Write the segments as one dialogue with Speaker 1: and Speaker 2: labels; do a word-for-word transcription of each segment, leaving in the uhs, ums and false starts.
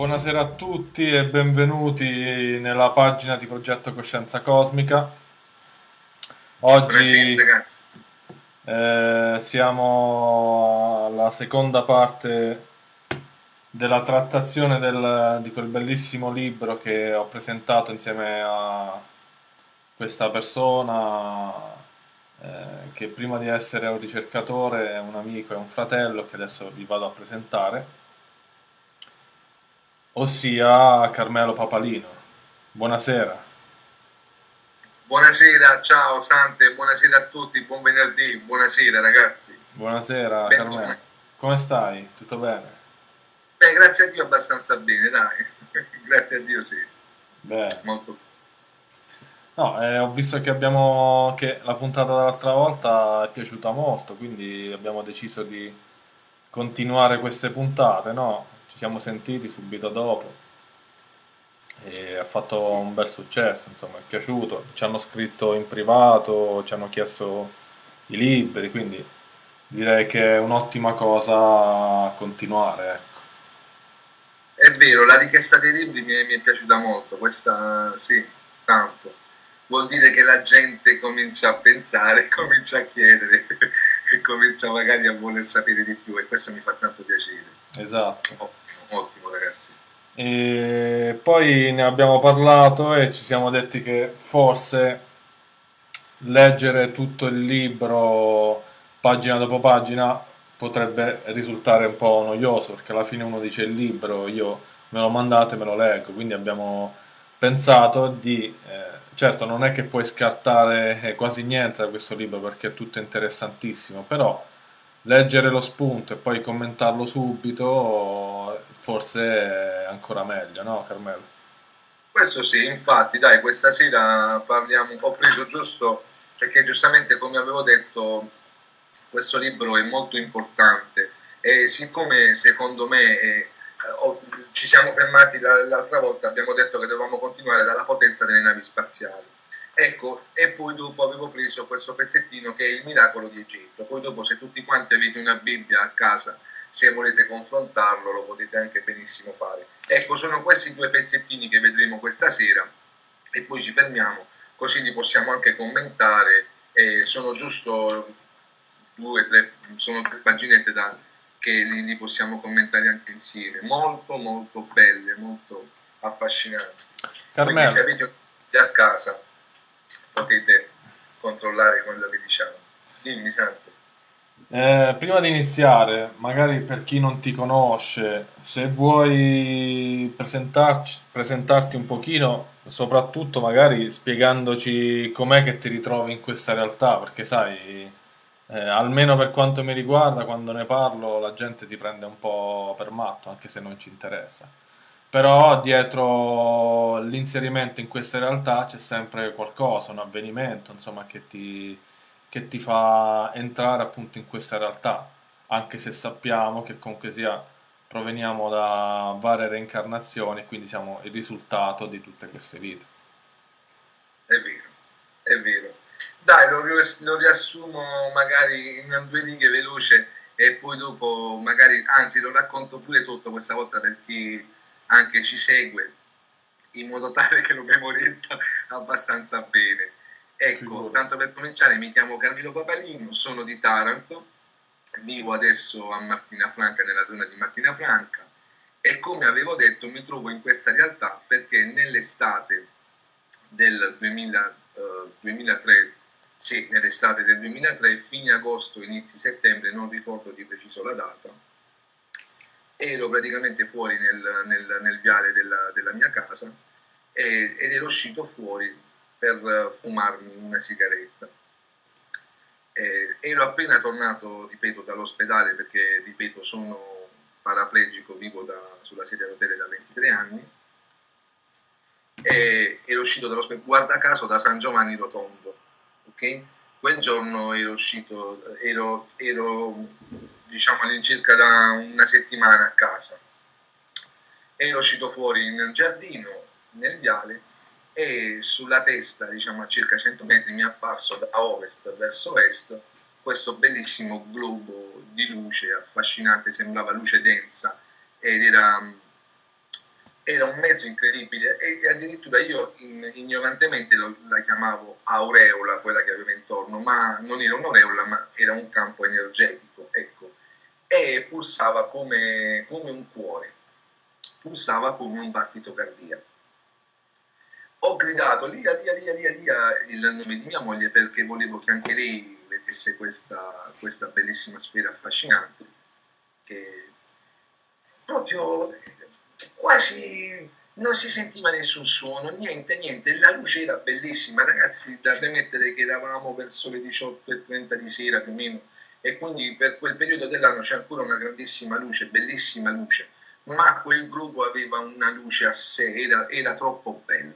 Speaker 1: Buonasera a tutti e benvenuti nella pagina di Progetto Coscienza Cosmica.
Speaker 2: Buonasera
Speaker 1: Oggi
Speaker 2: ragazzi.
Speaker 1: eh, siamo alla seconda parte della trattazione del- di quel bellissimo libro che ho presentato insieme a questa persona eh, che prima di essere un ricercatore è un amico e un fratello che adesso vi vado a presentare, ossia Carmelo Papalino. Buonasera.
Speaker 2: Buonasera, ciao Sante, buonasera a tutti, buon venerdì, buonasera ragazzi.
Speaker 1: Buonasera Carmelo,
Speaker 2: Bentornati.
Speaker 1: come stai? Tutto bene?
Speaker 2: Beh, grazie a Dio abbastanza bene, dai. Grazie a Dio sì,
Speaker 1: Bene.
Speaker 2: molto bene.
Speaker 1: No, eh, ho visto che abbiamo che la puntata dell'altra volta è piaciuta molto, quindi abbiamo deciso di continuare queste puntate, no? Ci siamo sentiti subito dopo e ha fatto
Speaker 2: Sì,
Speaker 1: un bel successo, insomma, è piaciuto. Ci hanno scritto in privato, ci hanno chiesto i libri, quindi direi che è un'ottima cosa continuare, ecco.
Speaker 2: è vero, la richiesta dei libri mi è, mi è piaciuta molto, questa sì, tanto. Vuol dire che la gente comincia a pensare, comincia a chiedere e comincia magari a voler sapere di più e questo mi fa tanto piacere.
Speaker 1: Esatto.
Speaker 2: Ottimo, ottimo ragazzi.
Speaker 1: E poi ne abbiamo parlato e ci siamo detti che forse leggere tutto il libro pagina dopo pagina potrebbe risultare un po' noioso, perché alla fine uno dice il libro, io me lo mandate, me lo leggo, quindi abbiamo pensato di, eh, certo non è che puoi scartare eh, quasi niente da questo libro perché è tutto interessantissimo, però leggere lo spunto e poi commentarlo subito forse è ancora meglio, no Carmelo?
Speaker 2: Questo sì, infatti, dai, questa sera parliamo, ho preso giusto, perché giustamente come avevo detto, questo libro è molto importante e siccome secondo me eh, ho- ci siamo fermati la- l'altra volta, abbiamo detto che dovevamo continuare dalla potenza delle navi spaziali. Ecco, e poi dopo avevo preso questo pezzettino che è il miracolo di Egitto. Poi dopo se tutti quanti avete una Bibbia a casa, se volete confrontarlo, lo potete anche benissimo fare. Ecco, sono questi due pezzettini che vedremo questa sera e poi ci fermiamo, così li possiamo anche commentare. Eh, sono giusto due, tre, sono tre paginette da, che li, li possiamo commentare anche insieme. Molto, molto belle, molto affascinanti. Quindi se
Speaker 1: Carmelo,
Speaker 2: avete a casa potete controllare quello che diciamo. Dimmi, Santo.
Speaker 1: Eh, prima di iniziare, magari per chi non ti conosce, se vuoi presentarci- presentarti un pochino, soprattutto magari spiegandoci com'è che ti ritrovi in questa realtà, perché sai, eh, almeno per quanto mi riguarda, quando ne parlo la gente ti prende un po' per matto, anche se non ci interessa. Però dietro l'inserimento in questa realtà c'è sempre qualcosa, un avvenimento, insomma, che ti, che ti fa entrare appunto in questa realtà, anche se sappiamo che comunque sia proveniamo da varie reincarnazioni, quindi siamo il risultato di tutte queste vite.
Speaker 2: È vero, è vero. Dai, lo, ries- lo riassumo magari in due righe veloce e poi dopo magari, anzi lo racconto pure tutto questa volta per chi anche ci segue, in modo tale che lo memorizza abbastanza bene. Ecco,
Speaker 1: Figurati.
Speaker 2: tanto per cominciare mi chiamo Camillo Papalino, sono di Taranto, vivo adesso a Martina Franca, nella zona di Martina Franca e come avevo detto mi trovo in questa realtà perché nell'estate del duemila, eh, duemilatré, sì, nell'estate del duemilatré, fine agosto, inizi settembre, non ricordo di preciso la data, ero praticamente fuori nel, nel, nel viale della, della mia casa e, ed ero uscito fuori per fumarmi una sigaretta. Eh, ero appena tornato, ripeto, dall'ospedale perché, ripeto, sono paraplegico, vivo da, sulla sedia a rotelle da ventitré anni e ero uscito dall'ospedale, guarda caso, da San Giovanni Rotondo, ok? Quel giorno ero uscito, ero, ero diciamo all'incirca da una settimana a casa. Ero uscito fuori in giardino, nel viale, e sulla testa, diciamo a circa cento metri, mi è apparso da ovest verso est questo bellissimo globo di luce affascinante, sembrava luce densa ed era era un mezzo incredibile e addirittura io ignorantemente lo, la chiamavo aureola, quella che aveva intorno, ma non era un'aureola, ma era un campo energetico, ecco, e pulsava come, come un cuore, pulsava come un battito cardiaco. Ho gridato Lia, Lia, Lia, Lia, Lia il nome di mia moglie perché volevo che anche lei vedesse questa, questa bellissima sfera affascinante, che proprio quasi non si sentiva nessun suono, niente, niente, la luce era bellissima, ragazzi, da premettere che eravamo verso le diciotto e trenta di sera più o meno, e quindi per quel periodo dell'anno c'è ancora una grandissima luce, bellissima luce, ma quel gruppo aveva una luce a sé, era, era troppo bello.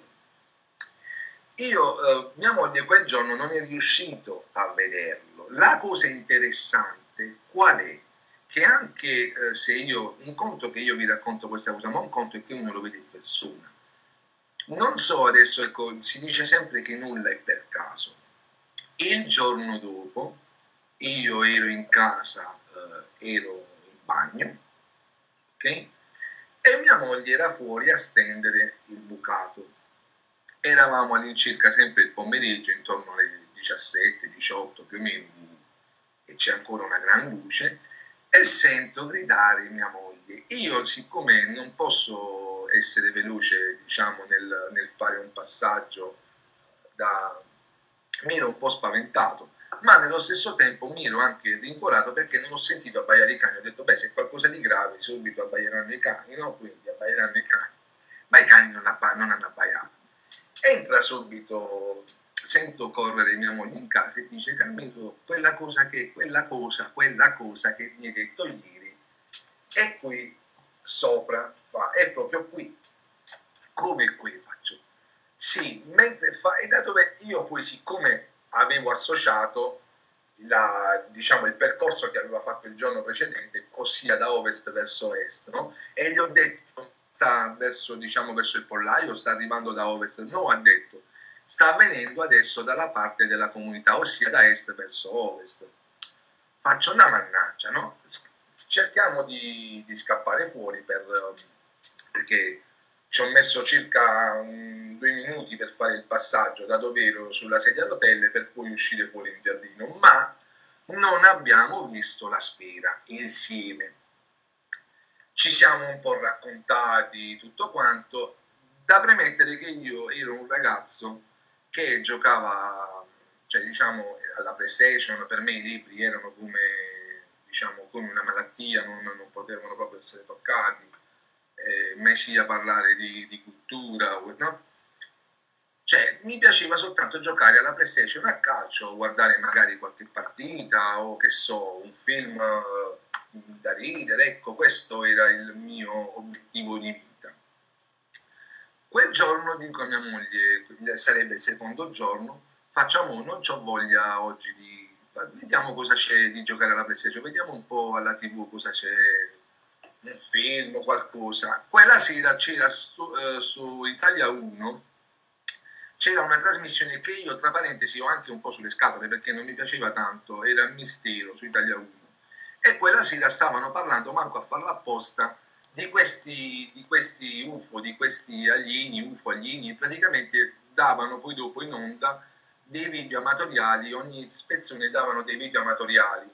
Speaker 2: Io, eh, mia moglie quel giorno non è riuscito a vederlo. La cosa interessante qual è? Che anche eh, se io, un conto che io vi racconto questa cosa, ma un conto è che uno lo vede in persona. Non so adesso, ecco, si dice sempre che nulla è per caso. Il giorno dopo io ero in casa, eh, ero in bagno, ok? E mia moglie era fuori a stendere il bucato. Eravamo all'incirca sempre il pomeriggio, intorno alle diciassette, diciotto più o meno, e c'è ancora una gran luce, e sento gridare mia moglie. Io, siccome non posso essere veloce, diciamo, nel, nel fare un passaggio, da... mi ero un po' spaventato, ma nello stesso tempo mi ero anche rincuorato perché non ho sentito abbaiare i cani. Ho detto, beh, se è qualcosa di grave, subito abbaieranno i cani, no? Quindi abbaieranno i cani. Ma i cani non, abba- non hanno abbaiato. Entra subito, sento correre mia moglie in casa e dice, Carmelo, quella cosa che, quella cosa, quella cosa che mi hai detto ieri, è qui sopra, fa, è proprio qui. Come qui faccio? Sì, mentre fa, e da dove io poi, siccome avevo associato la, diciamo, il percorso che aveva fatto il giorno precedente, ossia da ovest verso est, no? E gli ho detto, sta verso, diciamo, verso il pollaio, sta arrivando da ovest, no, ha detto, sta venendo adesso dalla parte della comunità, ossia da est verso ovest. Faccio una mannaggia, no? Cerchiamo di, di scappare fuori per, perché ci ho messo circa um, due minuti per fare il passaggio da dove ero sulla sedia a rotelle per poi uscire fuori in giardino, ma non abbiamo visto la sfera insieme. Ci siamo un po' raccontati tutto quanto. Da premettere che io ero un ragazzo che giocava, cioè diciamo, alla PlayStation. Per me i libri erano come, diciamo, come una malattia, non, non potevano proprio essere toccati. Eh, mai sia parlare di, di cultura, no? Cioè, mi piaceva soltanto giocare alla PlayStation, a calcio, guardare magari qualche partita o che so, un film uh, da ridere. Ecco, questo era il mio obiettivo di vita. Quel giorno dico a mia moglie, sarebbe il secondo giorno, facciamo, non c'ho voglia oggi di, vediamo cosa c'è di giocare alla PlayStation, vediamo un po' alla tivù cosa c'è, un film, qualcosa. Quella sera c'era su, uh, su Italia uno, c'era una trasmissione che io, tra parentesi, ho anche un po' sulle scatole perché non mi piaceva tanto, era Il Mistero su Italia uno, e quella sera stavano parlando, manco a farla apposta, di questi, di questi U F O, di questi alieni, U F O, alieni, praticamente davano poi dopo in onda dei video amatoriali, ogni spezzone davano dei video amatoriali.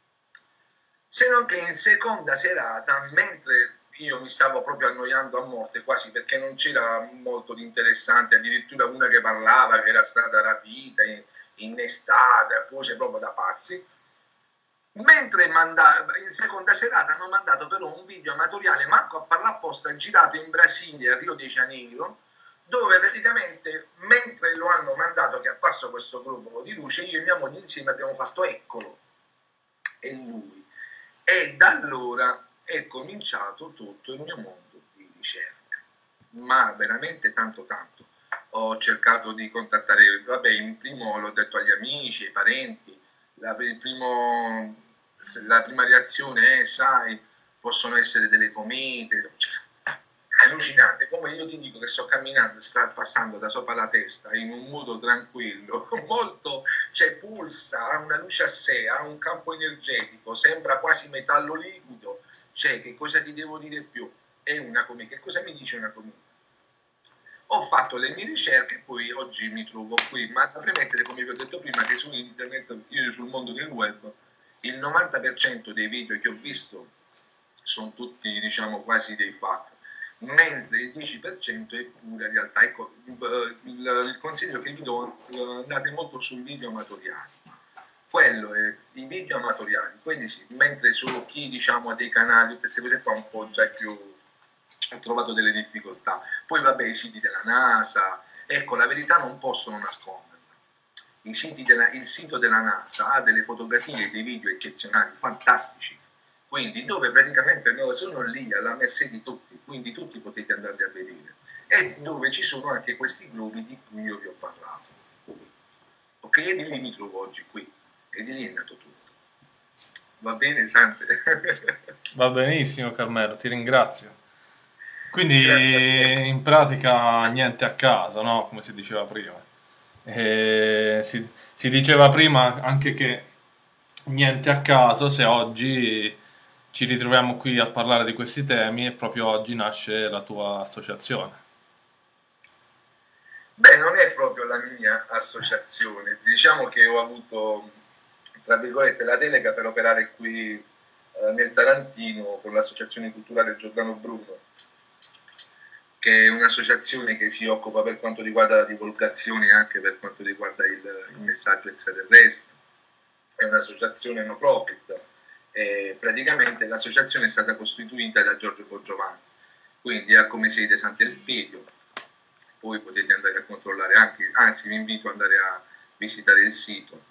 Speaker 2: Se non che in seconda serata, mentre io mi stavo proprio annoiando a morte quasi perché non c'era molto di interessante, addirittura una che parlava che era stata rapita, innestata, cose proprio da pazzi, mentre mandava, in seconda serata hanno mandato però un video amatoriale, manco a farla apposta, girato in Brasile, a Rio de Janeiro, dove praticamente mentre lo hanno mandato, che è apparso questo globo di luce, io e mia moglie insieme abbiamo fatto eccolo, è lui. E da allora è cominciato tutto il mio mondo di ricerca, ma veramente tanto tanto. Ho cercato di contattare, vabbè, in primo l'ho detto agli amici, ai parenti, la, il primo, la prima reazione è, sai, possono essere delle comete, cioè, è allucinante, come io ti dico che sto camminando, sta passando da sopra la testa in un modo tranquillo, molto, cioè pulsa, ha una luce a sé, ha un campo energetico, sembra quasi metallo liquido, cioè che cosa ti devo dire più? è una cometa. Che cosa mi dice una cometa? Ho fatto le mie ricerche e poi oggi mi trovo qui, ma da premettere, come vi ho detto prima, che su internet, io sul mondo del web, il novanta per cento dei video che ho visto sono tutti, diciamo, quasi dei fatti, mentre il dieci per cento è pura realtà. Ecco, il, il consiglio che vi do, andate molto sul video amatoriale. Quello è i video amatoriali, quelli sì, mentre solo chi, diciamo, ha dei canali, queste cose qua un po' già più ho trovato delle difficoltà. Poi vabbè, i siti della NASA, ecco, la verità non possono nasconderla. I siti della, il sito della NASA ha delle fotografie e dei video eccezionali, fantastici, quindi dove praticamente no, sono lì alla mercé di tutti, quindi tutti potete andarli a vedere, e dove ci sono anche questi globi di cui io vi ho parlato. Ok, e di lì mi trovo oggi qui, e di lì è nato tutto. Va bene, Sante?
Speaker 1: Va benissimo, Carmelo, ti ringrazio. Quindi in pratica niente a caso, no? Come si diceva prima. E si, si diceva prima anche che niente a caso se oggi ci ritroviamo qui a parlare di questi temi e proprio oggi nasce la tua associazione.
Speaker 2: Beh, non è proprio la mia associazione, diciamo che ho avuto, tra virgolette, la delega per operare qui eh, nel Tarantino con l'associazione culturale Giordano Bruno, che è un'associazione che si occupa per quanto riguarda la divulgazione e anche per quanto riguarda il, il messaggio extraterrestre. È un'associazione no profit e praticamente l'associazione è stata costituita da Giorgio Bongiovanni, quindi ha come sede Sant'Elpidio. Poi potete andare a controllare anche, anzi vi invito ad andare a visitare il sito.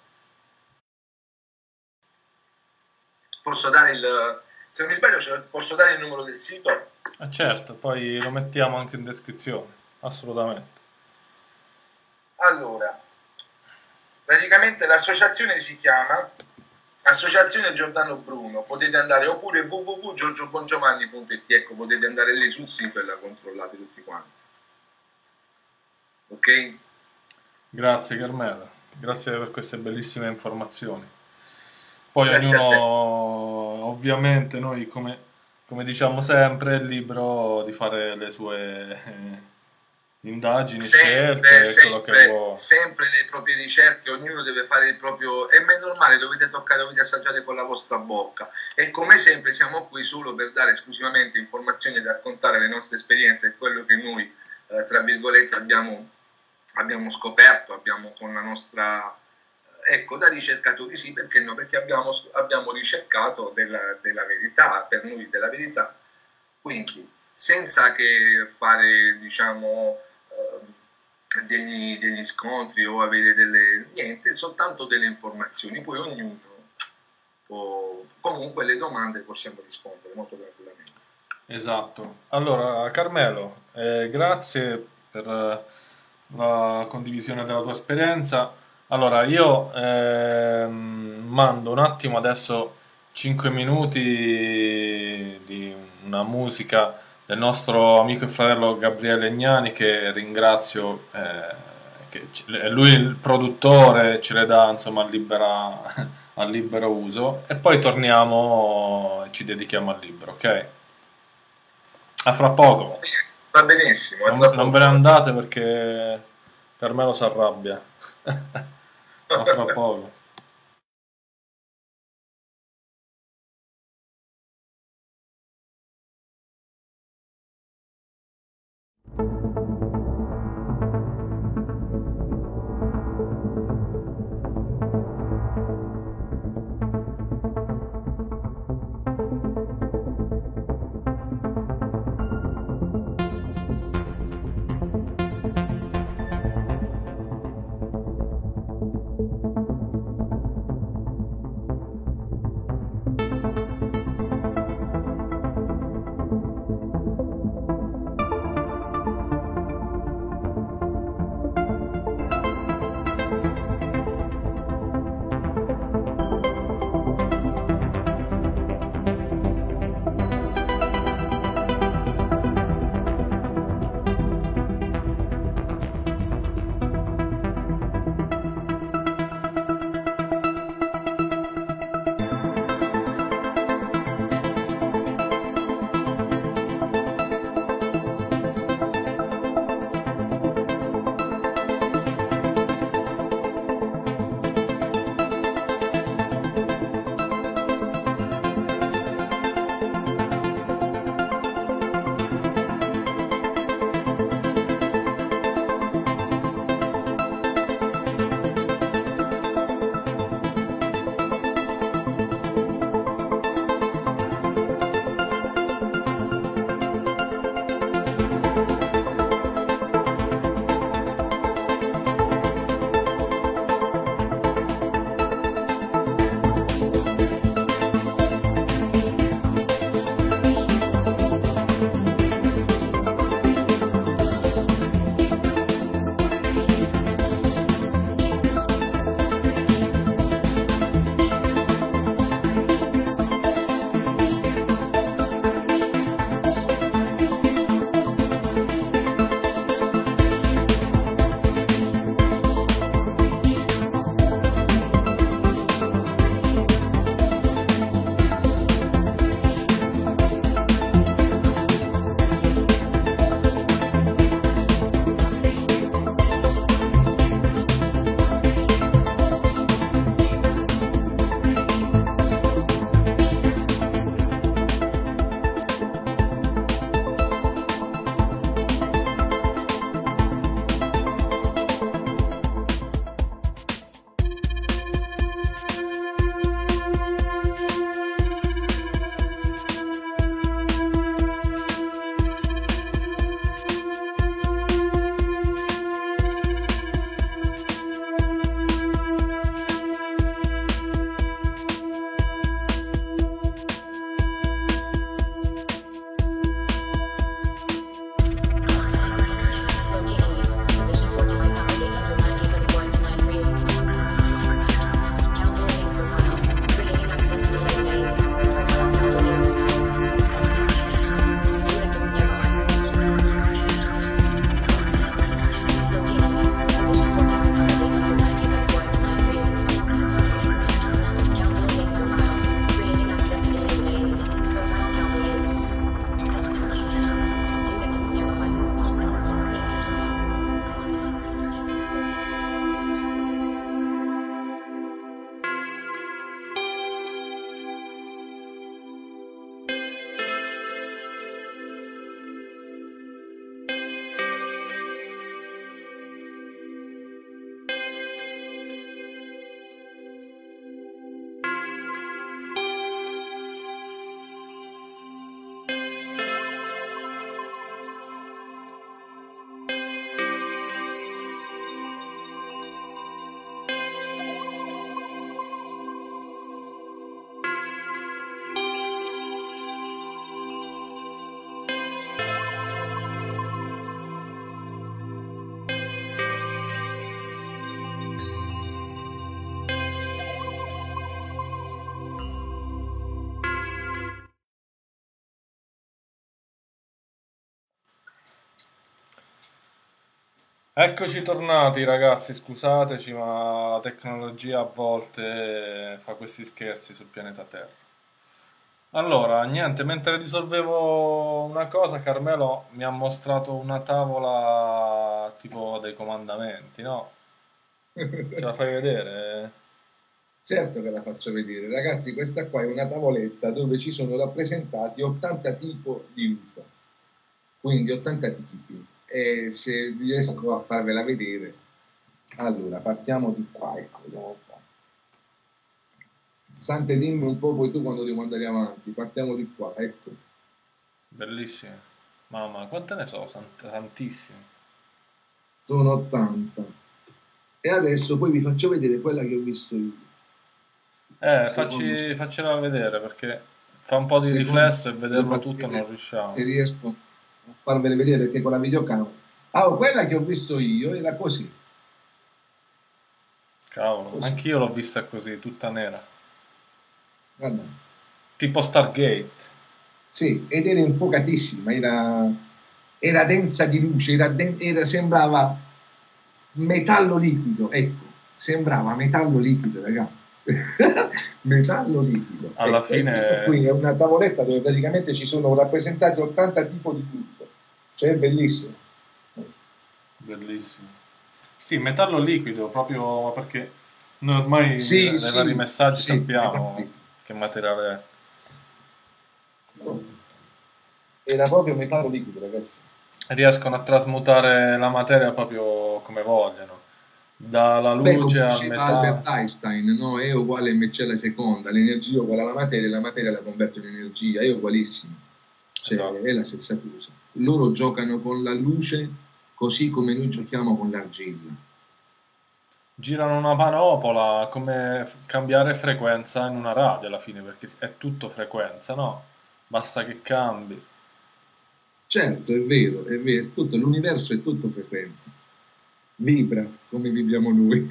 Speaker 2: Posso dare il, se non mi sbaglio, posso dare il numero del sito?
Speaker 1: Ah, certo, poi lo mettiamo anche in descrizione, assolutamente.
Speaker 2: Allora, praticamente l'associazione si chiama Associazione Giordano Bruno, potete andare, oppure w w w punto giorgio bongiovanni punto i t, ecco, potete andare lì sul sito e la controllate tutti quanti. Ok?
Speaker 1: Grazie Carmelo, grazie per queste bellissime informazioni. Poi
Speaker 2: Grazie
Speaker 1: ognuno, ovviamente noi come... come diciamo sempre, è libero di fare le sue eh, indagini,
Speaker 2: sempre,
Speaker 1: scelte, quello che
Speaker 2: sempre,
Speaker 1: vuole.
Speaker 2: sempre le proprie ricerche, ognuno deve fare il proprio, e ma è normale, dovete toccare, dovete assaggiare con la vostra bocca, e come sempre siamo qui solo per dare esclusivamente informazioni e raccontare le nostre esperienze e quello che noi, eh, tra virgolette, abbiamo, abbiamo scoperto, abbiamo con la nostra... Ecco, da ricercatori sì, perché no? Perché abbiamo, abbiamo ricercato della, della verità, per noi della verità, quindi senza che fare, diciamo, eh, degli, degli scontri o avere delle... niente, soltanto delle informazioni, poi ognuno può, comunque le domande possiamo rispondere molto tranquillamente.
Speaker 1: Esatto. Allora, Carmelo, eh, grazie per eh, la condivisione della tua esperienza. Allora, io ehm, mando un attimo adesso cinque minuti di una musica del nostro amico e fratello Gabriele Gnani, che ringrazio, eh, che ci- è lui il produttore, ce le dà insomma a libera- a libero uso, e poi torniamo e ci dedichiamo al libro, ok? A fra poco.
Speaker 2: Va benissimo, a
Speaker 1: Non,
Speaker 2: tra
Speaker 1: non ve
Speaker 2: poco.
Speaker 1: ne andate perché Carmelo si arrabbia. A fra poco. Eccoci tornati ragazzi, scusateci, ma la tecnologia a volte fa questi scherzi sul pianeta Terra. Allora, niente, mentre risolvevo una cosa, Carmelo mi ha mostrato una tavola tipo dei comandamenti, no? Ce la fai vedere?
Speaker 3: Certo che la faccio vedere. Ragazzi, questa qua è una tavoletta dove ci sono rappresentati ottanta tipi di U F O, quindi ottanta tipi. E se riesco a farvela vedere, allora partiamo di qua. Ecco, vediamo qua. Sante, dimmi un po' poi tu quando devo andare avanti. Partiamo di qua, ecco.
Speaker 1: Bellissime. Mamma, quante ne so? Sant- Tantissime.
Speaker 3: Sono ottanta. E adesso poi vi faccio vedere quella che ho visto io.
Speaker 1: Eh,
Speaker 3: Secondo,
Speaker 1: facci, faccela vedere perché fa un po' di
Speaker 3: secondo
Speaker 1: riflesso e
Speaker 3: devo
Speaker 1: vederlo tutto non
Speaker 3: vedere se
Speaker 1: riusciamo.
Speaker 3: riesco a farvele vedere perché con la videocamera. Ah, quella che ho visto io era così,
Speaker 1: Cavolo,
Speaker 3: così.
Speaker 1: anch'io l'ho vista così, tutta nera.
Speaker 3: Guarda.
Speaker 1: Tipo Stargate.
Speaker 3: Sì, ed era infuocatissima, era, era densa di luce, era den- era- sembrava metallo liquido, ecco, sembrava metallo liquido, ragazzi. Metallo liquido.
Speaker 1: Alla
Speaker 3: Ecco, e questa qui
Speaker 1: fine,
Speaker 3: è una tavoletta dove praticamente ci sono rappresentati ottanta tipi di luce, cioè è bellissimo.
Speaker 1: bellissimo. Sì, metallo liquido, proprio perché noi ormai
Speaker 3: Sì,
Speaker 1: nei vari
Speaker 3: sì,
Speaker 1: messaggi
Speaker 3: sì, metallo
Speaker 1: sappiamo
Speaker 3: liquido.
Speaker 1: che materiale è.
Speaker 3: Era proprio metallo liquido, ragazzi.
Speaker 1: Riescono a trasmutare la materia proprio come vogliono, dalla
Speaker 3: Beh, come
Speaker 1: luce al
Speaker 3: diceva Albert
Speaker 1: metallo.
Speaker 3: Einstein, no? E uguale mc alla seconda, l'energia è uguale alla materia e la materia la converte in energia, è ugualissimo, cioè
Speaker 1: Esatto.
Speaker 3: è la stessa cosa. Loro giocano con la luce così come noi giochiamo con l'argilla.
Speaker 1: Girano una manopola come f- cambiare frequenza in una radio alla fine, perché è tutto frequenza, no? Basta che cambi.
Speaker 3: Certo, è vero, è vero, è tutto, l'universo è tutto frequenza, vibra come vibriamo noi.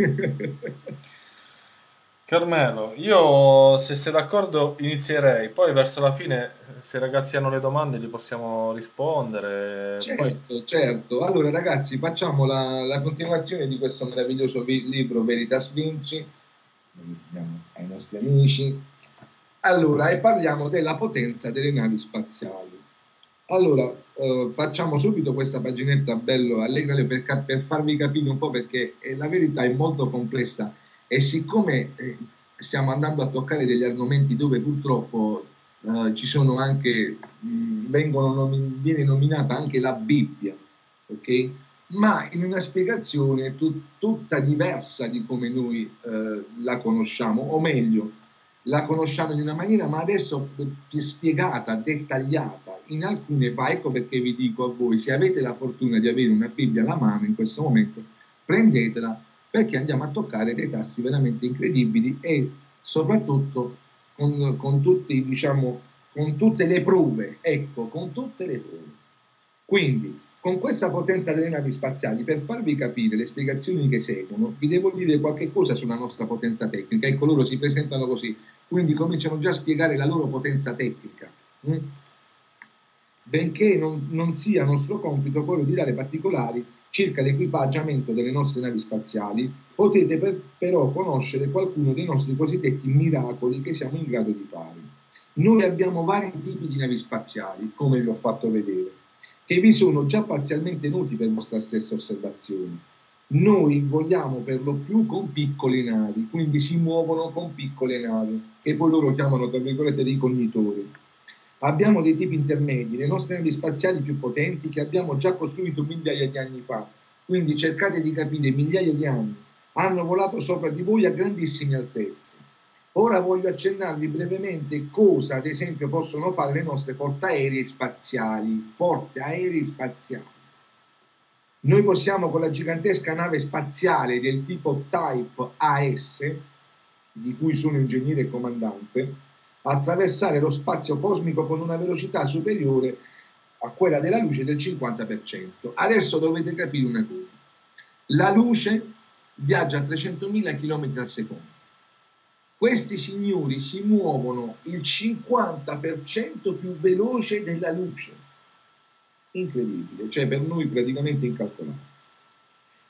Speaker 1: Carmelo, io se sei d'accordo inizierei, poi verso la fine, se i ragazzi hanno le domande, gli possiamo rispondere. Poi,
Speaker 3: Certo, certo. Allora, ragazzi, facciamo la, la continuazione di questo meraviglioso vi- libro Veritas Vinci. Lo vediamo ai nostri amici. Allora, e parliamo della potenza delle navi spaziali. Allora, eh, facciamo subito questa paginetta bello allegra per, ca- per farvi capire un po' perché eh, la verità è molto complessa e siccome eh, stiamo andando a toccare degli argomenti dove purtroppo eh, ci sono anche, mh, vengono nomi- viene nominata anche la Bibbia, ok? Ma in una spiegazione tu- tutta diversa di come noi eh, la conosciamo, o meglio, la conosciamo in una maniera, ma adesso più spiegata, dettagliata, in alcune fa. Ecco perché vi dico a voi, se avete la fortuna di avere una Bibbia alla mano in questo momento, prendetela, perché andiamo a toccare dei tassi veramente incredibili e soprattutto con, con tutti, diciamo, con tutte le prove, ecco, con tutte le prove. Quindi, con questa potenza delle navi spaziali, per farvi capire le spiegazioni che seguono, vi devo dire qualche cosa sulla nostra potenza tecnica. Ecco, loro si presentano così, quindi cominciano già a spiegare la loro potenza tecnica. Mm? Benché non, non sia nostro compito quello di dare particolari circa l'equipaggiamento delle nostre navi spaziali, potete per, però conoscere qualcuno dei nostri cosiddetti miracoli che siamo in grado di fare. Noi abbiamo vari tipi di navi spaziali, come vi ho fatto vedere, che vi sono già parzialmente noti per vostra stessa osservazione. Noi vogliamo per lo più con piccole navi, quindi si muovono con piccole navi, che poi loro chiamano, tra virgolette, dei cognitori. Abbiamo dei tipi intermedi, le nostre navi spaziali più potenti che abbiamo già costruito migliaia di anni fa, quindi cercate di capire, migliaia di anni, hanno volato sopra di voi a grandissime altezze. Ora voglio accennarvi brevemente cosa, ad esempio, possono fare le nostre portaerei spaziali. Portaerei spaziali. Noi possiamo con la gigantesca nave spaziale del tipo Type A S, di cui sono ingegnere e comandante, attraversare lo spazio cosmico con una velocità superiore a quella della luce del cinquanta per cento. Adesso dovete capire una cosa. La luce viaggia a trecentomila chilometri al secondo. Questi signori si muovono il cinquanta per cento più veloce della luce. Incredibile, cioè per noi praticamente incalcolabile.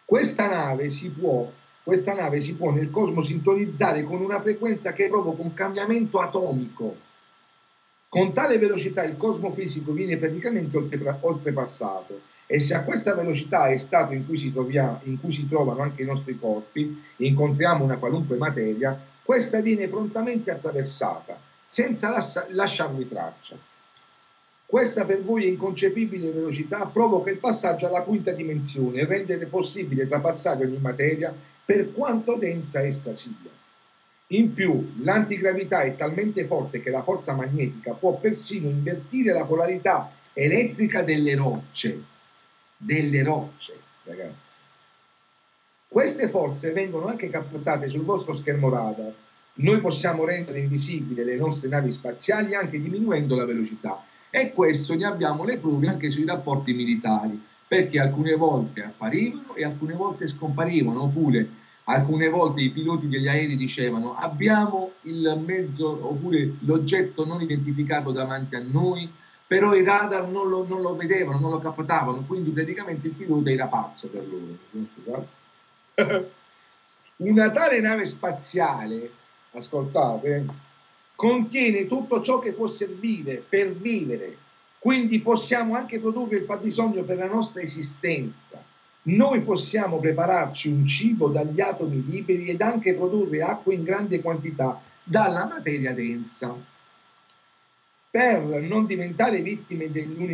Speaker 3: Questa nave si può, questa nave si può nel cosmo sintonizzare con una frequenza che provoca un cambiamento atomico. Con tale velocità il cosmo fisico viene praticamente oltrepassato, e se a questa velocità è stato in cui si, troviamo, in cui si trovano anche i nostri corpi, incontriamo una qualunque materia, questa viene prontamente attraversata, senza lasciarvi traccia. Questa per voi inconcepibile velocità provoca il passaggio alla quinta dimensione e rende possibile trapassare ogni materia per quanto densa essa sia. In più, l'antigravità è talmente forte che la forza magnetica può persino invertire la polarità elettrica delle rocce. Delle rocce, ragazzi. Queste forze vengono anche captate sul vostro schermo radar. Noi possiamo rendere invisibili le nostre navi spaziali anche diminuendo la velocità, e questo ne abbiamo le prove anche sui rapporti militari, perché alcune volte apparivano e alcune volte scomparivano, oppure alcune volte i piloti degli aerei dicevano abbiamo il mezzo oppure l'oggetto non identificato davanti a noi, però i radar non lo, non lo vedevano, non lo captavano, quindi praticamente il pilota era pazzo per loro. Una tale nave spaziale, ascoltate, contiene tutto ciò che può servire per vivere, quindi possiamo anche produrre il fabbisogno per la nostra esistenza. Noi possiamo prepararci un cibo dagli atomi liberi ed anche produrre acqua in grande quantità dalla materia densa. Per non diventare vittime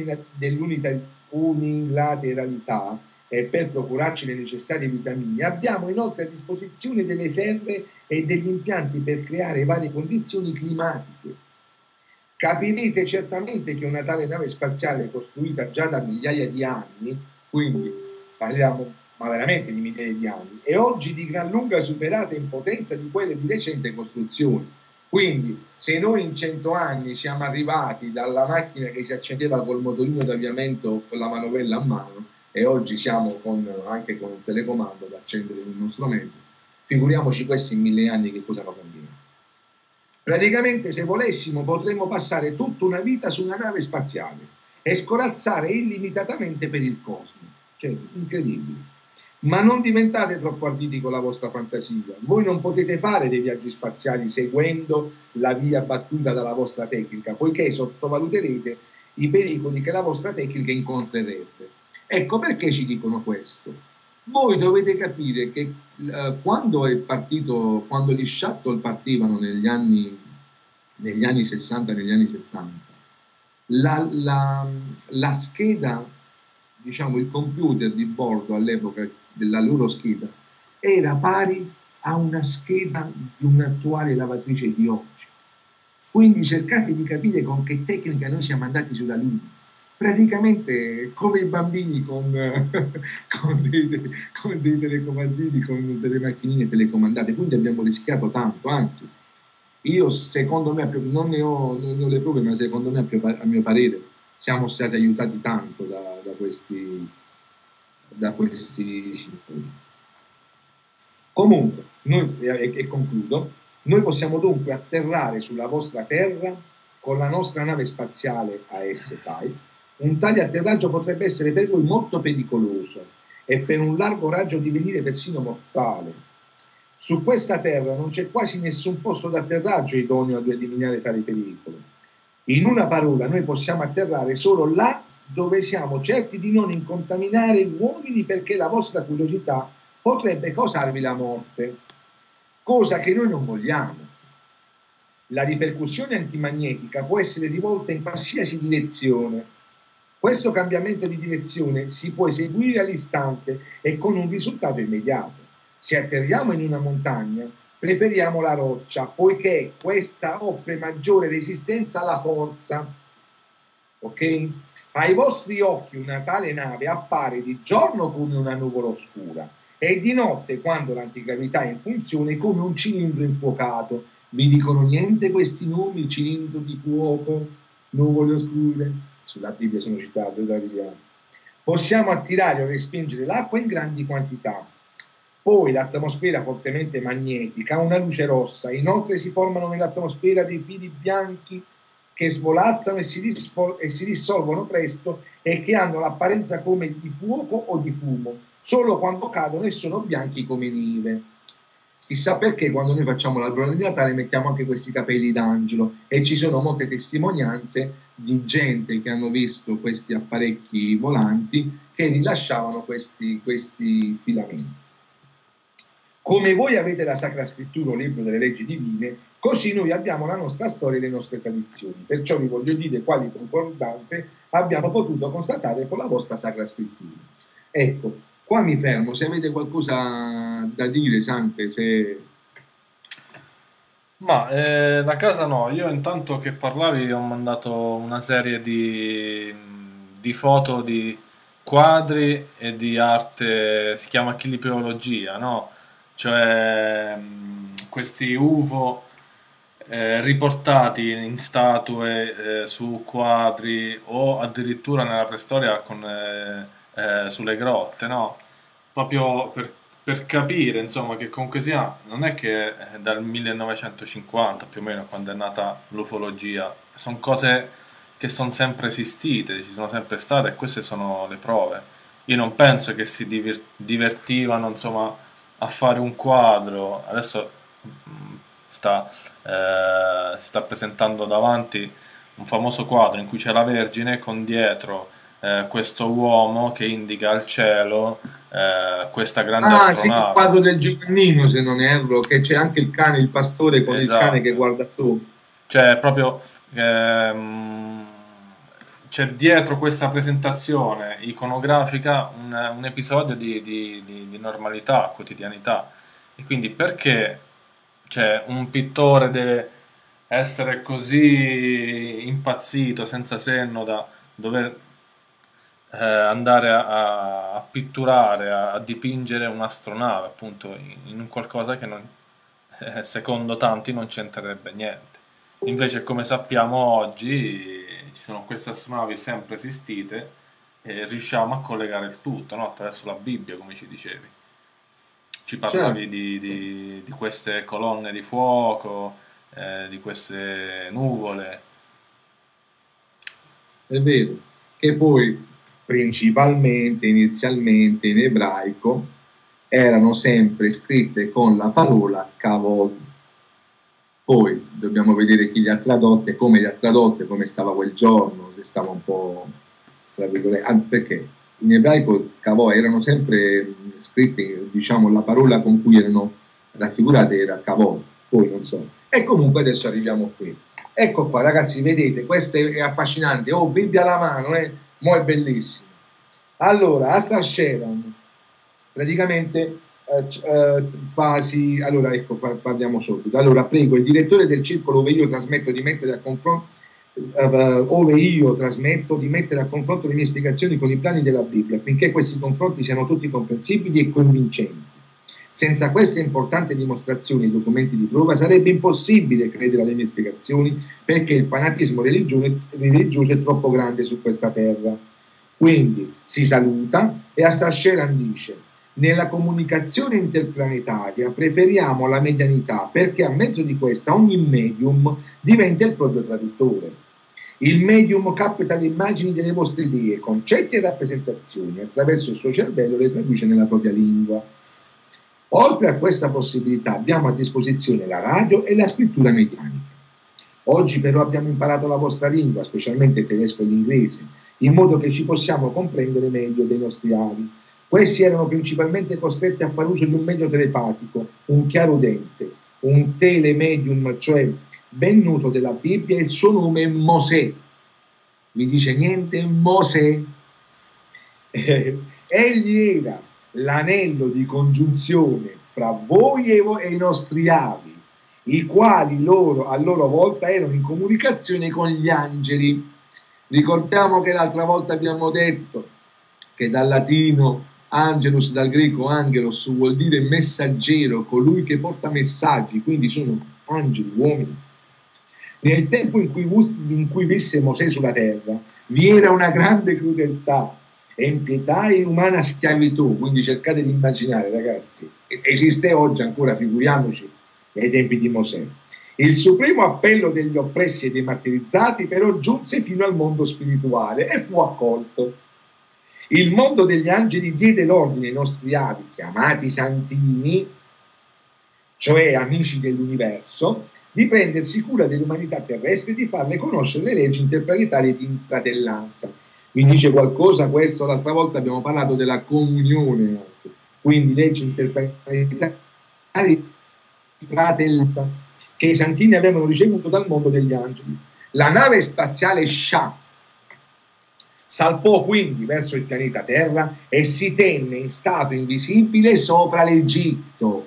Speaker 3: dell'unilateralità e per procurarci le necessarie vitamine, abbiamo inoltre a disposizione delle serre e degli impianti per creare varie condizioni climatiche. Capirete certamente che una tale nave spaziale costruita già da migliaia di anni, quindi parliamo ma veramente di migliaia di anni, è oggi di gran lunga superata in potenza di quelle di recente costruzione. Quindi se noi in cento anni siamo arrivati dalla macchina che si accendeva col motorino d'avviamento con la manovella a mano e oggi siamo con, anche con un telecomando da accendere il nostro mezzo, figuriamoci questi in mille anni che cosa va a combinare. Praticamente se volessimo potremmo passare tutta una vita su una nave spaziale e scorazzare illimitatamente per il cosmo, cioè incredibile. Ma non diventate troppo arditi con la vostra fantasia. Voi non potete fare dei viaggi spaziali seguendo la via battuta dalla vostra tecnica, poiché sottovaluterete i pericoli che la vostra tecnica incontrerebbe. Ecco perché ci dicono questo. Voi dovete capire che eh, quando è partito, quando gli shuttle partivano negli anni, negli anni sessanta, negli anni settanta, la, la, la scheda, diciamo il computer di bordo all'epoca della loro scheda era pari a una scheda di un'attuale lavatrice di oggi. Quindi cercate di capire con che tecnica noi siamo andati sulla Luna. Praticamente come i bambini con, con, dei, con dei telecomandini, con delle macchinine telecomandate, quindi abbiamo rischiato tanto, anzi io secondo me, non ne ho, non ne ho le prove, ma secondo me a mio parere siamo stati aiutati tanto da, da questi da questi sintomi. Comunque, noi, e, e concludo, noi possiamo dunque atterrare sulla vostra terra con la nostra nave spaziale A S-Type. Un tale atterraggio potrebbe essere per voi molto pericoloso e per un largo raggio divenire persino mortale. Su questa terra non c'è quasi nessun posto d'atterraggio idoneo ad eliminare tale pericolo. In una parola, noi possiamo atterrare solo là dove siamo certi di non incontaminare gli uomini, perché la vostra curiosità potrebbe causarvi la morte, cosa che noi non vogliamo. La ripercussione antimagnetica può essere rivolta in qualsiasi direzione. Questo cambiamento di direzione si può eseguire all'istante e con un risultato immediato. Se atterriamo in una montagna, preferiamo la roccia, poiché questa offre maggiore resistenza alla forza. Ok? Ai vostri occhi una tale nave appare di giorno come una nuvola oscura e di notte, quando l'antigravità è in funzione, come un cilindro infuocato. Vi dicono niente questi nomi? Cilindro di fuoco, nuvole oscure? Sulla Bibbia sono citate da Ariano. Possiamo attirare o respingere l'acqua in grandi quantità. Poi l'atmosfera fortemente magnetica ha una luce rossa, inoltre si formano nell'atmosfera dei fili bianchi che svolazzano e si, dispol- e si dissolvono presto e che hanno l'apparenza come di fuoco o di fumo, solo quando cadono e sono bianchi come nive. Chissà perché quando noi facciamo l'albero di Natale mettiamo anche questi capelli d'angelo, e ci sono molte testimonianze di gente che hanno visto questi apparecchi volanti che rilasciavano questi, questi filamenti. Come voi avete la Sacra Scrittura o libro delle leggi divine, così noi abbiamo la nostra storia e le nostre tradizioni. Perciò vi voglio dire quali concordanze abbiamo potuto constatare con la vostra Sacra Scrittura. Ecco, qua mi fermo, se avete qualcosa da dire, Sante, se...
Speaker 1: Ma eh, da casa no, io intanto che parlavi ho mandato una serie di, di foto di quadri e di arte, si chiama chilipeologia, no? Cioè mh, questi U F O eh, riportati in statue, eh, su quadri o addirittura nella preistoria con, eh, eh, sulle grotte, no? Proprio per, per capire, insomma, che comunque sia, non è che è dal millenovecentocinquanta più o meno, quando è nata l'ufologia, sono cose che sono sempre esistite, ci sono sempre state, e queste sono le prove. Io non penso che si divir- divertivano, insomma, a fare un quadro. Adesso mm, sta, eh, si sta presentando davanti un famoso quadro in cui c'è la Vergine con dietro eh, questo uomo che indica al cielo eh, questa grande
Speaker 3: Ah, sì, il
Speaker 1: astronave.
Speaker 3: quadro del Giovannino, se non erro, che c'è anche il cane, il pastore con il cane che
Speaker 1: Esatto.
Speaker 3: guarda su.
Speaker 1: Cioè, proprio ehm, c'è dietro questa presentazione iconografica un, un episodio di, di- di- di normalità, quotidianità. E quindi perché cioè, un pittore deve essere così impazzito, senza senno, da dover eh, andare a, a- a pitturare, a, a dipingere un'astronave, appunto, in, in un qualcosa che non, eh, secondo tanti non c'entrerebbe niente. Invece, come sappiamo oggi, ci sono queste astronavi sempre esistite e riusciamo a collegare il tutto, no? Attraverso la Bibbia, come ci dicevi. Ci
Speaker 3: Certo,
Speaker 1: parlavi di, di- di queste colonne di fuoco, eh, di queste nuvole.
Speaker 3: è vero, che poi principalmente, inizialmente in ebraico, erano sempre scritte con la parola kavod. Poi dobbiamo vedere chi le ha tradotte, come le ha tradotte, come stava quel giorno, se stava un po', tra virgolette, ah, perché in ebraico kavod erano sempre mh, scritte, diciamo, la parola con cui erano raffigurate era kavod, poi non so. E comunque adesso arriviamo qui. Ecco qua, ragazzi, vedete, questo è affascinante. Oh, Bibbia alla mano, eh? Mo' è bellissimo. Allora, Asar Sheran, praticamente eh, c- eh, fasi. Allora, ecco, pa- parliamo subito. Allora, prego il direttore del circolo ove io trasmetto di mettere a confronto. eh, ove io trasmetto di mettere a confronto le mie spiegazioni con i brani della Bibbia, affinché questi confronti siano tutti comprensibili e convincenti. Senza queste importanti dimostrazioni e documenti di prova sarebbe impossibile credere alle mie spiegazioni, perché il fanatismo religioso, religioso è troppo grande su questa terra. Quindi si saluta e Astar Sheran dice: nella comunicazione interplanetaria preferiamo la medianità, perché a mezzo di questa ogni medium diventa il proprio traduttore. Il medium capta le immagini delle vostre idee, concetti e rappresentazioni, attraverso il suo cervello le traduce nella propria lingua. Oltre a questa possibilità abbiamo a disposizione la radio e la scrittura medianica. Oggi però abbiamo imparato la vostra lingua, specialmente il tedesco e l'inglese, in modo che ci possiamo comprendere meglio dei nostri avi. Questi erano principalmente costretti a fare uso di un mezzo telepatico, un chiarudente, un telemedium, cioè ben noto della Bibbia, e il suo nome è Mosè. Vi dice niente? Mosè. Eh, egli era l'anello di congiunzione fra voi e, vo- e i nostri avi, i quali loro, a loro volta erano in comunicazione con gli angeli. Ricordiamo che l'altra volta abbiamo detto che dal latino angelus, dal greco angelos, vuol dire messaggero, colui che porta messaggi, quindi sono angeli, uomini. Nel tempo in cui, in cui visse Mosè sulla terra, vi era una grande crudeltà, impietà e umana schiavitù, quindi cercate di immaginare, ragazzi, esiste oggi ancora, figuriamoci ai tempi di Mosè. Il supremo appello degli oppressi e dei martirizzati però giunse fino al mondo spirituale e fu accolto. Il mondo degli angeli diede l'ordine ai nostri avi, chiamati santini, cioè amici dell'universo, di prendersi cura dell'umanità terrestre e di farle conoscere le leggi interplanetarie di fratellanza. Vi dice qualcosa questo? L'altra volta abbiamo parlato della comunione, quindi leggi interplanetarie di fratellanza, che i santini avevano ricevuto dal mondo degli angeli. La nave spaziale Shah salpò quindi verso il pianeta Terra e si tenne in stato invisibile sopra l'Egitto.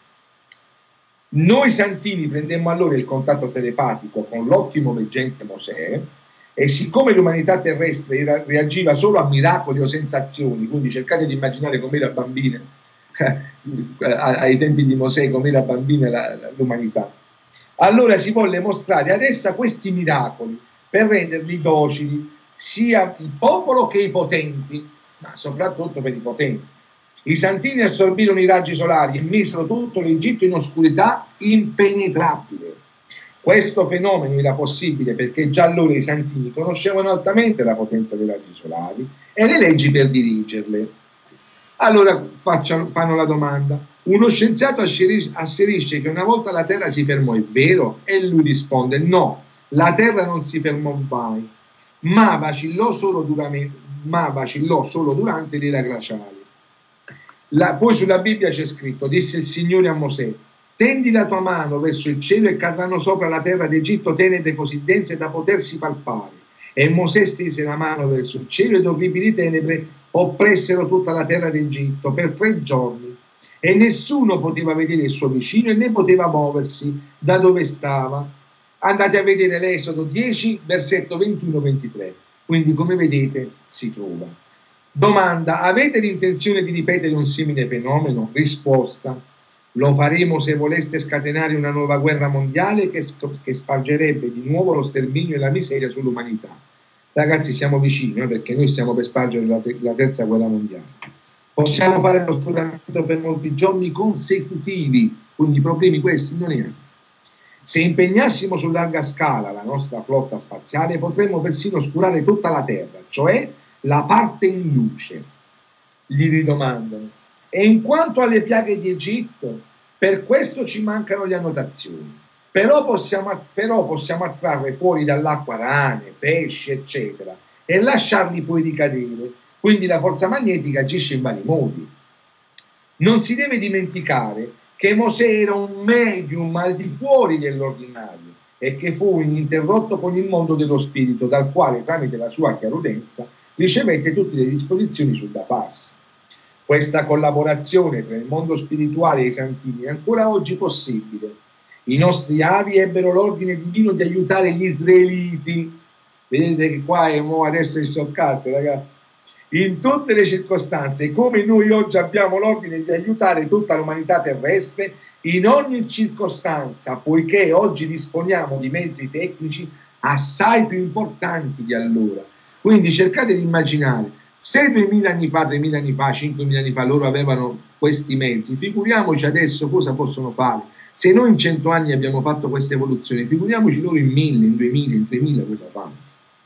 Speaker 3: Noi santini prendemmo allora il contatto telepatico con l'ottimo veggente Mosè e siccome l'umanità terrestre reagiva solo a miracoli o sensazioni, quindi cercate di immaginare com'era bambina, ai tempi di Mosè, com'era bambina l'umanità, allora si volle mostrare ad essa questi miracoli per renderli docili sia il popolo che i potenti, ma soprattutto per i potenti. I santini assorbirono i raggi solari e misero tutto l'Egitto in oscurità impenetrabile. Questo fenomeno era possibile perché già allora i santini conoscevano altamente la potenza dei raggi solari e le leggi per dirigerle. Allora facciano, fanno la domanda: uno scienziato asserisce che una volta la Terra si fermò, è vero? E lui risponde: no, la Terra non si fermò mai, ma vacillò solo, duramente, ma vacillò solo durante l'era glaciale. La, poi sulla Bibbia c'è scritto: disse il Signore a Mosè, tendi la tua mano verso il cielo e cadranno sopra la terra d'Egitto tenebre così dense da potersi palpare. E Mosè stese la mano verso il cielo ed orribili tenebre oppressero tutta la terra d'Egitto per tre giorni e nessuno poteva vedere il suo vicino e né poteva muoversi da dove stava. Andate a vedere l'Esodo dieci, versetto ventuno ventitré. Quindi, come vedete, si trova. Domanda: avete l'intenzione di ripetere un simile fenomeno? Risposta: lo faremo se voleste scatenare una nuova guerra mondiale che, che spargerebbe di nuovo lo sterminio e la miseria sull'umanità. Ragazzi, siamo vicini, eh, perché noi stiamo per spargere la, la terza guerra mondiale. Possiamo fare lo sfruttamento per molti giorni consecutivi, quindi problemi questi non ne hanno. Se impegnassimo su larga scala la nostra flotta spaziale potremmo persino oscurare tutta la Terra, cioè la parte in luce. Gli ridomandano: e in quanto alle piaghe di Egitto, per questo ci mancano le annotazioni, però possiamo, però possiamo attrarre fuori dall'acqua rane, pesci, eccetera, e lasciarli poi ricadere. Quindi la forza magnetica agisce in vari modi. Non si deve dimenticare che Mosè era un medium al di fuori dell'ordinario e che fu ininterrotto con il mondo dello spirito, dal quale tramite la sua chiarudenza ricevette tutte le disposizioni sul da farsi. Questa collaborazione tra il mondo spirituale e i santini è ancora oggi possibile. I nostri avi ebbero l'ordine divino di aiutare gli israeliti. Vedete che qua è mo adesso è scioccato, ragazzi. In tutte le circostanze, come noi oggi abbiamo l'ordine di aiutare tutta l'umanità terrestre in ogni circostanza, poiché oggi disponiamo di mezzi tecnici assai più importanti di allora. Quindi cercate di immaginare, se duemila anni fa, tremila anni fa, cinquemila anni fa loro avevano questi mezzi, figuriamoci adesso cosa possono fare. Se noi in cento anni abbiamo fatto questa evoluzione, figuriamoci loro in mille, in duemila, in tremila cosa fanno.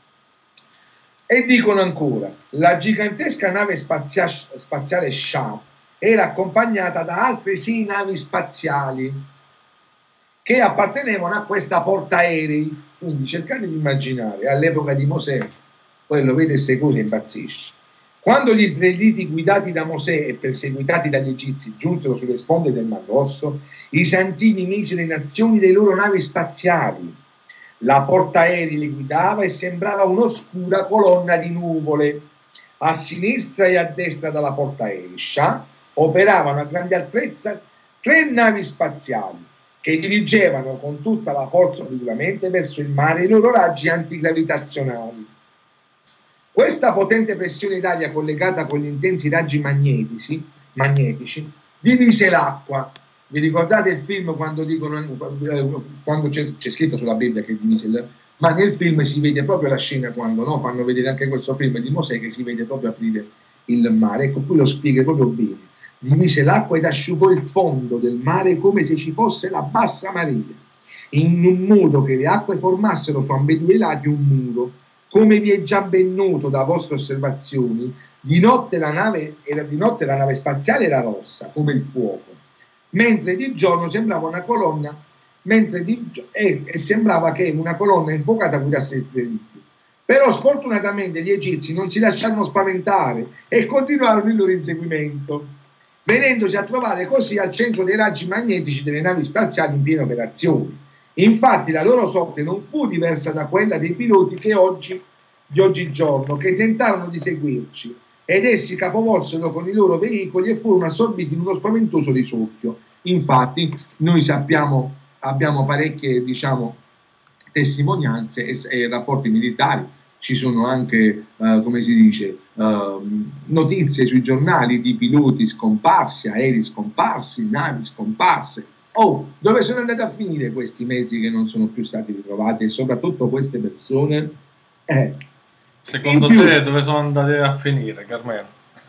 Speaker 3: E dicono ancora: la gigantesca nave spazia spaziale Shah era accompagnata da altre sei navi spaziali che appartenevano a questa portaerei. Quindi cercate di immaginare, all'epoca di Mosè, quello vede queste cose e impazzisce. Quando gli israeliti guidati da Mosè e perseguitati dagli egizi giunsero sulle sponde del Mar Rosso, i santini misero in azione le loro navi spaziali. La portaerei li guidava e sembrava un'oscura colonna di nuvole. A sinistra e a destra dalla portaerei Shah operavano a grande altezza tre navi spaziali che dirigevano con tutta la forza obliquamente verso il mare i loro raggi antigravitazionali. Questa potente pressione d'aria collegata con gli intensi raggi magnetici, magnetici divise l'acqua. Vi ricordate il film quando dicono, quando c'è, c'è scritto sulla Bibbia che divise il, ma nel film si vede proprio la scena quando, no, fanno vedere anche questo film di Mosè che si vede proprio aprire il mare. Ecco, qui lo spiega proprio bene. Divise l'acqua ed asciugò il fondo del mare come se ci fosse la bassa marea. in un modo che le acque formassero su ambedue i lati un muro. Come vi è già ben noto da vostre osservazioni, di notte la nave, era, di notte la nave spaziale era rossa, come il fuoco, mentre di giorno sembrava una colonna, mentre di, e, e sembrava che una colonna infuocata guidasse le stelle di più. Però sfortunatamente gli egizi non si lasciarono spaventare e continuarono il loro inseguimento, venendosi a trovare così al centro dei raggi magnetici delle navi spaziali in piena operazione. Infatti la loro sorte non fu diversa da quella dei piloti che oggi, di oggigiorno, che tentarono di seguirci, ed essi capovolsero con i loro veicoli e furono assorbiti in uno spaventoso risucchio. Infatti noi sappiamo, abbiamo parecchie, diciamo, testimonianze e, e rapporti militari, ci sono anche, eh, come si dice, eh, notizie sui giornali di piloti scomparsi, aerei scomparsi, navi scomparse. Oh, dove sono andati a finire questi mezzi che non sono più stati ritrovati e soprattutto queste persone? Eh,
Speaker 1: Secondo
Speaker 3: più,
Speaker 1: te dove sono andate a finire, Carmelo?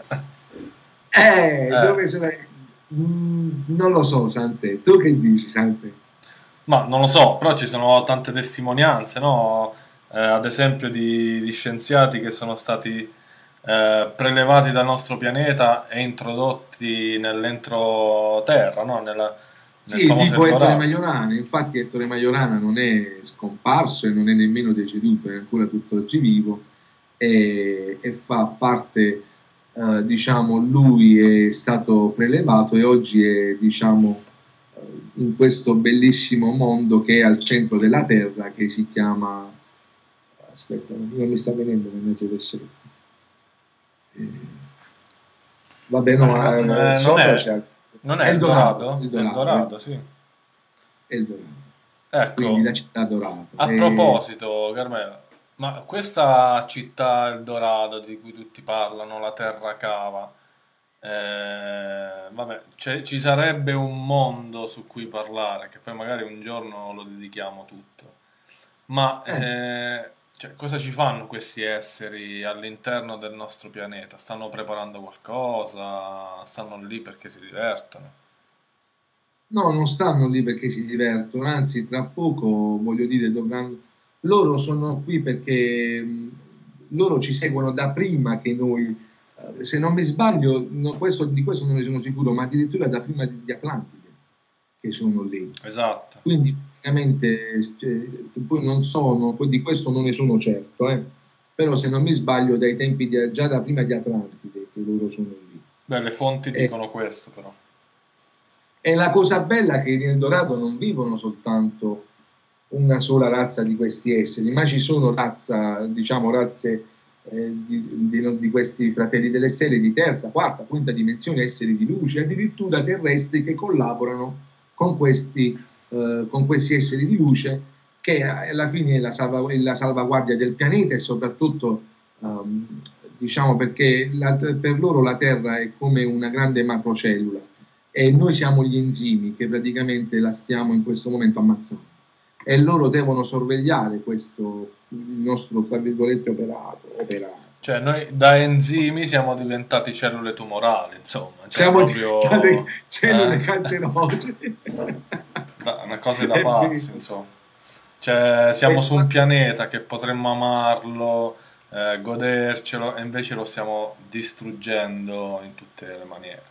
Speaker 3: Eh, eh. Dove sono... Mm, non lo so, Sante. Tu che dici, Sante?
Speaker 1: Ma non lo so, però ci sono tante testimonianze, no? Eh, ad esempio di, di scienziati che sono stati eh, prelevati dal nostro pianeta e introdotti nell'entroterra, no? Nella,
Speaker 3: Sì, tipo Ettore Majorana. Infatti Ettore Majorana non è scomparso e non è nemmeno deceduto, è ancora tutt'oggi vivo e, e fa parte, eh, diciamo, lui è stato prelevato e oggi è, diciamo, in questo bellissimo mondo che è al centro della Terra, che si chiama, aspetta, non mi sta venendo mezzo adesso. Eh, vabbè, no,
Speaker 1: no,
Speaker 3: eh,
Speaker 1: eh,
Speaker 3: sopra
Speaker 1: non è,
Speaker 3: c'è
Speaker 1: non è Eldorado?
Speaker 3: Eldorado,
Speaker 1: Eldorado, sì.
Speaker 3: Eldorado.
Speaker 1: Ecco,
Speaker 3: Quindi la città dorata.
Speaker 1: A
Speaker 3: e...
Speaker 1: proposito, Carmela, ma questa città Eldorado di cui tutti parlano, la Terra Cava, eh, vabbè, ci sarebbe un mondo su cui parlare, che poi magari un giorno lo dedichiamo tutto. Ma
Speaker 3: Eh.
Speaker 1: Eh, cioè, cosa ci fanno questi esseri all'interno del nostro pianeta? Stanno preparando qualcosa? Stanno lì perché si divertono?
Speaker 3: No, non stanno lì perché si divertono, anzi, tra poco, voglio dire, dovranno... Loro sono qui perché mh, loro ci seguono da prima che noi, eh, se non mi sbaglio, no, questo, di questo non ne sono sicuro, ma addirittura da prima di, di Atlantide che sono lì.
Speaker 1: Esatto.
Speaker 3: Quindi praticamente, cioè, poi non sono, poi di questo non ne sono certo, eh, però se non mi sbaglio dai tempi di, già da prima di Atlantide che loro sono lì.
Speaker 1: Beh, le fonti
Speaker 3: e,
Speaker 1: dicono questo però.
Speaker 3: E la cosa bella è che in Eldorado non vivono soltanto una sola razza di questi esseri, ma ci sono razza, diciamo, razze eh, di, di, di questi fratelli delle stelle di terza, quarta, quinta dimensione, esseri di luce, addirittura terrestri che collaborano con questi, eh, con questi esseri di luce, che alla fine è la, salva, è la salvaguardia del pianeta e soprattutto, um, diciamo, perché la, per loro la Terra è come una grande macrocellula e noi siamo gli enzimi che praticamente la stiamo in questo momento ammazzando. E loro devono sorvegliare questo, il nostro, tra virgolette, operato, operato.
Speaker 1: Cioè noi da enzimi siamo diventati cellule tumorali, insomma. Cioè
Speaker 3: siamo
Speaker 1: proprio,
Speaker 3: diventati cellule
Speaker 1: eh,
Speaker 3: cancerogene.
Speaker 1: una cosa da pazzi, insomma. Cioè siamo
Speaker 3: e
Speaker 1: su un pianeta che potremmo amarlo, eh, godercelo, e invece lo stiamo distruggendo in tutte le maniere.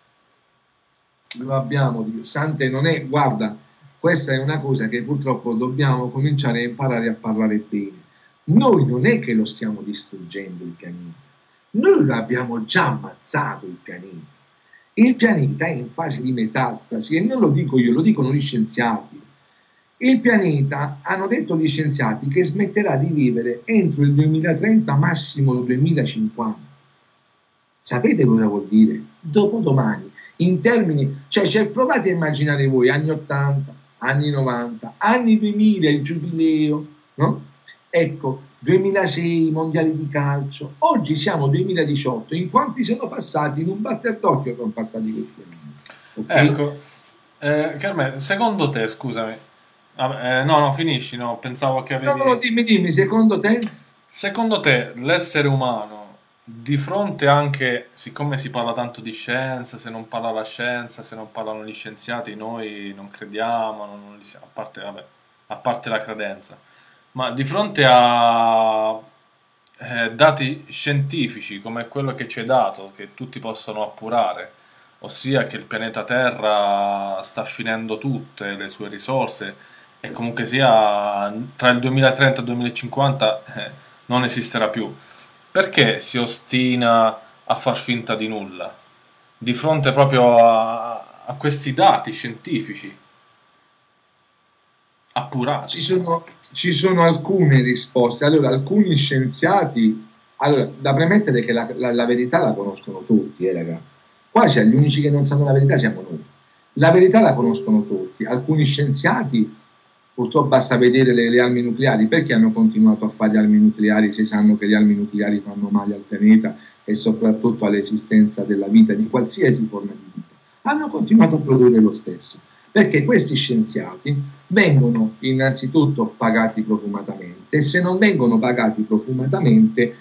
Speaker 3: Lo abbiamo, Sante, non è, guarda, questa è una cosa che purtroppo dobbiamo cominciare a imparare a parlare bene. Noi non è che lo stiamo distruggendo il pianeta, noi lo abbiamo già ammazzato il pianeta. Il pianeta è in fase di metastasi e non lo dico io, lo dicono gli scienziati. Il pianeta, hanno detto gli scienziati, che smetterà di vivere entro il duemilatrenta, massimo il duemilacinquanta. Sapete cosa vuol dire? Dopodomani. In termini, cioè, cioè provate a immaginare voi anni ottanta, anni novanta, anni duemila, il giubileo, no? Ecco, duemilasei, mondiali di calcio, oggi siamo duemiladiciotto, in quanti sono passati? In un batter d'occhio sono passati questi anni. Okay?
Speaker 1: Ecco, eh, Carmelo, secondo te, scusami, eh, no, no, finisci, no, pensavo che avevi...
Speaker 3: No, no, dimmi, dimmi, secondo te?
Speaker 1: Secondo te l'essere umano di fronte anche, siccome si parla tanto di scienza, se non parla la scienza, se non parlano gli scienziati, noi non crediamo, non, non li siamo- a parte, vabbè, a parte la credenza, ma di fronte a eh, dati scientifici come quello che ci è dato, che tutti possono appurare, ossia che il pianeta Terra sta finendo tutte le sue risorse e comunque sia tra il duemilatrenta e il duemilacinquanta eh, non esisterà più. Perché si ostina a far finta di nulla? Di fronte proprio a, a questi dati scientifici
Speaker 3: Ci
Speaker 1: appurati.
Speaker 3: sono, ci sono alcune risposte. Allora, alcuni scienziati, allora, da premettere che la, la- la verità la conoscono tutti, eh, raga. Qua c'è gli unici che non sanno la verità siamo noi. La verità la conoscono tutti. Alcuni scienziati, purtroppo basta vedere le, le armi nucleari, perché hanno continuato a fare le armi nucleari se sanno che le armi nucleari fanno male al pianeta e soprattutto all'esistenza della vita, di qualsiasi forma di vita. Hanno continuato a produrre lo stesso, perché questi scienziati vengono innanzitutto pagati profumatamente e se non vengono pagati profumatamente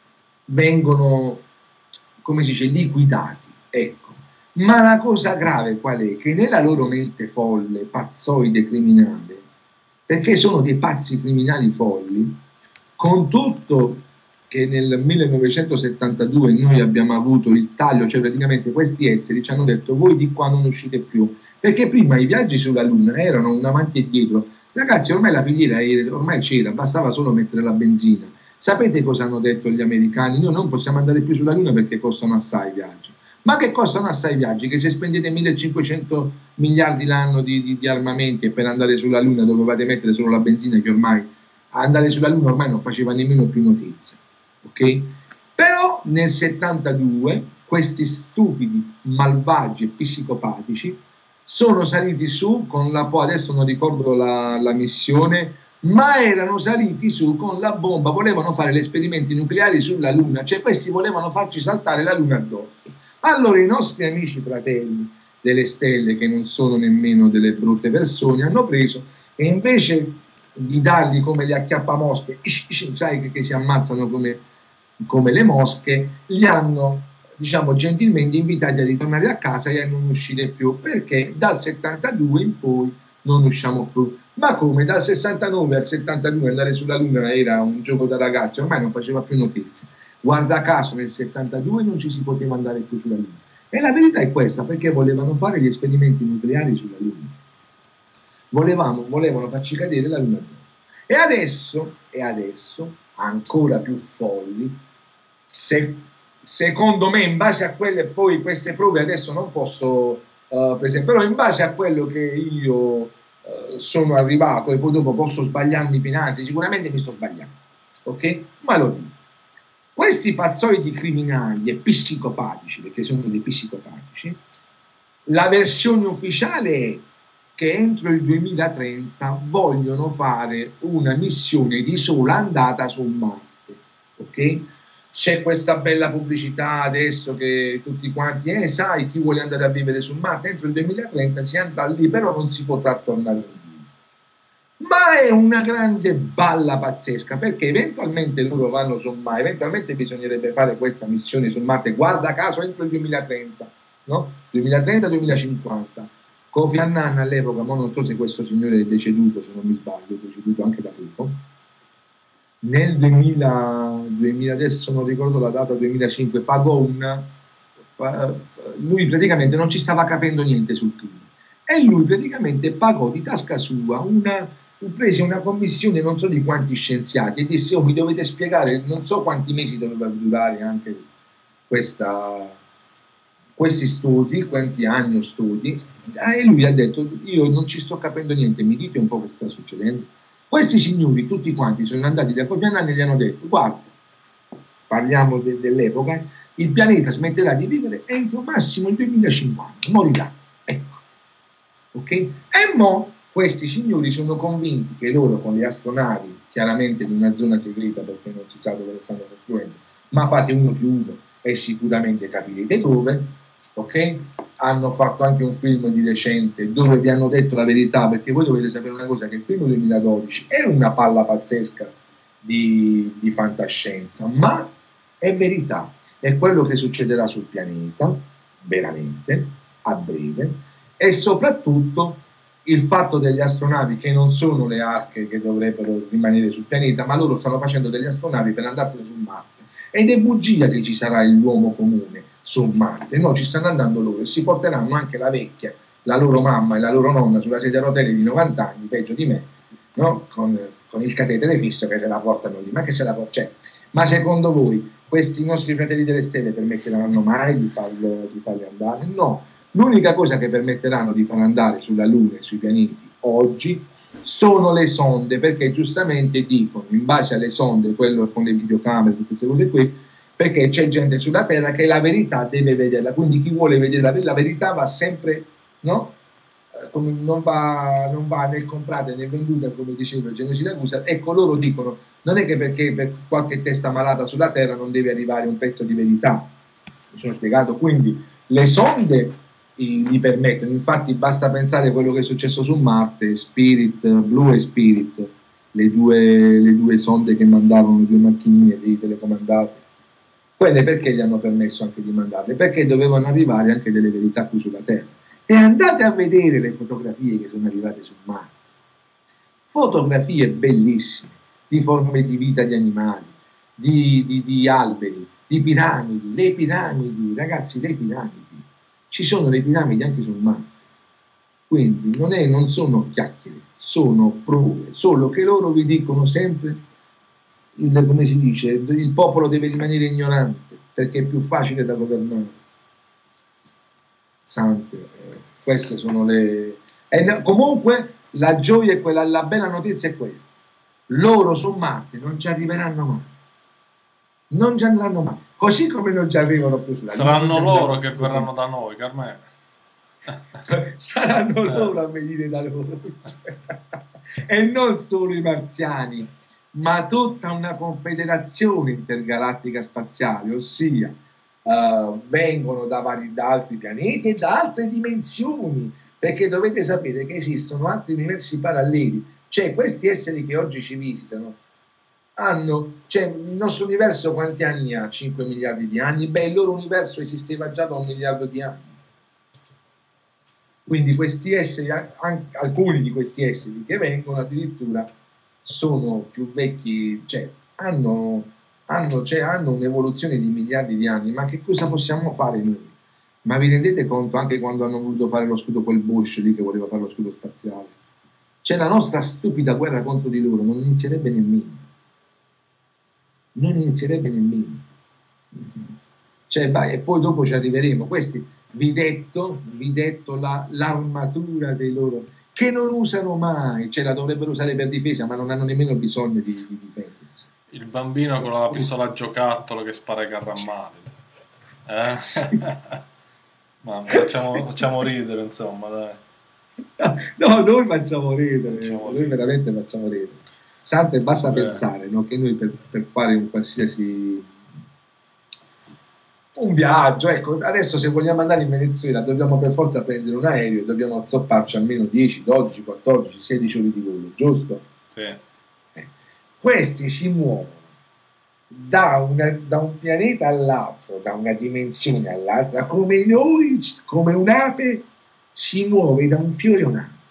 Speaker 3: vengono, come si dice, liquidati. Ecco. Ma la cosa grave qual è? Che nella loro mente folle, pazzoide, criminale, perché sono dei pazzi criminali folli, con tutto che nel millenovecentosettantadue noi abbiamo avuto il taglio, cioè praticamente questi esseri ci hanno detto voi di qua non uscite più, perché prima i viaggi sulla Luna erano un avanti e dietro, ragazzi ormai la filiera ormai c'era, bastava solo mettere la benzina. Sapete cosa hanno detto gli americani? Noi non possiamo andare più sulla Luna perché costano assai i viaggi. Ma che costano assai i viaggi? Che se spendete millecinquecento miliardi l'anno di, di, di armamenti e per andare sulla Luna dovevate mettere solo la benzina, che ormai andare sulla Luna ormai non faceva nemmeno più notizia. Okay? Però nel settantadue questi stupidi, malvagi e psicopatici sono saliti su con la, adesso non ricordo la, la missione, ma erano saliti su con la bomba, volevano fare gli esperimenti nucleari sulla Luna, cioè questi volevano farci saltare la Luna addosso. Allora i nostri amici fratelli delle stelle, che non sono nemmeno delle brutte persone, hanno preso e invece di dargli come gli acchiappamosche, sai che, che si ammazzano come, come le mosche, li hanno, diciamo, gentilmente invitati a ritornare a casa e a non uscire più, perché dal settantadue in poi non usciamo più. Ma come? Dal sessantanove al settantadue andare sulla Luna era un gioco da ragazzi, ormai non faceva più notizie. Guarda caso nel settantadue non ci si poteva andare più sulla Luna. E la verità è questa, perché volevano fare gli esperimenti nucleari sulla Luna. Volevamo, volevano farci cadere la Luna. E adesso, e adesso, ancora più folli, se, secondo me in base a quelle, poi queste prove adesso non posso uh, presentare, però in base a quello che io uh, sono arrivato, e poi dopo posso sbagliarmi finanzi, sicuramente mi sto sbagliando, ok? Ma lo dico. Questi pazzoidi criminali e psicopatici, perché sono dei psicopatici, la versione ufficiale è che entro il duemilatrenta vogliono fare una missione di sola andata su Marte, ok? C'è questa bella pubblicità adesso che tutti quanti, eh, sai chi vuole andare a vivere su Marte, entro il duemilatrenta si andrà lì, però non si potrà tornare indietro. Ma è una grande balla pazzesca, perché eventualmente loro vanno su Marte, eventualmente bisognerebbe fare questa missione su Marte, guarda caso entro il duemilatrenta, no? duemilatrenta duemilacinquanta. Kofi Annan all'epoca, ma non so se questo signore è deceduto, se non mi sbaglio, è deceduto anche da poco, nel duemila, duemila adesso non ricordo la data, duemilacinque, pagò una, lui praticamente non ci stava capendo niente sul clima, e lui praticamente pagò di tasca sua una, prese una commissione non so di quanti scienziati e disse oh mi dovete spiegare, non so quanti mesi doveva durare anche questa, questi studi, quanti anni o studi, e lui ha detto io non ci sto capendo niente, mi dite un po' che sta succedendo. Questi signori tutti quanti sono andati da Kofi Annan e gli hanno detto guarda, parliamo de, dell'epoca, il pianeta smetterà di vivere entro massimo il duemilacinquanta, morirà, ecco, ok? E mo questi signori sono convinti che loro con le astronavi, chiaramente in una zona segreta perché non si sa dove le stanno costruendo, ma fate uno più uno e sicuramente capirete dove, ok? Hanno fatto anche un film di recente dove vi hanno detto la verità, perché voi dovete sapere una cosa, che il film duemiladodici è una palla pazzesca di, di fantascienza, ma è verità, è quello che succederà sul pianeta, veramente, a breve, e soprattutto il fatto degli astronavi che non sono le arche che dovrebbero rimanere sul pianeta, ma loro stanno facendo degli astronavi per andarsene su Marte. Ed è bugia che ci sarà l'uomo comune su Marte, no, ci stanno andando loro e si porteranno anche la vecchia, la loro mamma e la loro nonna sulla sedia a rotelle di novanta anni, peggio di me, no? con, con il catetere fisso che se la portano lì. Ma che se la portano? Cioè, ma secondo voi questi nostri fratelli delle stelle permetteranno mai di, farlo, di farli andare? No. L'unica cosa che permetteranno di far andare sulla Luna e sui pianeti oggi sono le sonde, perché giustamente dicono, in base alle sonde, quello con le videocamere, tutte queste cose qui, perché c'è gente sulla Terra che la verità deve vederla, quindi chi vuole vedere la, la verità va sempre, no? Come non, va, non va né comprata né venduta, come diceva Eugenio Siracusa. Ecco, loro dicono, non è che perché per qualche testa malata sulla Terra non deve arrivare un pezzo di verità, mi sono spiegato, quindi le sonde gli permettono, infatti basta pensare a quello che è successo su Marte, Spirit, Blue e Spirit, le due, le due sonde che mandarono, le due macchinine dei telecomandate, quelle perché gli hanno permesso anche di mandarle? Perché dovevano arrivare anche delle verità qui sulla Terra. E andate a vedere le fotografie che sono arrivate su Marte, fotografie bellissime di forme di vita di animali, di, di, di alberi, di piramidi, le piramidi, ragazzi, le piramidi. Ci sono le piramidi anche sul Marte, quindi non, è, non sono chiacchiere, sono prove, solo che loro vi dicono sempre, il, come si dice, il popolo deve rimanere ignorante perché è più facile da governare. Sante, eh, queste sono le... E no, comunque la gioia è quella, la bella notizia è questa, loro su Marte non ci arriveranno mai, non ci andranno mai. Così come non ci arrivano più sulla Luna.
Speaker 1: Saranno loro che verranno da noi, Carmelo.
Speaker 3: Saranno loro a venire da loro. E non solo i marziani, ma tutta una confederazione intergalattica spaziale, ossia uh, vengono da, vari, da altri pianeti e da altre dimensioni, perché dovete sapere che esistono altri universi paralleli, cioè questi esseri che oggi ci visitano hanno, cioè il nostro universo quanti anni ha? cinque miliardi di anni? Beh, il loro universo esisteva già da un miliardo di anni. Quindi questi esseri, anche, alcuni di questi esseri che vengono addirittura sono più vecchi, cioè hanno, hanno, cioè, hanno un'evoluzione di miliardi di anni. Ma che cosa possiamo fare noi? Ma vi rendete conto anche quando hanno voluto fare lo scudo quel Bush lì che voleva fare lo scudo spaziale? Cioè la nostra stupida guerra contro di loro non inizierebbe nemmeno. Non inizierebbe nemmeno. Cioè, vai, e poi dopo ci arriveremo. Questi, vi detto, vi detto la, l'armatura dei loro, che non usano mai, cioè la dovrebbero usare per difesa, ma non hanno nemmeno bisogno di, di difendersi.
Speaker 1: Il bambino con la pistola a giocattolo che spara i carrammali. Eh?
Speaker 3: Sì.
Speaker 1: Ma facciamo, facciamo ridere, insomma, dai.
Speaker 3: No, noi facciamo ridere,
Speaker 1: Facciamo
Speaker 3: noi
Speaker 1: ridere.
Speaker 3: veramente facciamo ridere. Sante, basta
Speaker 1: Beh.
Speaker 3: pensare, no, che noi per, per fare un qualsiasi un viaggio, ecco, adesso se vogliamo andare in Venezuela dobbiamo per forza prendere un aereo, dobbiamo zopparci almeno dieci, dodici, quattordici, sedici ore di volo, giusto?
Speaker 1: Sì.
Speaker 3: Eh. Questi si muovono da, una, da un pianeta all'altro, da una dimensione all'altra, come noi, come un'ape si muove da un fiore a un altro.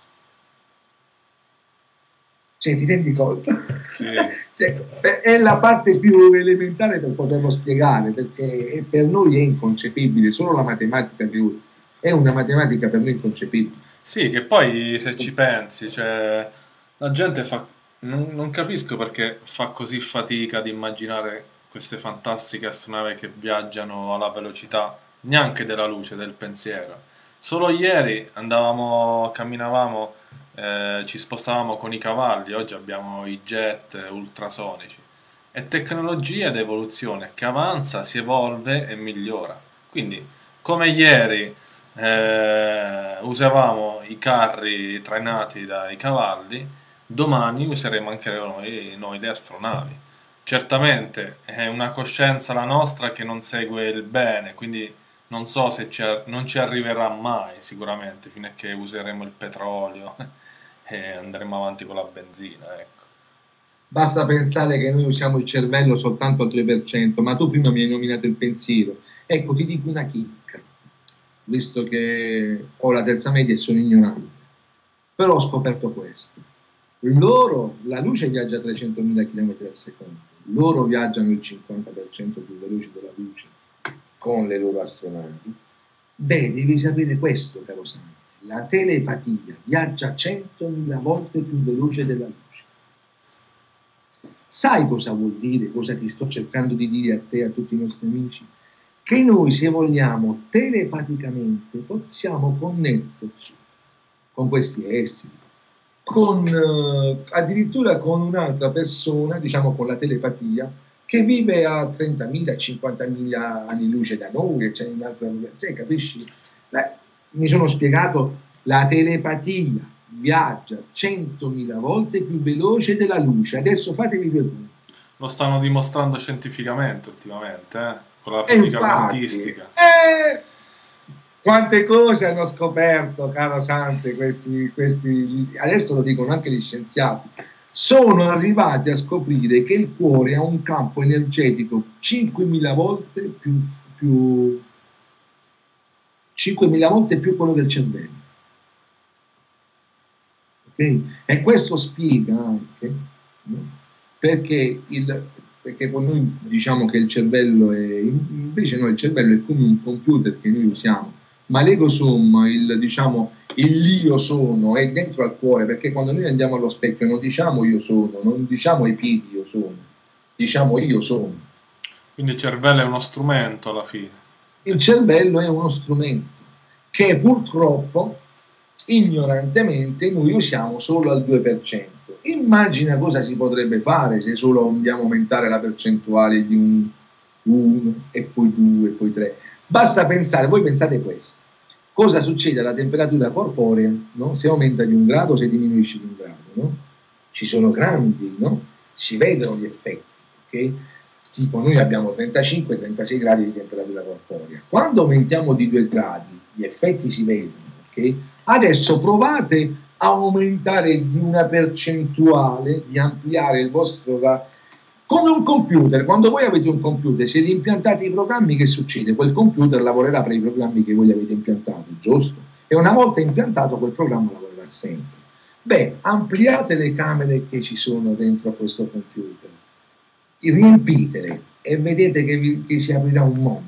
Speaker 3: Cioè, ti rendi conto?
Speaker 1: Sì.
Speaker 3: Cioè, è la parte più elementare per poterlo spiegare, perché per noi è inconcepibile, solo la matematica che usa è una matematica per noi inconcepibile.
Speaker 1: Sì, che poi se ci pensi, cioè, la gente fa... Non, non capisco perché fa così fatica ad immaginare queste fantastiche astronavi che viaggiano alla velocità neanche della luce, del pensiero. Solo ieri andavamo, camminavamo, eh, ci spostavamo con i cavalli, oggi abbiamo i jet ultrasonici. È tecnologia ed evoluzione che avanza, si evolve e migliora. Quindi, come ieri eh, usavamo i carri trainati dai cavalli, domani useremo anche noi, noi le astronavi. Certamente è una coscienza la nostra che non segue il bene, quindi non so se ci, non ci arriverà mai sicuramente fino a che useremo il petrolio e andremo avanti con la benzina, ecco.
Speaker 3: Basta pensare che noi usiamo il cervello soltanto al due per cento, ma tu prima mi hai nominato il pensiero. Ecco, ti dico una chicca, visto che ho la terza media e sono ignorante, però ho scoperto questo. Loro, la luce viaggia a trecentomila chilometri al secondo, loro viaggiano il cinquanta per cento più veloce della luce con le loro astronavi. Beh, devi sapere questo, caro Santi, la telepatia viaggia centomila volte più veloce della luce. Sai cosa vuol dire, cosa ti sto cercando di dire a te e a tutti i nostri amici? Che noi, se vogliamo, telepaticamente possiamo connetterci con questi esseri, con, eh, addirittura con un'altra persona, diciamo con la telepatia, che vive a trentamila, cinquantamila anni luce da noi, cioè in altra, cioè, capisci? La, mi sono spiegato, la telepatia viaggia centomila volte più veloce della luce. Adesso fatevi due punti.
Speaker 1: Lo stanno dimostrando scientificamente ultimamente, eh? Con la
Speaker 3: E
Speaker 1: fisica
Speaker 3: infatti,
Speaker 1: quantistica.
Speaker 3: eh, quante cose hanno scoperto, caro Sante, questi, questi, adesso lo dicono anche gli scienziati, sono arrivati a scoprire che il cuore ha un campo energetico cinquemila volte più, più cinquemila volte più quello del cervello. Okay? E questo spiega anche, no? perché, il, perché noi diciamo che il cervello è, invece no, il cervello è come un computer che noi usiamo, ma l'ego sum, il, diciamo, il io sono è dentro al cuore, perché quando noi andiamo allo specchio non diciamo io sono, non diciamo ai piedi io sono, diciamo io sono.
Speaker 1: Quindi il cervello è uno strumento alla fine.
Speaker 3: Il cervello è uno strumento che purtroppo ignorantemente noi usiamo solo al due per cento. Immagina cosa si potrebbe fare se solo andiamo a aumentare la percentuale di un uno e poi due e poi tre. Basta pensare, voi pensate questo, cosa succede alla temperatura corporea, no? Se aumenta di un grado, se diminuisce di un grado, no? Ci sono grandi, no? Si vedono gli effetti, ok? Tipo noi abbiamo trentacinque trentasei gradi di temperatura corporea, quando aumentiamo di due gradi gli effetti si vedono, ok? Adesso provate a aumentare di una percentuale, di ampliare il vostro, come un computer. Quando voi avete un computer, siete impiantati i programmi, che succede? Quel computer lavorerà per i programmi che voi avete impiantato, giusto? E una volta impiantato quel programma lavorerà sempre. Beh, ampliate le camere che ci sono dentro a questo computer, riempitele e vedete che, vi, che si aprirà un mondo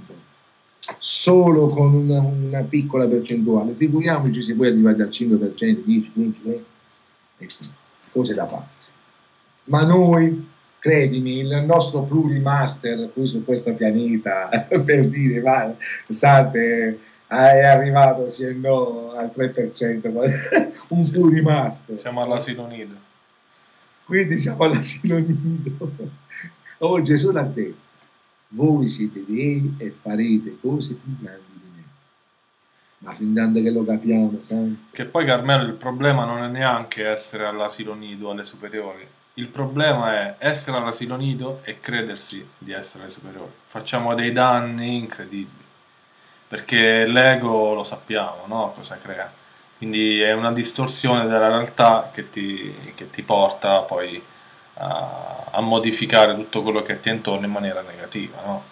Speaker 3: solo con una, una piccola percentuale. Figuriamoci se voi arrivate al cinque per cento, dieci, quindici, venti, ecco, cose da pazzi. Ma noi, credimi, il nostro plurimaster qui su questo pianeta, per dire, va, Sante, è arrivato sì e no al tre per cento, un plurimaster.
Speaker 1: Siamo all'asilo nido.
Speaker 3: Quindi siamo all'asilo nido. Oh, Gesù l'ha detto, voi siete dei e farete cose più grandi di me. Ma fin tanto che lo capiamo, sai?
Speaker 1: Che poi, Carmelo, il problema non è neanche essere all'asilo nido, alle superiori. Il problema è essere all'asilo nido e credersi di essere alle superiori. Facciamo dei danni incredibili. Perché l'ego lo sappiamo, no? Cosa crea. Quindi è una distorsione della realtà che ti, che ti porta poi a, a modificare tutto quello che ti è intorno in maniera negativa, no?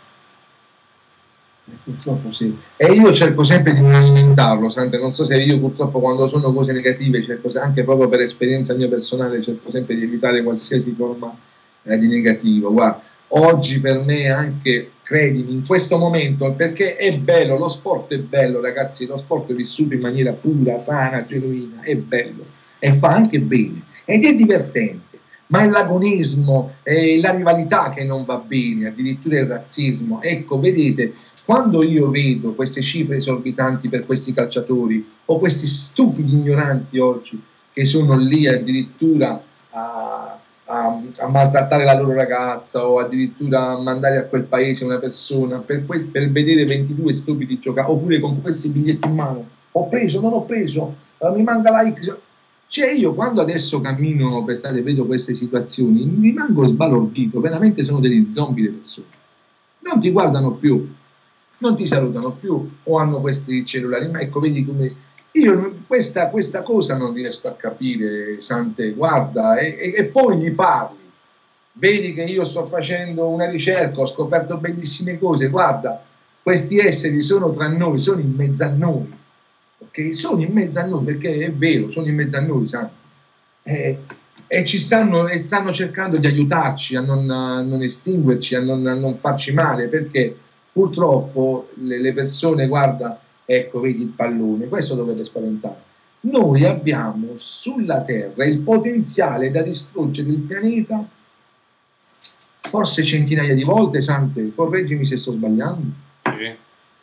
Speaker 3: Purtroppo sì. E io cerco sempre di non alimentarlo, Sante. Non so se io purtroppo quando sono cose negative, cerco anche proprio per esperienza mia personale, cerco sempre di evitare qualsiasi forma eh, di negativo. Guarda, oggi per me anche, credimi, in questo momento, perché è bello, lo sport è bello, ragazzi, lo sport è vissuto in maniera pura, sana, genuina, è bello e fa anche bene ed è divertente. Ma è l'agonismo, è la rivalità che non va bene, addirittura il razzismo. Ecco, vedete, quando io vedo queste cifre esorbitanti per questi calciatori o questi stupidi ignoranti oggi che sono lì addirittura a, a, a maltrattare la loro ragazza o addirittura a mandare a quel paese una persona per, que- per vedere ventidue stupidi giocare, oppure con questi biglietti in mano, ho preso, non ho preso, mi manca like. Cioè io quando adesso cammino per strada e vedo queste situazioni mi rimango sbalordito, veramente sono degli zombie le persone, non ti guardano più, non ti salutano più o hanno questi cellulari, ma ecco vedi come io questa, questa cosa non riesco a capire, Sante, guarda, e, e, e poi gli parli, vedi che io sto facendo una ricerca, ho scoperto bellissime cose, guarda, questi esseri sono tra noi, sono in mezzo a noi, ok? Sono in mezzo a noi, perché è vero, sono in mezzo a noi, sai? Eh, e ci stanno, e stanno cercando di aiutarci a non, a non estinguerci, a non, a non farci male, perché purtroppo le, le persone, guarda, ecco, vedi il pallone, questo dovrebbe spaventare. Noi abbiamo sulla Terra il potenziale da distruggere il pianeta forse centinaia di volte, Sante, correggimi se sto sbagliando.
Speaker 1: Sì.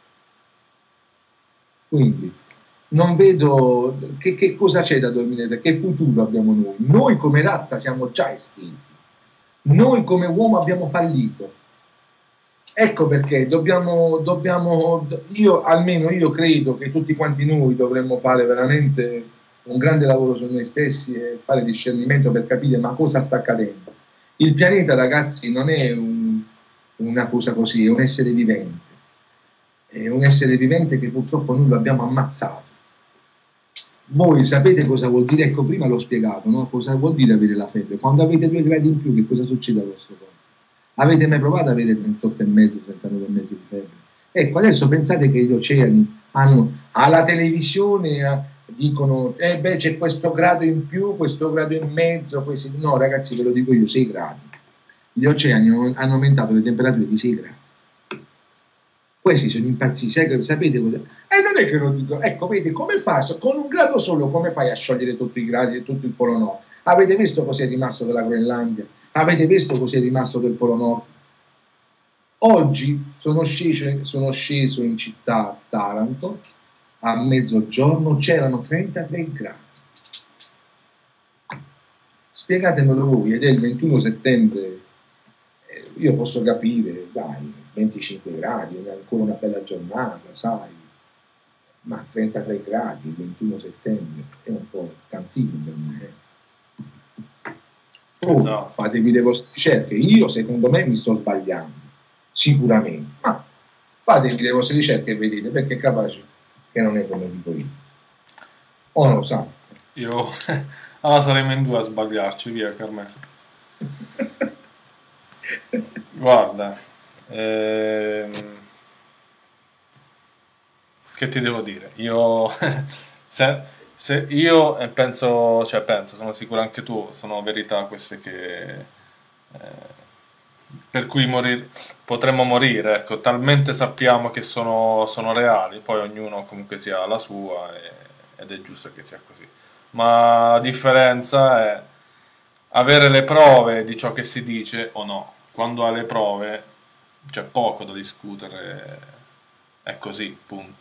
Speaker 3: Quindi non vedo che, che cosa c'è da dormire, che futuro abbiamo noi. Noi come razza siamo già estinti, noi come uomo abbiamo fallito. Ecco perché dobbiamo, dobbiamo, io almeno io credo che tutti quanti noi dovremmo fare veramente un grande lavoro su noi stessi e fare discernimento per capire ma cosa sta accadendo. Il pianeta, ragazzi, non è un, una cosa così, è un essere vivente. È un essere vivente che purtroppo noi lo abbiamo ammazzato. Voi sapete cosa vuol dire? Ecco, prima l'ho spiegato, no? Cosa vuol dire avere la febbre? Quando avete due gradi in più, che cosa succede al vostro corpo? Avete mai provato ad avere trentotto e mezzo, trentanove e mezzo di febbre? Ecco, adesso pensate che gli oceani hanno, alla televisione dicono, eh beh, c'è questo grado in più, questo grado in mezzo, questi... no ragazzi, ve lo dico io, sei gradi. Gli oceani hanno aumentato le temperature di sei gradi. Questi sono impazziti, sapete cosa? E non è che lo dico, ecco, vedi, come fai, con un grado solo, come fai a sciogliere tutti i gradi e tutto il Polo Nord? Avete visto cos'è rimasto della Groenlandia? Avete visto cos'è rimasto del Polo Nord? Oggi sono sceso, sono sceso in città a Taranto, a mezzogiorno c'erano trentatré gradi. Spiegatemelo voi, ed è il ventuno settembre, eh, io posso capire, dai, venticinque gradi, è ancora una bella giornata, sai, ma trentatré gradi, il ventuno settembre, è un po' tantino per me. Oh, esatto. Fatevi le vostre ricerche, io secondo me mi sto sbagliando, sicuramente, ma fatevi le vostre ricerche e vedete, perché è capace che non è come dico io. O non lo sa.
Speaker 1: Io, allora saremo in due a sbagliarci, via Carmelo. Guarda, ehm, che ti devo dire? Io, se, se io e penso, cioè penso, sono sicuro anche tu, sono verità queste che... Eh, per cui morire, potremmo morire, ecco, talmente sappiamo che sono, sono reali, poi ognuno comunque sia la sua e, ed è giusto che sia così. Ma la differenza è avere le prove di ciò che si dice o no. Quando hai le prove c'è poco da discutere, è così, punto.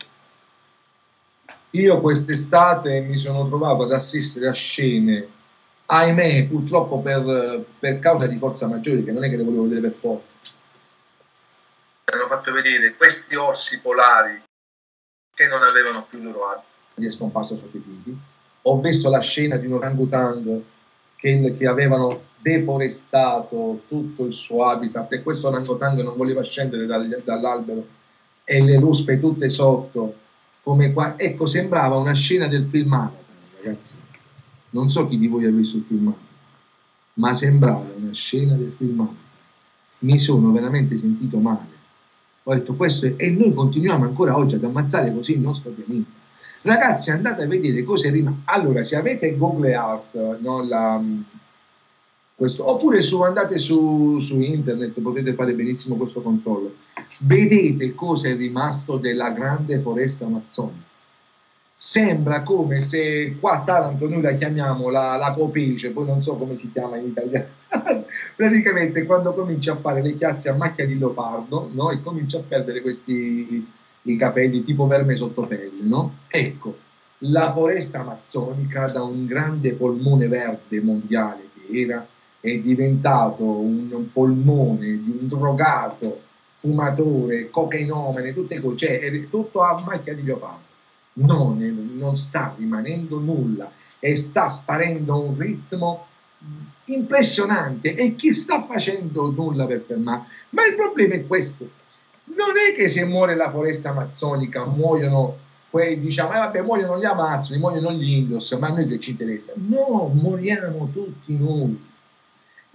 Speaker 3: Io quest'estate mi sono trovato ad assistere a scene, ahimè, purtroppo per, per causa di forza maggiore, che non è che le volevo vedere per forza.
Speaker 2: Hanno fatto vedere questi orsi polari che non avevano più i loro armi.
Speaker 3: È scomparso sotto i piedi. Ho visto la scena di un orangutan che, che avevano deforestato tutto il suo habitat e questo orangutan non voleva scendere dal, dall'albero e le ruspe tutte sotto. Come qua. Ecco, sembrava una scena del film Avatar, ragazzi. Non so chi di voi ha visto il film, ma sembrava una scena del film. Mi sono veramente sentito male. Ho detto questo è... e noi continuiamo ancora oggi ad ammazzare così il nostro pianeta. Ragazzi, andate a vedere cosa rima. Allora, se avete Google Earth, no, la, questo, oppure su, andate su, su internet, potete fare benissimo questo controllo. Vedete cosa è rimasto della grande foresta amazzonica. Sembra come se qua a Taranto noi la chiamiamo la, la copece, poi non so come si chiama in italiano. Praticamente quando comincia a fare le chiazze a macchia di leopardo, no? E comincia a perdere questi i capelli tipo verme sottopelle, no? Ecco, la foresta amazzonica da un grande polmone verde mondiale che era, è diventato un polmone di un drogato, fumatore, cocainomane, tutte cose, cioè è tutto a macchia di leopardo. Non, è, non sta rimanendo nulla e sta sparendo a un ritmo impressionante e chi sta facendo nulla per fermare? Ma il problema è questo, non è che se muore la foresta amazzonica muoiono quei, diciamo, eh, vabbè, muoiono gli amazzoni, muoiono gli indios, ma a noi che ci interessa? No, moriamo tutti noi.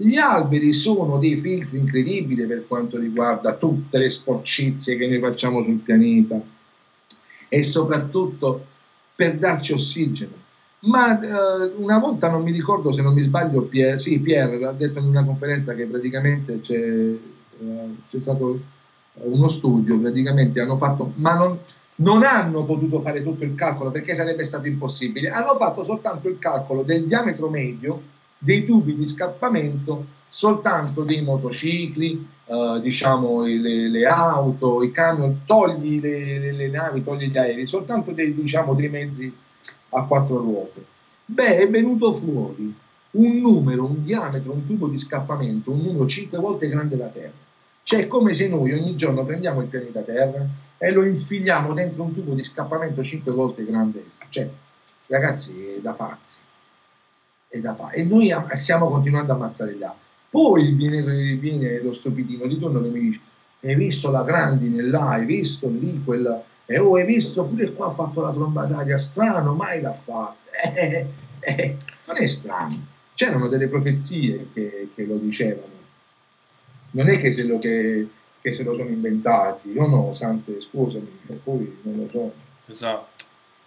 Speaker 3: Gli alberi sono dei filtri incredibili per quanto riguarda tutte le sporcizie che noi facciamo sul pianeta e soprattutto per darci ossigeno. Ma eh, una volta, non mi ricordo se non mi sbaglio, Pierre, sì, Pierre ha detto in una conferenza che praticamente c'è, eh, c'è stato uno studio, praticamente hanno fatto, ma non, non hanno potuto fare tutto il calcolo perché sarebbe stato impossibile, hanno fatto soltanto il calcolo del diametro medio dei tubi di scappamento soltanto dei motocicli, eh, diciamo le, le auto, i camion, togli le, le, le navi, togli gli aerei, soltanto dei, diciamo, dei mezzi a quattro ruote. Beh, è venuto fuori un numero, un diametro, un tubo di scappamento, un numero cinque volte grande della Terra. Cioè è come se noi ogni giorno prendiamo il pianeta Terra e lo infiliamo dentro un tubo di scappamento cinque volte grande. Cioè, ragazzi, è da pazzi. È da pazzi. E noi stiamo continuando a ammazzare gli altri. Poi viene, viene lo stupidino di turno che mi dice: hai visto la grandine là, hai visto lì quella... E oh, hai visto pure qua ha fatto la tromba d'aria, strano, mai l'ha fatto. Eh, eh, non è strano, c'erano delle profezie che, che lo dicevano, non è che se lo, che, che se lo sono inventati. Io no, Sante, scusami, poi non lo so.
Speaker 1: Esatto.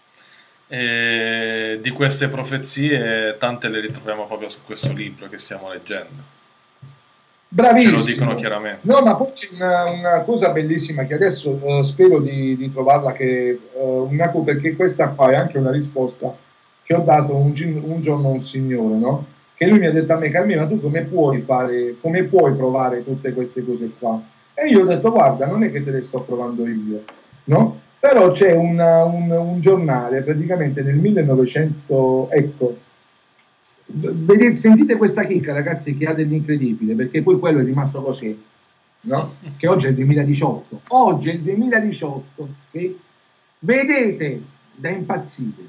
Speaker 1: E di queste profezie tante le ritroviamo proprio su questo libro che stiamo leggendo.
Speaker 3: Bravissimo.
Speaker 1: Ce lo dicono chiaramente.
Speaker 3: No, ma poi c'è una, una cosa bellissima che adesso uh, spero di, di trovarla, che uh, una, perché questa qua è anche una risposta che ho dato un, un giorno a un signore, no? Che lui mi ha detto a me: Carmine, tu come puoi fare, come puoi provare tutte queste cose qua? E io ho detto: guarda, non è che te le sto provando io, no? Però c'è una, un, un giornale praticamente nel millenovecento, ecco, vedete, sentite questa chicca, ragazzi, che ha dell'incredibile, perché poi quello è rimasto così, no? Che oggi è il duemiladiciotto, oggi è il duemiladiciotto, okay? Vedete, da impazzire,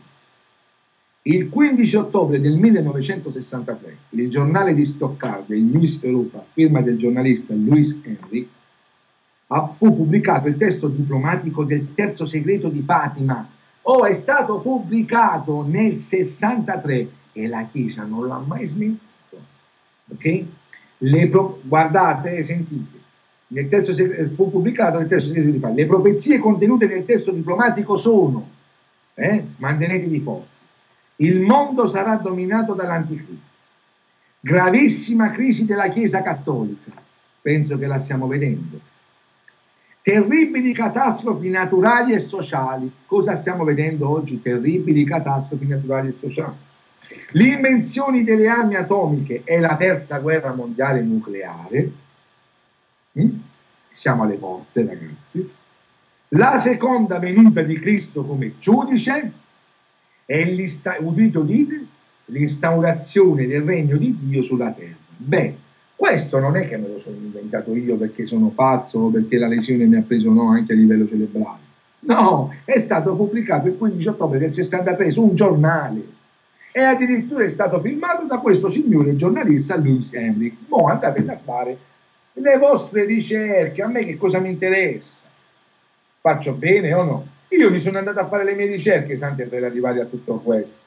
Speaker 3: il quindici ottobre del millenovecentosessantatré il giornale di Stoccarda, il News Europa, firma del giornalista Louis Henry, fu pubblicato il testo diplomatico del terzo segreto di Fatima. Oh, è stato pubblicato nel sessantatré e la Chiesa non l'ha mai smentito. Ok? Le pro- guardate, sentite, nel terzo segreto, fu pubblicato nel terzo segreto di Fatima. Le profezie contenute nel testo diplomatico sono, eh, mantenetevi forti, il mondo sarà dominato dall'anticristo, gravissima crisi della Chiesa cattolica, penso che la stiamo vedendo, terribili catastrofi naturali e sociali. Cosa stiamo vedendo oggi? Terribili catastrofi naturali e sociali. Le invenzioni delle armi atomiche e la terza guerra mondiale nucleare. Mm? Siamo alle porte, ragazzi. La seconda venuta di Cristo come giudice e udito udite, l'instaurazione del regno di Dio sulla terra. Beh, questo non è che me lo sono inventato io perché sono pazzo o perché la lesione mi ha preso, no, anche a livello cerebrale. No, è stato pubblicato il quindici ottobre del sessantatré su un giornale e addirittura è stato filmato da questo signore giornalista Louis Henry. Mo' andate a fare le vostre ricerche, a me che cosa mi interessa? Faccio bene o no? Io mi sono andato a fare le mie ricerche, Sante, per arrivare a tutto questo.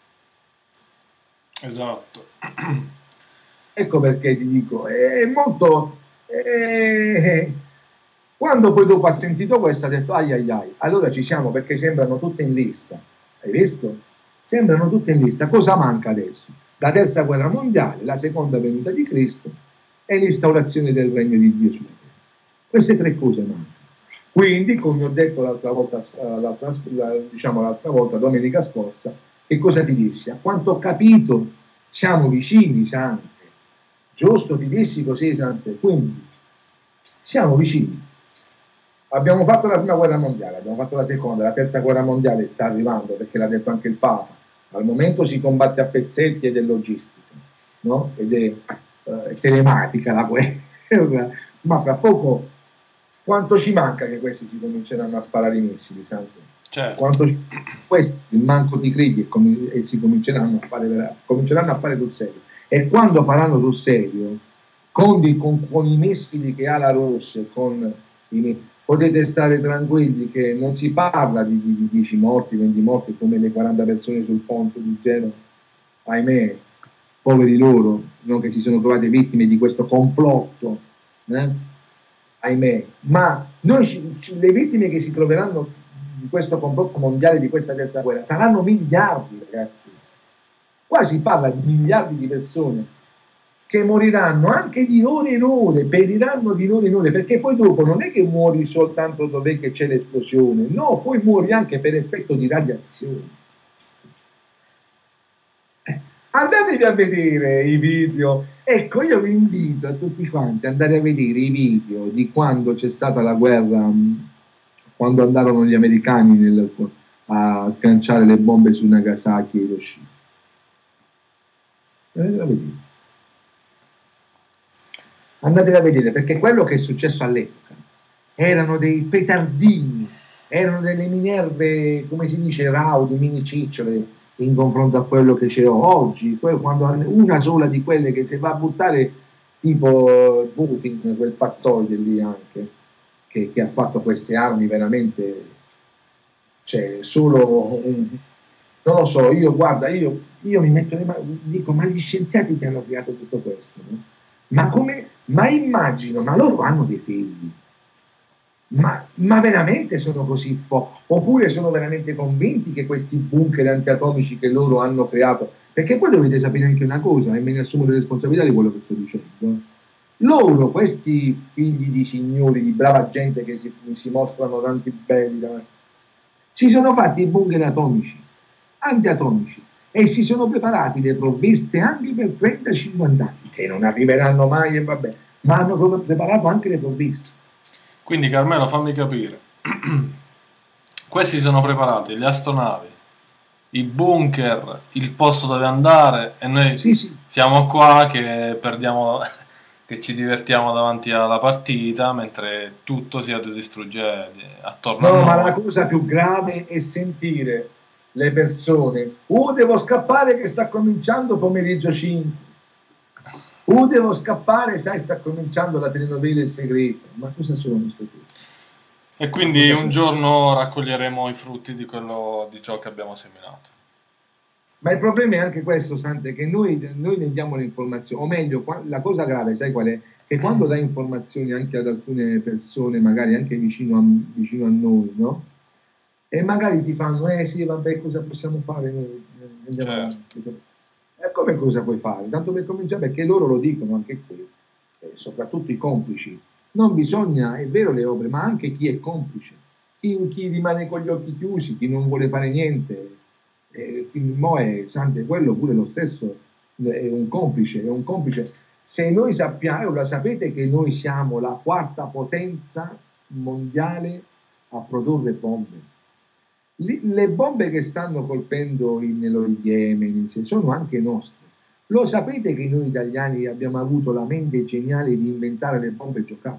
Speaker 1: Esatto.
Speaker 3: Ecco perché ti dico, è molto... Eh, quando poi dopo ha sentito questo ha detto ai ai ai, allora ci siamo, perché sembrano tutte in lista. Hai visto? Sembrano tutte in lista. Cosa manca adesso? La terza guerra mondiale, la seconda venuta di Cristo e l'instaurazione del regno di Dio sulla terra. Queste tre cose mancano. Quindi, come ho detto l'altra volta, l'altra, diciamo l'altra volta, domenica scorsa, che cosa ti dissi? A quanto ho capito, siamo vicini, Sante. Giusto, ti dissi così, Sante. Quindi, siamo vicini. Abbiamo fatto la prima guerra mondiale, abbiamo fatto la seconda, la terza guerra mondiale sta arrivando, perché l'ha detto anche il Papa. Al momento si combatte a pezzetti ed è logistica, no? Ed è, uh, è telematica la guerra, ma fra poco... Quanto ci manca che questi si cominceranno a sparare i missili, Santo?
Speaker 1: Certo.
Speaker 3: Quanto ci... questi, il manco ti credi e, com- e si cominceranno a fare cominceranno a fare sul serio. E quando faranno sul serio, con, di, con, con i missili che ha la Russia, con i, potete stare tranquilli che non si parla di, di, di dieci morti, venti morti, come le quaranta persone sul ponte di Genova, ahimè, poveri loro, no, che si sono trovate vittime di questo complotto, eh? Ahimè, ma noi ci, ci, le vittime che si troveranno di questo complotto mondiale, di questa terza guerra, saranno miliardi, ragazzi. Qua si parla di miliardi di persone che moriranno anche di ore in ore, periranno di ore in ore, perché poi dopo non è che muori soltanto dove c'è l'esplosione, no, poi muori anche per effetto di radiazione. Eh, andatevi a vedere i video, ecco, io vi invito a tutti quanti ad andare a vedere i video di quando c'è stata la guerra, quando andarono gli americani nel, a sganciare le bombe su Nagasaki e Hiroshima. Andate a vedere. Andate a vedere, perché quello che è successo all'epoca erano dei petardini, erano delle minerve, come si dice, raudi, mini cicciole, in confronto a quello che c'è oggi. Poi quando una sola di quelle che si va a buttare, tipo Putin, quel pazzoide lì anche, che, che ha fatto queste armi veramente, cioè solo un, non lo so, io guarda, io, io mi metto le mani, dico, ma gli scienziati che hanno creato tutto questo, no? Ma come, ma immagino, ma loro hanno dei figli, ma, ma veramente sono così fo- oppure sono veramente convinti che questi bunker antiatomici che loro hanno creato, perché poi dovete sapere anche una cosa, e me ne assumo le responsabilità di quello che sto dicendo, loro, questi figli di signori, di brava gente che si, si mostrano tanti belli, si sono fatti i bunker atomici, antiatomici, e si sono preparati le provviste anche per trenta cinquanta anni, che non arriveranno mai, e vabbè, ma hanno preparato anche le provviste.
Speaker 1: Quindi Carmelo, fammi capire, questi sono preparati, le astronavi, i bunker, il posto dove andare, e noi
Speaker 3: sì, sì.
Speaker 1: siamo qua che perdiamo, che ci divertiamo davanti alla partita, mentre tutto si autodistrugge attorno
Speaker 3: no,
Speaker 1: a noi.
Speaker 3: Ma la cosa più grave è sentire le persone, uh devo scappare che sta cominciando pomeriggio cinque, uh devo scappare, sai, sta cominciando la telenovela Il Segreto, ma cosa sono queste cose?
Speaker 1: E quindi un giorno raccoglieremo i frutti di quello, di ciò che abbiamo seminato.
Speaker 3: Ma il problema è anche questo, Sante, che noi, noi ne diamo le informazioni, o meglio, la cosa grave, sai qual è? Che quando dai informazioni anche ad alcune persone, magari anche vicino a, vicino a noi, no? E magari ti fanno, eh sì, vabbè, cosa possiamo fare noi? Andiamo
Speaker 1: certo.
Speaker 3: avanti. E come cosa puoi fare? Tanto per cominciare, perché loro lo dicono anche qui, eh, soprattutto i complici. Non bisogna, è vero le opere, ma anche chi è complice, chi, chi rimane con gli occhi chiusi, chi non vuole fare niente, eh, chi mo è Sante, quello pure lo stesso è un complice, è un complice. Se noi sappiamo, lo sapete che noi siamo la quarta potenza mondiale a produrre bombe. Le bombe che stanno colpendo in, nello Yemen sono anche nostre. Lo sapete che noi italiani abbiamo avuto la mente geniale di inventare le bombe giocattolo?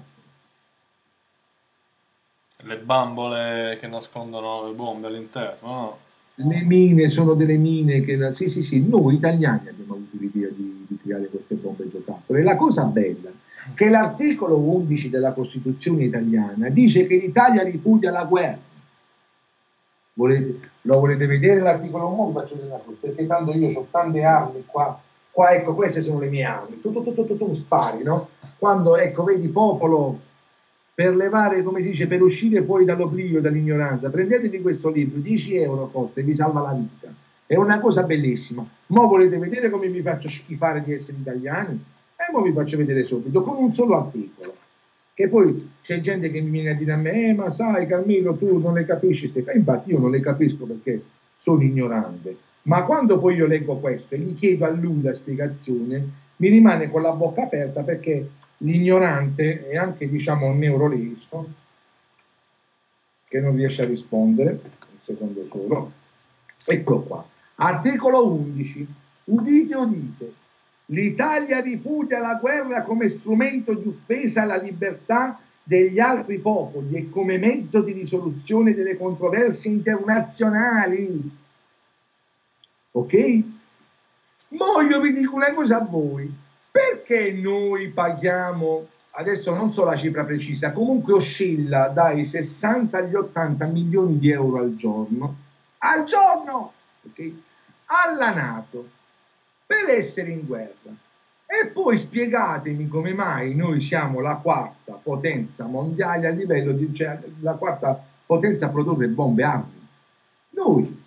Speaker 1: Le bambole che nascondono le bombe all'interno, no?
Speaker 3: Le mine sono delle mine che... Sì, sì, sì, noi italiani abbiamo avuto l'idea di, di creare queste bombe giocattolo. E la cosa bella è che l'articolo undici della Costituzione italiana dice che l'Italia ripudia la guerra. Volete, lo volete vedere l'articolo uno? Faccio vedere, perché tanto io ho tante armi qua, qua ecco, queste sono le mie armi, tu, tu, tu, tu, tu, tu spari, no? Quando, ecco, vedi, popolo, per levare, come si dice, per uscire fuori dall'oblio, dall'ignoranza, prendetevi questo libro, dieci euro costa e vi salva la vita, è una cosa bellissima. Mo volete vedere come vi faccio schifare di essere italiani? E mo vi faccio vedere subito, con un solo articolo. Che poi c'è gente che mi viene a dire a me, eh, ma sai Carmelo, tu non le capisci queste cose. Infatti io non le capisco perché sono ignorante. Ma quando poi io leggo questo e gli chiedo a lui la spiegazione, mi rimane con la bocca aperta, perché l'ignorante è anche, diciamo, un neuroleso che non riesce a rispondere, un secondo solo. Eccolo qua. Articolo undici. Udite, udite. L'Italia ripudia la guerra come strumento di offesa alla libertà degli altri popoli e come mezzo di risoluzione delle controversie internazionali. Ok? Ma io vi dico una cosa a voi. Perché noi paghiamo, adesso non so la cifra precisa, comunque oscilla dai sessanta agli ottanta milioni di euro al giorno, al giorno, ok? Alla NATO, per essere in guerra. E poi spiegatemi come mai noi siamo la quarta potenza mondiale a livello di, cioè la quarta potenza a produrre bombe e armi. Noi.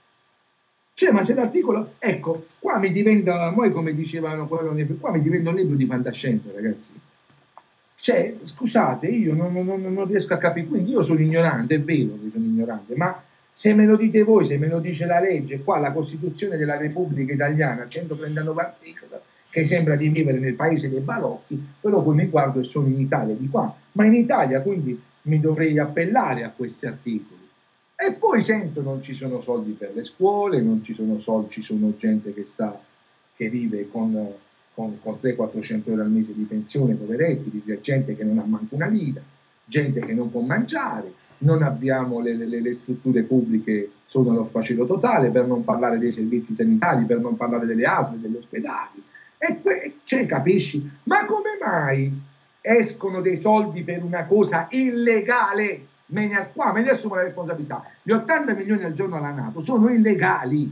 Speaker 3: Cioè, ma se l'articolo, ecco, qua mi diventa, poi come dicevano quello, qua mi diventa un libro di fantascienza, ragazzi. Cioè, scusate, io non, non, non riesco a capire, quindi io sono ignorante, è vero che sono ignorante, ma se me lo dite voi, se me lo dice la legge, qua la Costituzione della Repubblica Italiana, centotrentanove articoli, che sembra di vivere nel paese dei balocchi, però poi mi guardo e sono in Italia di qua, ma in Italia quindi mi dovrei appellare a questi articoli. E poi sento non ci sono soldi per le scuole, non ci sono soldi, ci sono gente che sta, che vive con, con, con trecento quattrocento euro al mese di pensione, poveretti, gente che non ha manco una lira, gente che non può mangiare, non abbiamo le, le, le strutture pubbliche, sono allo sfacelo totale, per non parlare dei servizi sanitari, per non parlare delle A S L, degli ospedali. E cioè, capisci? Ma come mai escono dei soldi per una cosa illegale? Me ne, qua me ne assumo la responsabilità. Gli ottanta milioni al giorno alla NATO sono illegali.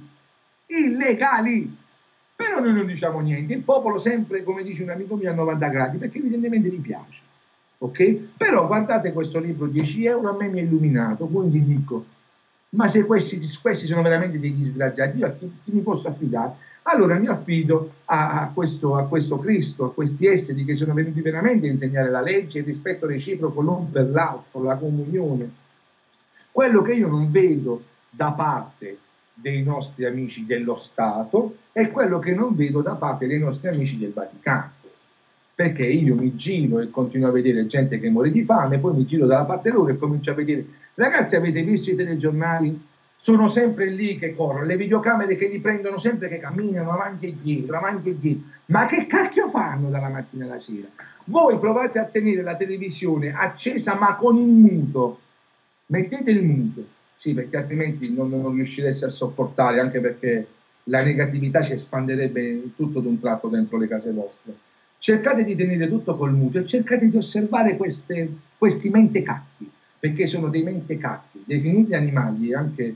Speaker 3: Illegali. Però noi non diciamo niente. Il popolo sempre, come dice un amico mio, a novanta gradi, perché evidentemente gli piace. Ok? Però guardate questo libro, dieci euro, a me mi ha illuminato. Quindi dico, ma se questi, questi sono veramente dei disgraziati, io a chi, chi mi posso affidare? Allora mi affido a, a, questo, a questo Cristo, a questi esseri che sono venuti veramente a insegnare la legge, il rispetto reciproco l'un per l'altro, la comunione. Quello che io non vedo da parte dei nostri amici dello Stato è quello che non vedo da parte dei nostri amici del Vaticano. Perché io mi giro e continuo a vedere gente che muore di fame, poi mi giro dalla parte loro e comincio a vedere, ragazzi, avete visto i telegiornali? Sono sempre lì che corrono, le videocamere che li prendono sempre che camminano avanti e dietro, avanti e dietro. Ma che cacchio fanno dalla mattina alla sera? Voi provate a tenere la televisione accesa ma con il muto. Mettete il muto. Sì, perché altrimenti non, non riuscireste a sopportare, anche perché la negatività si espanderebbe tutto d'un tratto dentro le case vostre. Cercate di tenere tutto col muto e cercate di osservare queste, questi mentecatti, perché sono dei mentecatti. Definiti animali è anche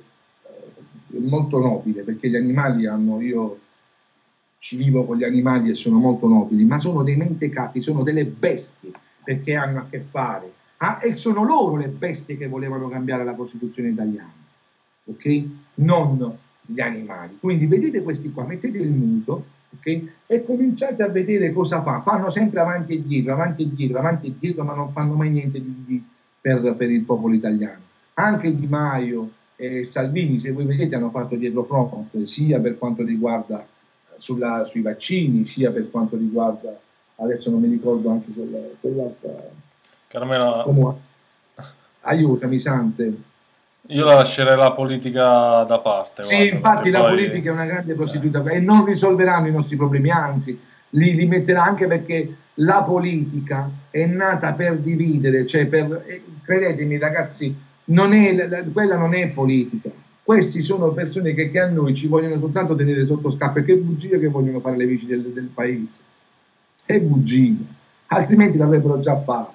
Speaker 3: molto nobile, perché gli animali hanno, io ci vivo con gli animali e sono molto nobili, ma sono dei mentecatti, sono delle bestie, perché hanno a che fare, ah, e sono loro le bestie che volevano cambiare la Costituzione italiana, ok? Non gli animali. Quindi vedete questi qua, mettete il muto, ok? E cominciate a vedere cosa fa, fanno sempre avanti e dietro, avanti e dietro, avanti e dietro, ma non fanno mai niente di, di, per, per il popolo italiano. Anche Di Maio e Salvini, se voi vedete, hanno fatto dietro front, sia per quanto riguarda sulla, sui vaccini, sia per quanto riguarda, adesso non mi ricordo anche quell'altra,
Speaker 1: Carmelo,
Speaker 3: come, aiutami Sante.
Speaker 1: Io la lascerei la politica da parte.
Speaker 3: Sì,
Speaker 1: guarda,
Speaker 3: infatti la
Speaker 1: poi...
Speaker 3: politica è una grande prostituta eh. e non risolveranno i nostri problemi, anzi li, li metterà, anche perché la politica è nata per dividere, cioè per, eh, credetemi ragazzi, non è, quella non è politica. Questi sono persone che, che a noi ci vogliono soltanto tenere sotto scacco, perché è bugia che vogliono fare le vici del, del paese. È bugia, altrimenti l'avrebbero già fatto.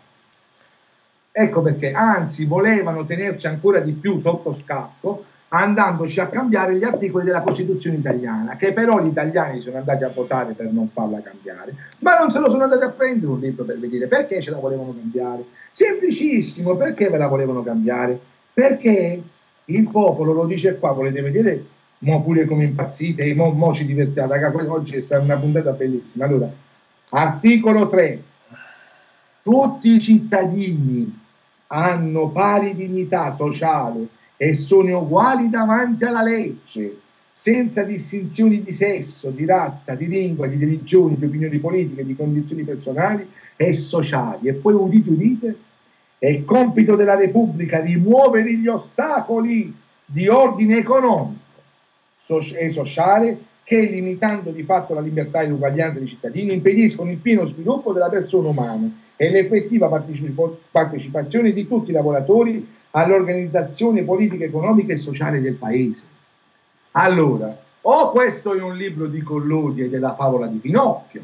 Speaker 3: Ecco perché, anzi, volevano tenerci ancora di più sotto scacco, andandoci a cambiare gli articoli della Costituzione italiana, che però gli italiani sono andati a votare per non farla cambiare, ma non se lo sono andati a prendere un libro per vedere perché ce la volevano cambiare. Semplicissimo, perché ve la volevano cambiare? Perché il popolo, lo dice qua, volete vedere mo pure come impazzite, e mo, mo ci divertiamo, raga, oggi è stata una puntata bellissima. Allora, articolo tre, tutti i cittadini hanno pari dignità sociale e sono uguali davanti alla legge, senza distinzioni di sesso, di razza, di lingua, di religioni, di opinioni politiche, di condizioni personali e sociali. E poi udite, udite, è compito della Repubblica rimuovere gli ostacoli di ordine economico e sociale che, limitando di fatto la libertà e l'uguaglianza dei cittadini, impediscono il pieno sviluppo della persona umana e l'effettiva partecipazione di tutti i lavoratori all'organizzazione politica, economica e sociale del paese. Allora, o questo è un libro di Collodi e della favola di Pinocchio,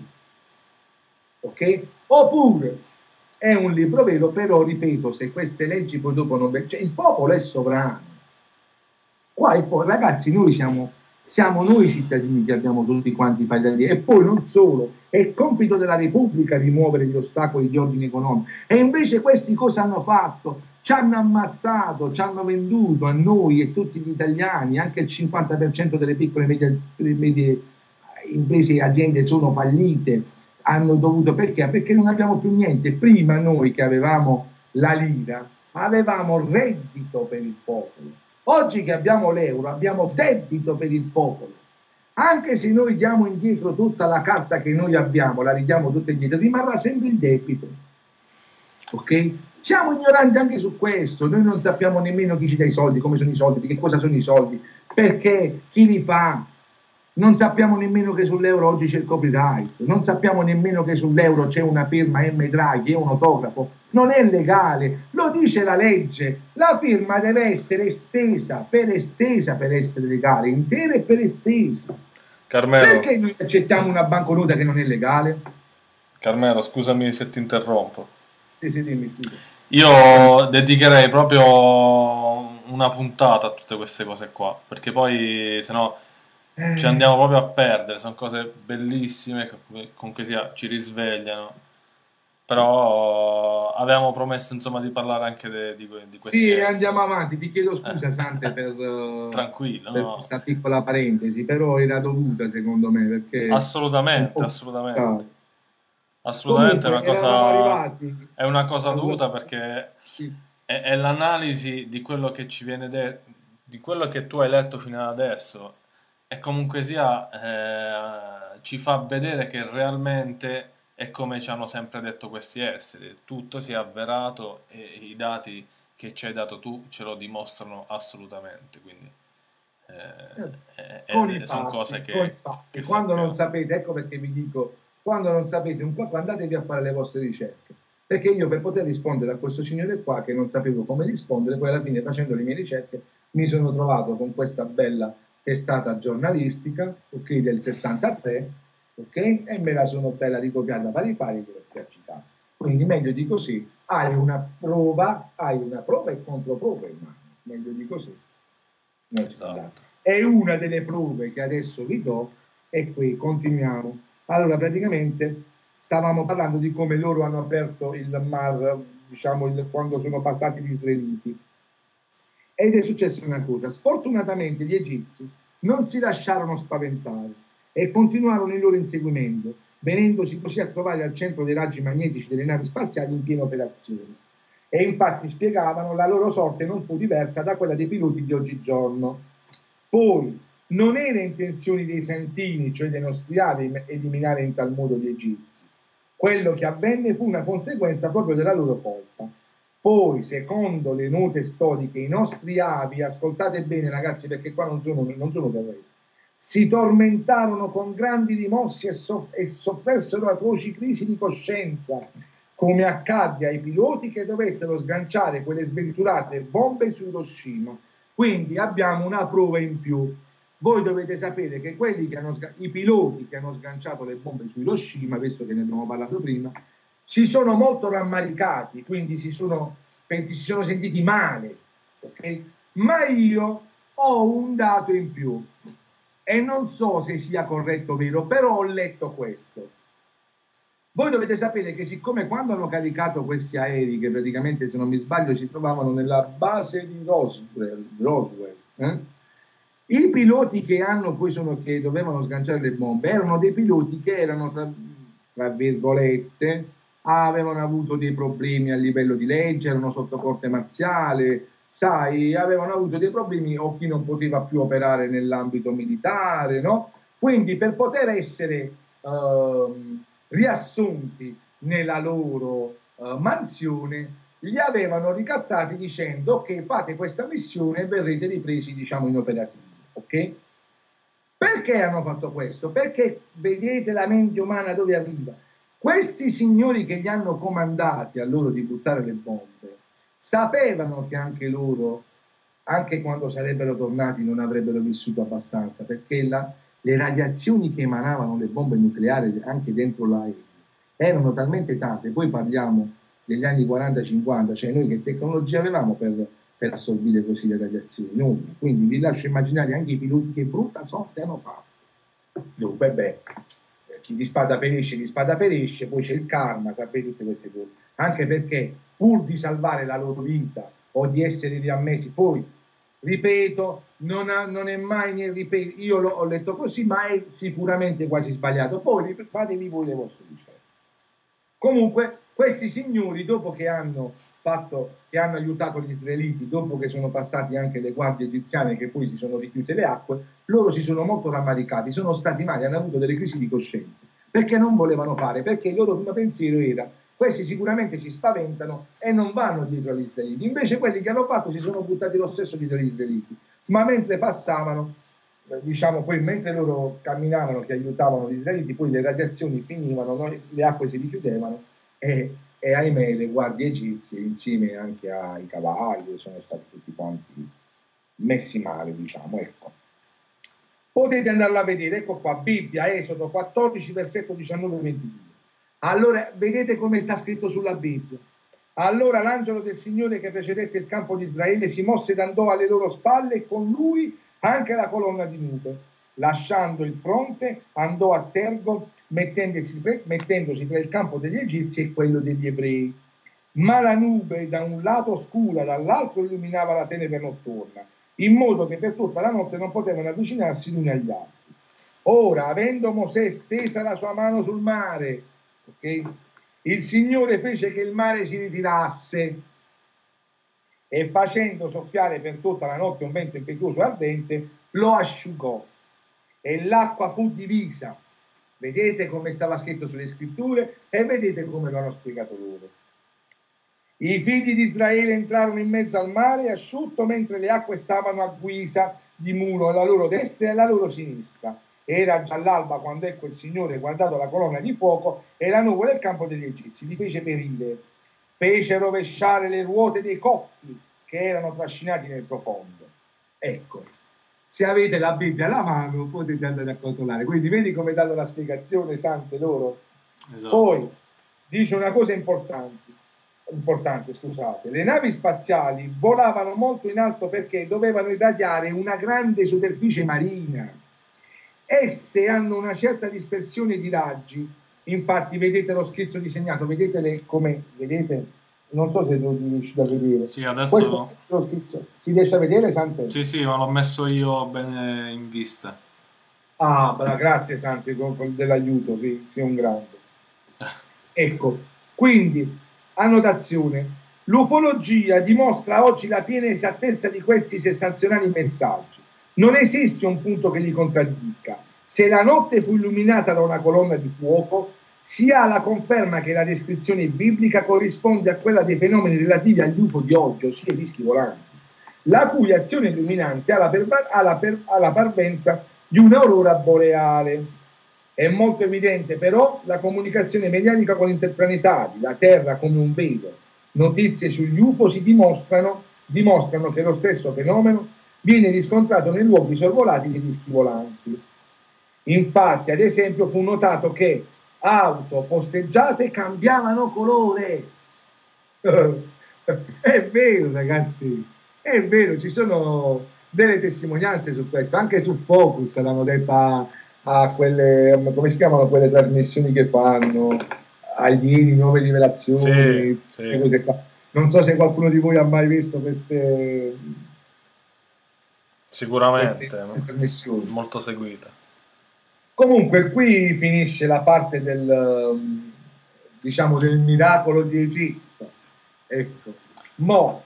Speaker 3: ok? Oppure è un libro vero, però ripeto, se queste leggi poi dopo non... Cioè, il popolo è sovrano. Qua, ragazzi, noi siamo siamo noi cittadini che abbiamo tutti quanti fare da dire. E poi non solo, è compito della Repubblica rimuovere gli ostacoli di ordine economico. E invece questi cosa hanno fatto? Ci hanno ammazzato, ci hanno venduto a noi e tutti gli italiani, anche il cinquanta per cento delle piccole e medie, medie imprese e aziende sono fallite, hanno dovuto, perché? Perché non abbiamo più niente. Prima noi che avevamo la lira, avevamo reddito per il popolo. Oggi che abbiamo l'euro, abbiamo debito per il popolo. Anche se noi diamo indietro tutta la carta che noi abbiamo, la ridiamo tutta indietro, rimarrà sempre il debito. Ok? Siamo ignoranti anche su questo, noi non sappiamo nemmeno chi ci dà i soldi, come sono i soldi, di che cosa sono i soldi, perché, chi li fa. Non sappiamo nemmeno che sull'euro oggi c'è il copyright, non sappiamo nemmeno che sull'euro c'è una firma M. Draghi e un autografo. Non è legale, lo dice la legge. La firma deve essere estesa, per estesa per essere legale, intera e per estesa.
Speaker 1: Carmelo,
Speaker 3: perché noi accettiamo una banconota che non è legale?
Speaker 1: Carmelo, scusami se ti interrompo.
Speaker 3: Sì, sì, dimmi, scusa.
Speaker 1: Io dedicherei proprio una puntata a tutte queste cose qua, perché poi se no ci andiamo proprio a perdere. Sono cose bellissime che comunque sia ci risvegliano, però avevamo promesso insomma di parlare anche de, di, di questi
Speaker 3: sì,
Speaker 1: esseri.
Speaker 3: Andiamo avanti, ti chiedo scusa
Speaker 1: eh.
Speaker 3: Sante per,
Speaker 1: Tranquillo,
Speaker 3: per
Speaker 1: no.
Speaker 3: questa piccola parentesi, però era dovuta secondo me, perché
Speaker 1: assolutamente, assolutamente
Speaker 3: sa.
Speaker 1: assolutamente.
Speaker 3: Comunque,
Speaker 1: è una cosa
Speaker 3: arrivati.
Speaker 1: è una cosa
Speaker 3: allora,
Speaker 1: dovuta, perché
Speaker 3: sì.
Speaker 1: è, è l'analisi di quello che ci viene detto, di quello che tu hai letto fino ad adesso, e comunque sia eh, ci fa vedere che realmente è come ci hanno sempre detto questi esseri, tutto si è avverato e i dati che ci hai dato tu ce lo dimostrano assolutamente, quindi eh,
Speaker 3: con
Speaker 1: eh,
Speaker 3: i
Speaker 1: sono
Speaker 3: fatti,
Speaker 1: cose che,
Speaker 3: con i fatti.
Speaker 1: che
Speaker 3: Quando
Speaker 1: sappiamo.
Speaker 3: non sapete, ecco perché vi dico, quando non sapete un po', andatevi a fare le vostre ricerche, perché io per poter rispondere a questo signore qua che non sapevo come rispondere, poi alla fine facendo le mie ricerche mi sono trovato con questa bella testata giornalistica, ok, del sessantatré, ok, e me la sono bella ricopiata pari pari che l'ho citata. Quindi meglio di così, hai una prova, hai una prova e controprova in mano, meglio di così.
Speaker 1: Esatto.
Speaker 3: E una delle prove che adesso vi do è qui, continuiamo. Allora, praticamente stavamo parlando di come loro hanno aperto il mar, diciamo, il, quando sono passati gli israeliti. Ed è successa una cosa: sfortunatamente gli egizi non si lasciarono spaventare e continuarono il loro inseguimento, venendosi così a trovare al centro dei raggi magnetici delle navi spaziali in piena operazione. E infatti spiegavano la loro sorte non fu diversa da quella dei piloti di oggigiorno. Poi non era intenzione dei Santini, cioè dei nostri avi, eliminare in tal modo gli egizi. Quello che avvenne fu una conseguenza proprio della loro colpa. Poi, secondo le note storiche, i nostri avi, ascoltate bene ragazzi, perché qua non sono, non sono terroristi, si tormentarono con grandi rimorsi e, so, e soffersero atroci crisi di coscienza, come accadde ai piloti che dovettero sganciare quelle sventurate bombe su Hiroshima. Quindi abbiamo una prova in più. Voi dovete sapere che quelli che hanno, i piloti che hanno sganciato le bombe su Hiroshima, visto che ne abbiamo parlato prima, si sono molto rammaricati, quindi si sono, si sono sentiti male, okay? Ma io ho un dato in più e non so se sia corretto o vero, però ho letto questo. Voi dovete sapere che siccome quando hanno caricato questi aerei, che praticamente se non mi sbaglio si trovavano nella base di Roswell, Roswell eh? i piloti che hanno poi sono che dovevano sganciare le bombe erano dei piloti che erano tra, tra virgolette avevano avuto dei problemi a livello di legge, erano sotto corte marziale, sai, avevano avuto dei problemi o chi non poteva più operare nell'ambito militare, no? Quindi per poter essere uh, riassunti nella loro uh, mansione, li avevano ricattati dicendo ok, fate questa missione e verrete ripresi, diciamo, in operativo, ok? Perché hanno fatto questo? Perché vedete la mente umana dove arriva. Questi signori che li hanno comandati a loro di buttare le bombe sapevano che anche loro, anche quando sarebbero tornati, non avrebbero vissuto abbastanza, perché la, le radiazioni che emanavano le bombe nucleari anche dentro l'aereo erano talmente tante. Poi parliamo degli anni quaranta cinquanta, cioè noi che tecnologia avevamo per per assorbire così le radiazioni. No. Quindi vi lascio immaginare anche i piloti che brutta sorte hanno fatto. Dunque, beh, chi di spada perisce, di spada perisce, poi c'è il karma, sapete tutte queste cose. Anche perché pur di salvare la loro vita o di essere riammessi, poi, ripeto, non, ha, non è mai, né, ripeto, io l'ho, ho letto così, ma è sicuramente quasi sbagliato. Poi fatevi voi le vostre ricerche. Comunque, questi signori, dopo che hanno fatto, che hanno aiutato gli israeliti, dopo che sono passati anche le guardie egiziane che poi si sono richiuse le acque, loro si sono molto rammaricati, sono stati mali, hanno avuto delle crisi di coscienza, perché non volevano fare, perché il loro primo pensiero era: questi sicuramente si spaventano e non vanno dietro agli israeliti. Invece quelli che hanno fatto si sono buttati lo stesso dietro agli israeliti, ma mentre passavano, diciamo, poi mentre loro camminavano che aiutavano gli israeliti, poi le radiazioni finivano, no? Le acque si richiudevano e, e ahimè le guardie egizie insieme anche ai cavalli sono stati tutti quanti messi male, diciamo, ecco. Potete andarla a vedere, ecco qua, Bibbia, Esodo quattordici, versetto diciannove ventidue. Allora, vedete come sta scritto sulla Bibbia. Allora l'angelo del Signore che precedette il campo di Israele si mosse ed andò alle loro spalle e con lui anche la colonna di nube. Lasciando il fronte andò a Tergo mettendosi, mettendosi tra il campo degli Egizi e quello degli Ebrei. Ma la nube da un lato oscura, dall'altro illuminava la tenebra notturna, in modo che per tutta la notte non potevano avvicinarsi gli uni agli altri. Ora, avendo Mosè stesa la sua mano sul mare, okay, il Signore fece che il mare si ritirasse e facendo soffiare per tutta la notte un vento impetuoso e ardente, lo asciugò e l'acqua fu divisa. Vedete come stava scritto sulle scritture e vedete come lo hanno spiegato loro. I figli di Israele entrarono in mezzo al mare asciutto mentre le acque stavano a guisa di muro alla loro destra e alla loro sinistra. Era già l'alba quando ecco il Signore, guardato la colonna di fuoco e la nuvola del campo degli Egizi, li fece perire. Fece rovesciare le ruote dei cocchi che erano trascinati nel profondo. Ecco, se avete la Bibbia alla mano potete andare a controllare. Quindi vedi come danno la spiegazione sante loro. Esatto. Poi dice una cosa importante, importante, scusate, le navi spaziali volavano molto in alto perché dovevano irradiare una grande superficie marina. Esse hanno una certa dispersione di raggi, infatti vedete lo schizzo disegnato, vedete le, come, vedete, non so se lo riuscite a vedere.
Speaker 1: Sì, adesso
Speaker 3: questo lo schizzo si riesce a vedere, Sante?
Speaker 1: Sì, sì, ma l'ho messo io bene in vista.
Speaker 3: Ah, bra, grazie Sante dell'aiuto, sì, sei un grande. Ecco, quindi, annotazione, l'ufologia dimostra oggi la piena esattezza di questi sensazionali messaggi. Non esiste un punto che li contraddica. Se la notte fu illuminata da una colonna di fuoco, si ha la conferma che la descrizione biblica corrisponde a quella dei fenomeni relativi agli U F O di oggi, ossia i dischi volanti, la cui azione illuminante ha la, ha la, per, ha la parvenza di un'aurora boreale. È molto evidente però la comunicazione mediatica con interplanetari, la Terra come un velo. Notizie sugli U F O si dimostrano, dimostrano che lo stesso fenomeno viene riscontrato nei luoghi sorvolati dei dischi volanti. Infatti, ad esempio, fu notato che auto posteggiate cambiavano colore. È vero, ragazzi, è vero, ci sono delle testimonianze su questo, anche su Focus l'hanno detta a quelle, come si chiamano quelle trasmissioni che fanno, alieni, nuove rivelazioni,
Speaker 1: sì, sì.
Speaker 3: Cose qua. Non so se qualcuno di voi ha mai visto queste...
Speaker 1: Sicuramente,
Speaker 3: queste
Speaker 1: no? Molto seguita.
Speaker 3: Comunque qui finisce la parte del, diciamo, del miracolo di Egitto. Ecco. Mo,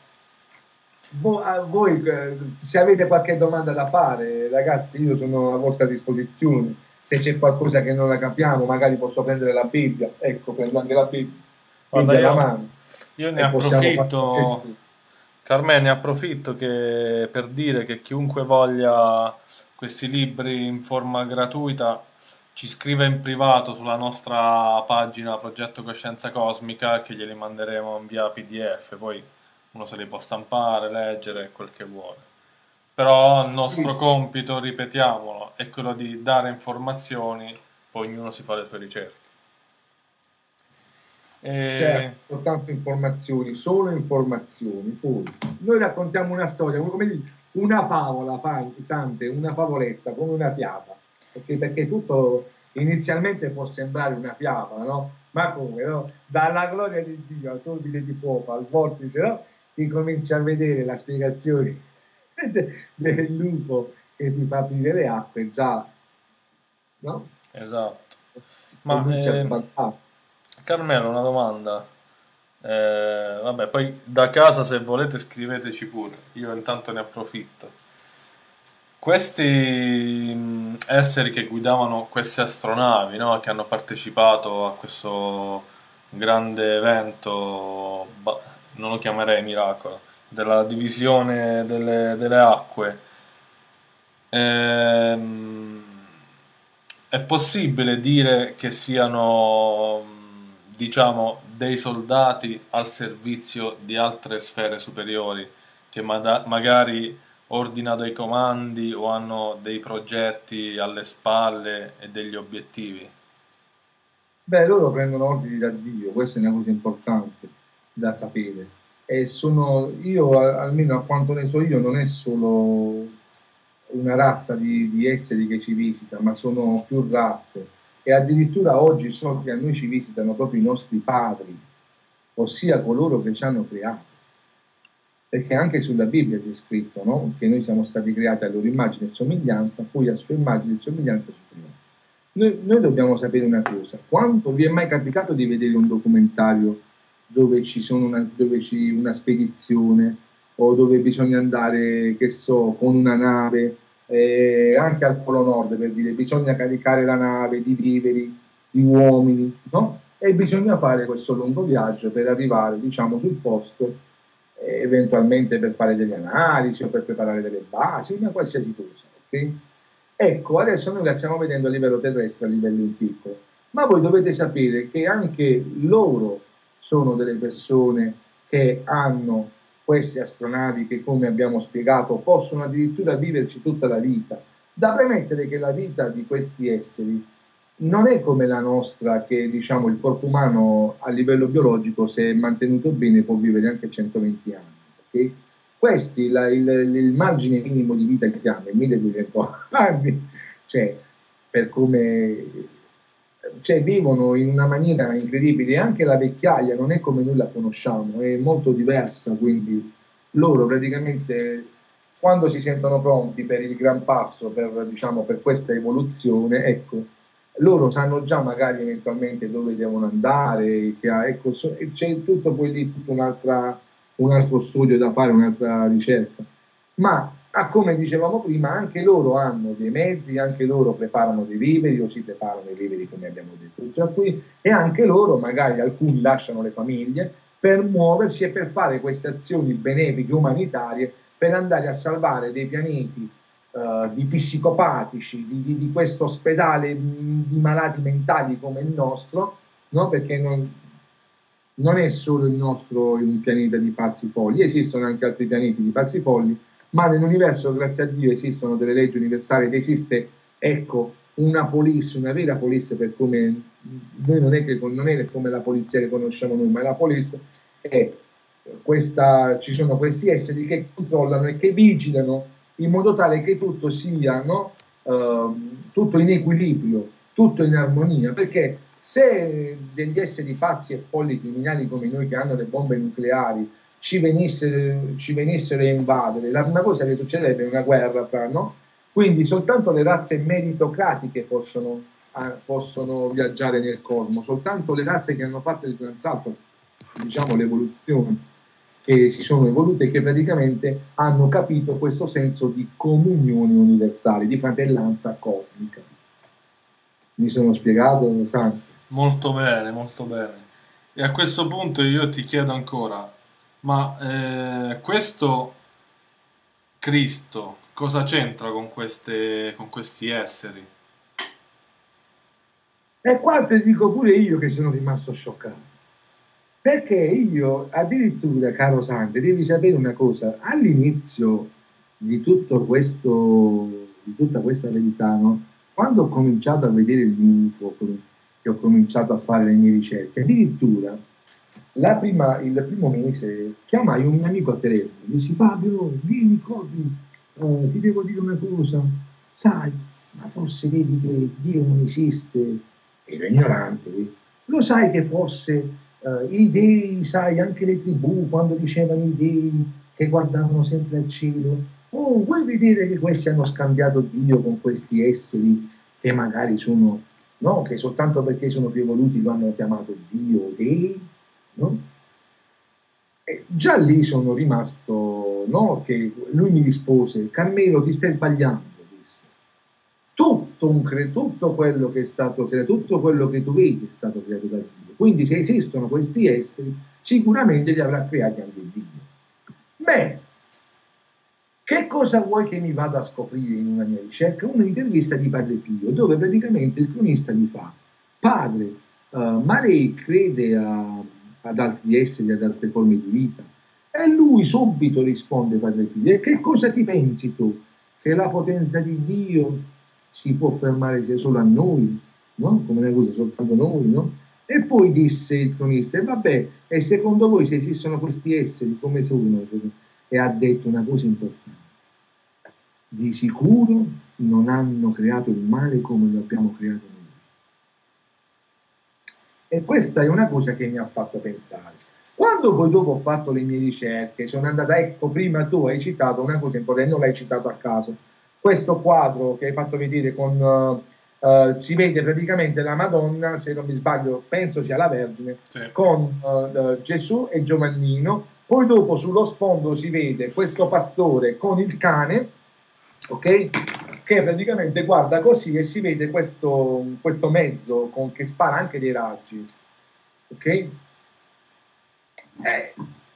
Speaker 3: voi se avete qualche domanda da fare, ragazzi, io sono a vostra disposizione. Se c'è qualcosa che non la capiamo, magari posso prendere la Bibbia. Ecco, prendo anche la Bibbia.
Speaker 1: Guarda, io,
Speaker 3: la mano,
Speaker 1: io ne approfitto, Carmen, ne approfitto che, per dire che chiunque voglia questi libri in forma gratuita ci scrive in privato sulla nostra pagina Progetto Coscienza Cosmica, che glieli manderemo in via P D F, poi uno se li può stampare, leggere, quel che vuole. Però il nostro sì, sì. compito, ripetiamolo, è quello di dare informazioni, poi ognuno si fa le sue ricerche. E...
Speaker 3: Certo, soltanto informazioni, solo informazioni. Poi noi raccontiamo una storia, come dire, una favola, Sante, una favoletta, come una fiaba, perché, perché tutto inizialmente può sembrare una fiaba, no? Ma come, no? Dalla gloria di Dio al turbine di fuoco, al vortice, no? Ti cominci a vedere la spiegazione del lupo che ti fa aprire le acque, già, no?
Speaker 1: Esatto. Ma
Speaker 3: Comincia a
Speaker 1: eh,
Speaker 3: sbandare.
Speaker 1: Carmelo, una domanda. Eh, vabbè, poi da casa se volete scriveteci pure, io intanto ne approfitto. Questi mh, esseri che guidavano queste astronavi, no? Che hanno partecipato a questo grande evento, ba- non lo chiamerei miracolo, della divisione delle, delle acque. Ehm, è possibile dire che siano, mh, diciamo, dei soldati al servizio di altre sfere superiori che mada- magari ordinano dei comandi o hanno dei progetti alle spalle e degli obiettivi?
Speaker 3: Beh, loro prendono ordini da Dio, questa è una cosa importante da sapere. E sono, io, a- almeno a quanto ne so io, non è solo una razza di, di esseri che ci visita, ma sono più razze. E addirittura oggi so che a noi ci visitano proprio i nostri padri, ossia coloro che ci hanno creato. Perché anche sulla Bibbia c'è scritto, no? Che noi siamo stati creati a loro immagine e somiglianza, poi a sua immagine e somiglianza ci sono. Noi, noi dobbiamo sapere una cosa: quando vi è mai capitato di vedere un documentario dove ci sono una, dove ci, una spedizione o dove bisogna andare, che so, con una nave, eh, anche al Polo Nord, per dire, bisogna caricare la nave di viveri, di uomini, no? E bisogna fare questo lungo viaggio per arrivare, diciamo, sul posto, eh, eventualmente per fare delle analisi o per preparare delle basi, una qualsiasi cosa, ok? Ecco, adesso noi la stiamo vedendo a livello terrestre, a livello in piccolo, ma voi dovete sapere che anche loro sono delle persone che hanno queste astronavi che, come abbiamo spiegato, possono addirittura viverci tutta la vita. Da premettere che la vita di questi esseri non è come la nostra, che diciamo il corpo umano a livello biologico, se è mantenuto bene, può vivere anche centoventi anni. Okay? Questi, la, il, il margine minimo di vita che hanno è milleduecento anni, cioè, per come, cioè, vivono in una maniera incredibile. Anche la vecchiaia non è come noi la conosciamo, è molto diversa, quindi loro praticamente, quando si sentono pronti per il gran passo, per, diciamo, per questa evoluzione, ecco, loro sanno già magari eventualmente dove devono andare, che, ecco, so, c'è tutto poi lì, tutta un'altra, un altro studio da fare, un'altra ricerca. Ma ah, come dicevamo prima, anche loro hanno dei mezzi, anche loro preparano dei viveri o si preparano i viveri, come abbiamo detto già qui, e anche loro, magari alcuni lasciano le famiglie per muoversi e per fare queste azioni benefiche umanitarie, per andare a salvare dei pianeti uh, di psicopatici, di, di, di questo ospedale mh, di malati mentali come il nostro, no? Perché non, non è solo il nostro un pianeta di pazzi folli, esistono anche altri pianeti di pazzi folli, ma nell'universo, grazie a Dio, esistono delle leggi universali ed esiste, ecco, una police, una vera police, per come noi non è, che, non è come la polizia che conosciamo noi, ma la police è questa, ci sono questi esseri che controllano e che vigilano in modo tale che tutto sia, no? uh, tutto in equilibrio, tutto in armonia, perché se degli esseri pazzi e folli criminali come noi, che hanno le bombe nucleari, ci venissero, ci venissero a invadere, la prima cosa che succederebbe è una guerra fra, no? Quindi soltanto le razze meritocratiche possono, eh, possono viaggiare nel cosmo, soltanto le razze che hanno fatto il gran salto, diciamo l'evoluzione, che si sono evolute e che praticamente hanno capito questo senso di comunione universale, di fratellanza cosmica. Mi sono spiegato, Santo?
Speaker 1: Molto bene, molto bene. E a questo punto io ti chiedo ancora, ma eh, questo Cristo cosa c'entra con queste, con questi esseri?
Speaker 3: E qua ti dico pure io che sono rimasto scioccato. Perché io, addirittura, caro Sante, devi sapere una cosa: all'inizio di tutto questo, di tutta questa verità, no? Quando ho cominciato a vedere il U F O, che ho cominciato a fare le mie ricerche, addirittura la prima, il primo mese chiamai un mio amico a telefono, dissi Fabio, vieni, corri, eh, ti devo dire una cosa, sai, ma forse vedi che Dio non esiste, ero ignorante, lo sai che forse eh, i dei, sai, anche le tribù quando dicevano i dei che guardavano sempre al cielo, oh, vuoi vedere che questi hanno scambiato Dio con questi esseri che magari sono, no, che soltanto perché sono più evoluti lo hanno chiamato Dio, dei, no? E già lì sono rimasto, no, che lui mi rispose, Carmelo ti stai sbagliando, disse. Tutto, un cre- tutto quello che è stato creato, tutto quello che tu vedi è stato creato da Dio, quindi se esistono questi esseri sicuramente li avrà creati anche Dio. Beh, che cosa vuoi che mi vada a scoprire in una mia ricerca? Un'intervista di Padre Pio, dove praticamente il cronista gli fa, padre, uh, ma lei crede a, ad altri esseri, ad altre forme di vita? E lui subito risponde, Padre Pio, e che cosa ti pensi tu? Che la potenza di Dio si può fermare solo a noi, no? Come una cosa soltanto noi, no? E poi disse il cronista, e vabbè, e secondo voi se esistono questi esseri, come sono? E ha detto una cosa importante. Di sicuro non hanno creato il male come lo abbiamo creato noi. E questa è una cosa che mi ha fatto pensare. Quando poi dopo ho fatto le mie ricerche, sono andata, ecco, prima tu hai citato una cosa importante, non l'hai citato a caso, questo quadro che hai fatto vedere con, uh, uh, si vede praticamente la Madonna, se non mi sbaglio, penso sia la Vergine, sì, con uh, Gesù e Giovannino, poi dopo sullo sfondo si vede questo pastore con il cane, ok? Che praticamente guarda così e si vede questo, questo mezzo con, che spara anche dei raggi, ok? Eh,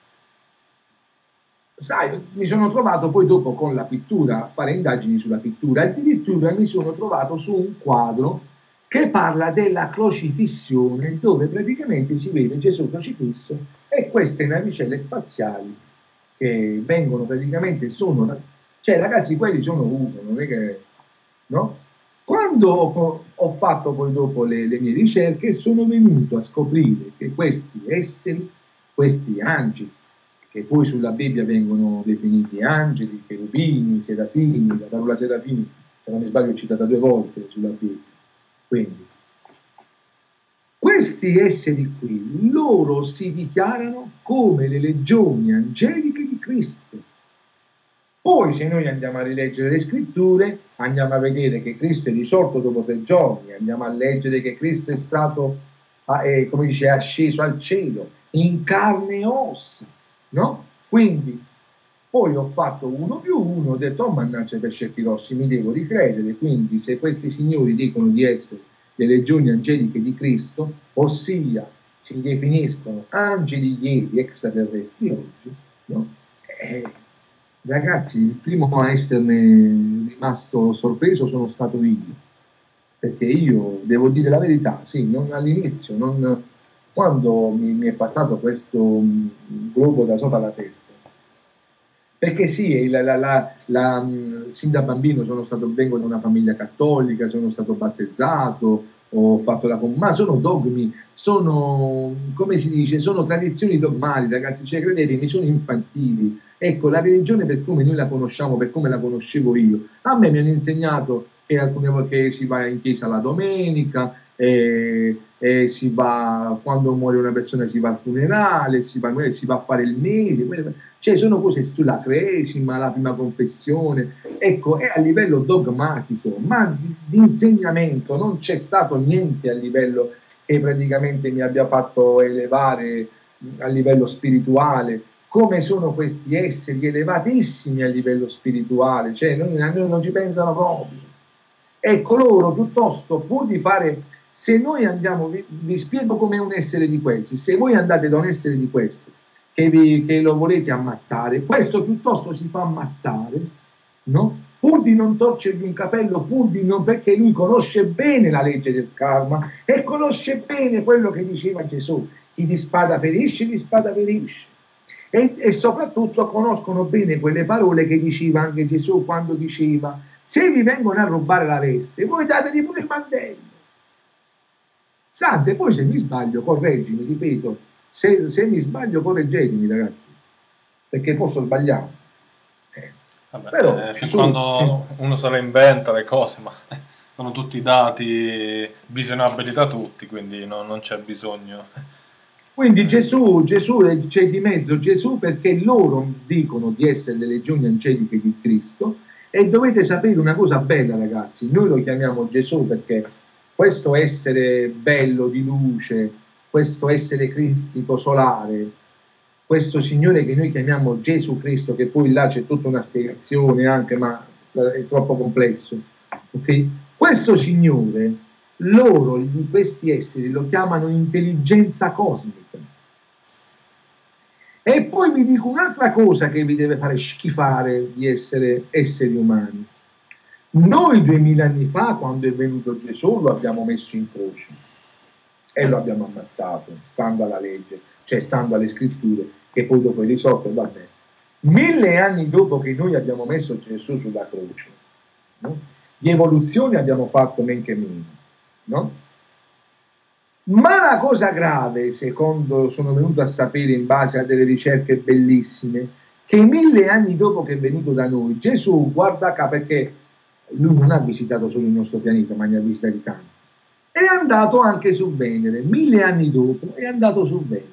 Speaker 3: sai, mi sono trovato poi dopo con la pittura a fare indagini sulla pittura, addirittura mi sono trovato su un quadro che parla della crocifissione, dove praticamente si vede Gesù crocifisso e queste navicelle spaziali che vengono praticamente, sono, cioè ragazzi, quelli sono uso, non è che, no? Quando ho, ho fatto poi dopo le, le mie ricerche, sono venuto a scoprire che questi esseri, questi angeli, che poi sulla Bibbia vengono definiti angeli, cherubini, serafini, la parola serafini, se non mi sbaglio, è citata due volte sulla Bibbia. Quindi, questi esseri qui, loro si dichiarano come le legioni angeliche di Cristo. Poi se noi andiamo a rileggere le scritture, andiamo a vedere che Cristo è risorto dopo tre giorni, andiamo a leggere che Cristo è stato, eh, come dice, asceso al cielo, in carne e ossa, no? Quindi, poi ho fatto uno più uno, ho detto, oh mannaggia pescetti rossi, mi devo ricredere, quindi se questi signori dicono di essere le legioni angeliche di Cristo, ossia si definiscono angeli ieri, extraterrestri oggi, no? Eh, ragazzi, il primo a esserne rimasto sorpreso sono stato io, perché io devo dire la verità, sì, non all'inizio, non, quando mi, mi è passato questo um, globo da sopra la testa, perché sì, la, la, la, la, sin da bambino sono stato, vengo da una famiglia cattolica, sono stato battezzato, ho fatto la comunione, ma sono dogmi, sono, come si dice, sono tradizioni dogmali, ragazzi, cioè credetemi, sono infantili. Ecco, la religione per come noi la conosciamo, per come la conoscevo io, a me mi hanno insegnato che alcune volte si va in chiesa la domenica, e, e si va, quando muore una persona si va al funerale, si va, si va a fare il mese, cioè sono cose sulla cresima, la prima confessione, ecco, è a livello dogmatico, ma di, di insegnamento non c'è stato niente a livello che praticamente mi abbia fatto elevare a livello spirituale, come sono questi esseri elevatissimi a livello spirituale, cioè non, non ci pensano proprio. Ecco, loro piuttosto, pur di fare, se noi andiamo, vi, vi spiego com'è un essere di questi, se voi andate da un essere di questi, che, vi, che lo volete ammazzare, questo piuttosto si fa ammazzare, no? Pur di non torcergli un capello, pur di non, perché lui conosce bene la legge del karma e conosce bene quello che diceva Gesù, chi di spada ferisce, di spada ferisce. E, e soprattutto conoscono bene quelle parole che diceva anche Gesù quando diceva: se vi vengono a rubare la veste, voi dategli pure il mantello. Sante, poi se mi sbaglio, correggimi, ripeto, Se, se mi sbaglio correggetemi, ragazzi, perché posso sbagliare. Eh.
Speaker 1: Vabbè,
Speaker 3: Però
Speaker 1: eh, fin
Speaker 3: su,
Speaker 1: quando
Speaker 3: senza-
Speaker 1: uno se le inventa le cose, ma sono tutti dati, visionabilità tutti, quindi no- non c'è bisogno.
Speaker 3: Quindi Gesù, Gesù è- c'è di mezzo Gesù perché loro dicono di essere le legioni angeliche di Cristo, e dovete sapere una cosa bella, ragazzi, noi lo chiamiamo Gesù perché questo essere bello di luce, questo essere cristico solare, questo Signore che noi chiamiamo Gesù Cristo, che poi là c'è tutta una spiegazione anche, ma è troppo complesso, ok? Questo Signore, loro di questi esseri lo chiamano intelligenza cosmica. E poi vi dico un'altra cosa che vi deve fare schifare di essere esseri umani. Noi duemila anni fa, quando è venuto Gesù, lo abbiamo messo in croce e lo abbiamo ammazzato, stando alla legge, cioè stando alle scritture, che poi dopo è risolto, vabbè. Mille anni dopo che noi abbiamo messo Gesù sulla croce, no? Di evoluzione abbiamo fatto men che meno, no? Ma la cosa grave, secondo sono venuto a sapere in base a delle ricerche bellissime, che mille anni dopo che è venuto da noi, Gesù, guarda qua, perché lui non ha visitato solo il nostro pianeta, ma ne ha visitati tanti, è andato anche su Venere. Mille anni dopo è andato su Venere.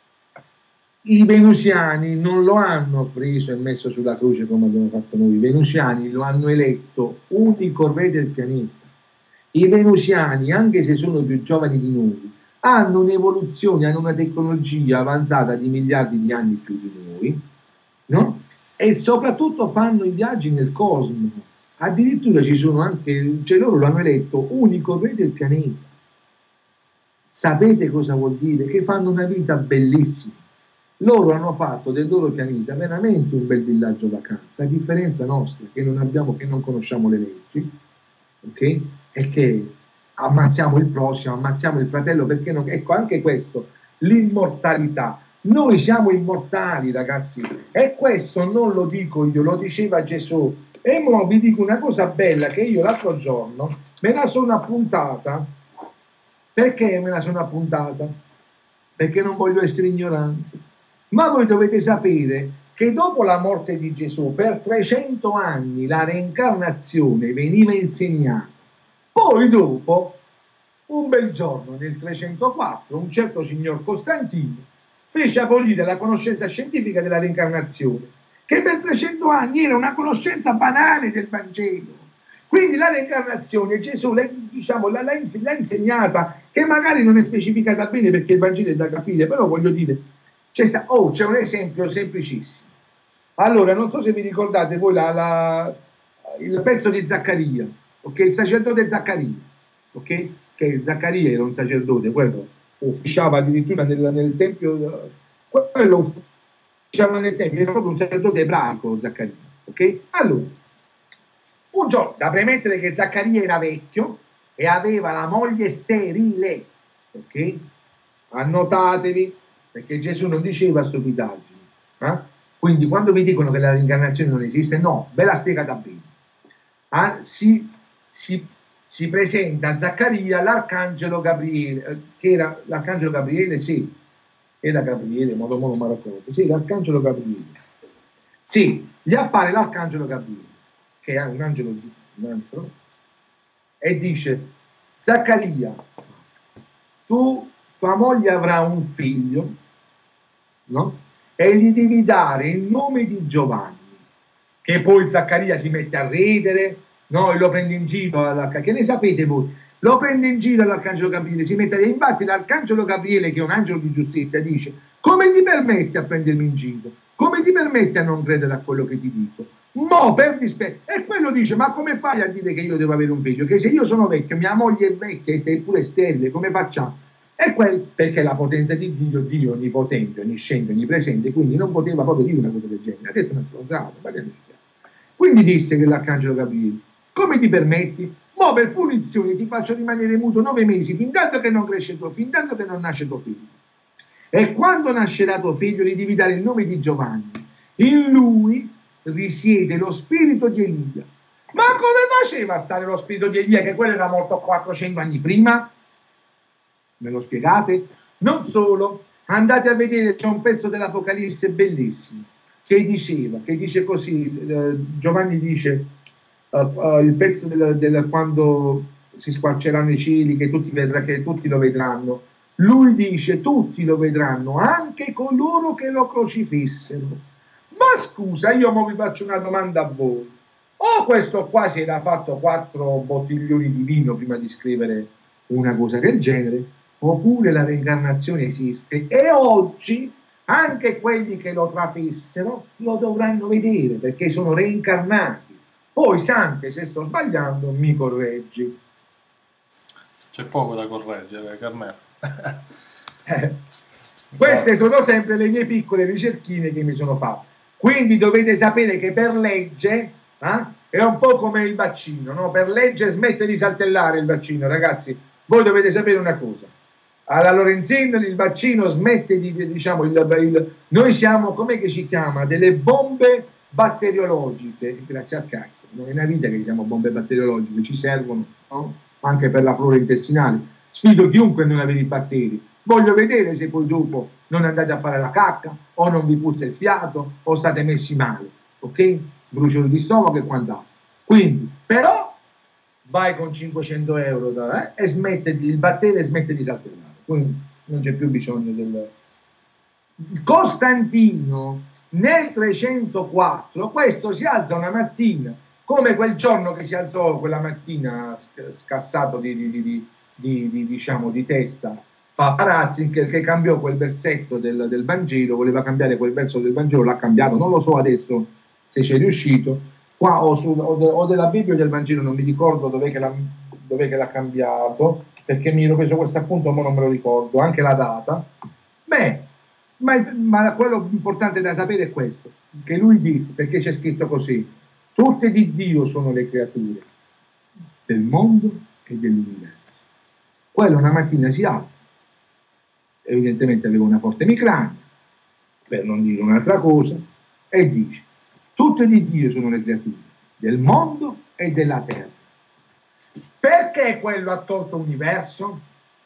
Speaker 3: I venusiani non lo hanno preso e messo sulla croce come abbiamo fatto noi, i venusiani lo hanno eletto unico re del pianeta. I venusiani, anche se sono più giovani di noi, hanno un'evoluzione, hanno una tecnologia avanzata di miliardi di anni più di noi, no? E soprattutto fanno i viaggi nel cosmo. Addirittura ci sono anche, cioè loro lo hanno eletto unico re del pianeta. Sapete cosa vuol dire? Che fanno una vita bellissima. Loro hanno fatto del loro pianeta veramente un bel villaggio vacanza, a differenza nostra, che non abbiamo, che non conosciamo le leggi, ok? E che ammazziamo il prossimo, ammazziamo il fratello, perché non... Ecco, anche questo, l'immortalità. Noi siamo immortali, ragazzi, e questo non lo dico io, lo diceva Gesù. E mo vi dico una cosa bella, che io l'altro giorno me la sono appuntata. Perché me la sono appuntata? Perché non voglio essere ignorante. Ma voi dovete sapere che dopo la morte di Gesù, per trecento anni, la reincarnazione veniva insegnata. Poi dopo, un bel giorno, nel trecentoquattro, un certo signor Costantino fece abolire la conoscenza scientifica della reincarnazione, che per trecento anni era una conoscenza banale del Vangelo. Quindi la reincarnazione Gesù diciamo, l'ha insegnata, che magari non è specificata bene perché il Vangelo è da capire, però voglio dire, c'è oh, c'è un esempio semplicissimo. Allora, non so se vi ricordate voi la, la, il pezzo di Zaccaria, ok? Il sacerdote Zaccaria, ok? Che Zaccaria era un sacerdote, quello ufficiava addirittura nel, nel tempio, quello ufficiava nel tempio, era proprio un sacerdote ebraico Zaccaria, ok? Allora, un giorno, da premettere che Zaccaria era vecchio e aveva la moglie sterile, ok? Annotatevi, perché Gesù non diceva stupidaggini, eh? Quindi quando vi dicono che la reincarnazione non esiste, no, ve l'ha spiegata bene. Ah, si, si, si presenta a Zaccaria l'arcangelo Gabriele, che era l'arcangelo Gabriele, sì, era Gabriele, ma non mi racconto, sì, l'arcangelo Gabriele, sì, gli appare l'arcangelo Gabriele, che è un angelo, un angelo, e dice: Zaccaria, tu, tua moglie avrà un figlio, no? E gli devi dare il nome di Giovanni. Che poi Zaccaria si mette a ridere, no? E lo prende in giro, che ne sapete voi? Lo prende in giro l'arcangelo Gabriele, si mette a ridere. Infatti l'arcangelo Gabriele, che è un angelo di giustizia, dice: come ti permetti a prendermi in giro? Come ti permetti a non credere a quello che ti dico? Mo per dispetto. E quello dice: ma come fai a dire che io devo avere un figlio? Che se io sono vecchio, mia moglie è vecchia e pure sterile, come facciamo? E quel, perché la potenza di Dio, Dio onnipotente, onnisciente, onnipresente, quindi non poteva proprio dire una cosa del genere. Ha detto una stronzata, quindi disse che l'arcangelo Gabriele: come ti permetti? Mo per punizione ti faccio rimanere muto nove mesi, fin tanto che non cresce tuo, fin tanto che non nasce tuo figlio. E quando nascerà tuo figlio gli devi dare il nome di Giovanni. In lui risiede lo spirito di Elia. Ma come faceva a stare lo spirito di Elia, che quello era morto quattrocento anni prima? Me lo spiegate? Non solo, andate a vedere, c'è un pezzo dell'Apocalisse bellissimo che diceva, che dice così, eh, Giovanni dice uh, uh, il pezzo del, del, quando si squarceranno i cieli, che tutti, vedrà, che tutti lo vedranno, lui dice tutti lo vedranno, anche coloro che lo crocifissero. Ma scusa, io mo vi faccio una domanda a voi, o questo qua si era fatto quattro bottiglioni di vino prima di scrivere una cosa del genere, oppure la reincarnazione esiste e oggi anche quelli che lo trafissero lo dovranno vedere perché sono reincarnati. Poi Sante, se sto sbagliando mi correggi.
Speaker 1: C'è poco da correggere, Carmelo.
Speaker 3: eh, queste sono sempre le mie piccole ricerchine che mi sono fatte, quindi dovete sapere che per legge eh, è un po' come il vaccino, no? Per legge smette di saltellare il vaccino, ragazzi. Voi dovete sapere una cosa: alla Lorenzin il vaccino smette di, diciamo, il, il, noi siamo, come che ci chiama, delle bombe batteriologiche, grazie al cacchio, non è una vita che siamo bombe batteriologiche, ci servono, no? Anche per la flora intestinale. Sfido chiunque a non avere i batteri, voglio vedere se poi dopo non andate a fare la cacca, o non vi puzza il fiato, o state messi male, ok? Bruciore di stomaco e quant'altro. Quindi, però, vai con cinquecento euro da, eh, e smette di, il batterio smette di saltellare. Quindi non c'è più bisogno del... Costantino nel trecentoquattro, questo si alza una mattina, come quel giorno che si alzò quella mattina scassato di, di, di, di, di, di, diciamo, di testa, fa Parazzi, che, che cambiò quel versetto del, del Vangelo, voleva cambiare quel verso del Vangelo, l'ha cambiato, non lo so adesso se c'è riuscito, qua o, su, o, de, o della Bibbia o del Vangelo, non mi ricordo dov'è che l'ha, dov'è che l'ha cambiato, perché mi ero preso questo appunto, ma non me lo ricordo, anche la data. Beh, ma, ma quello importante da sapere è questo, che lui disse, perché c'è scritto così: tutte di Dio sono le creature del mondo e dell'universo. Quello una mattina si alza, evidentemente aveva una forte emicrania, per non dire un'altra cosa, e dice: tutte di Dio sono le creature del mondo e della terra. Perché quello ha tolto universo?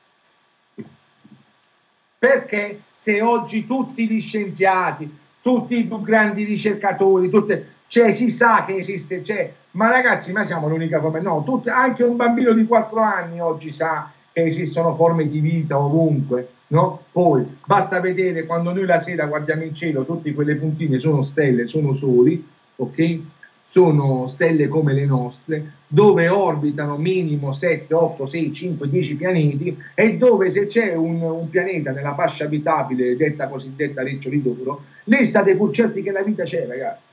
Speaker 3: Perché se oggi tutti gli scienziati, tutti i più grandi ricercatori, tutte, cioè si sa che esiste, c'è, ma ragazzi, ma siamo l'unica forma? No, tutti, anche un bambino di quattro anni oggi sa che esistono forme di vita ovunque, no? Poi basta vedere quando noi la sera guardiamo in cielo, tutte quelle puntine sono stelle, sono soli, ok? Sono stelle come le nostre, dove orbitano minimo sette, otto, sei, cinque, dieci pianeti, e dove se c'è un, un pianeta nella fascia abitabile, detta cosiddetta Riccioli d'Oro, lì state pur certi che la vita c'è, ragazzi.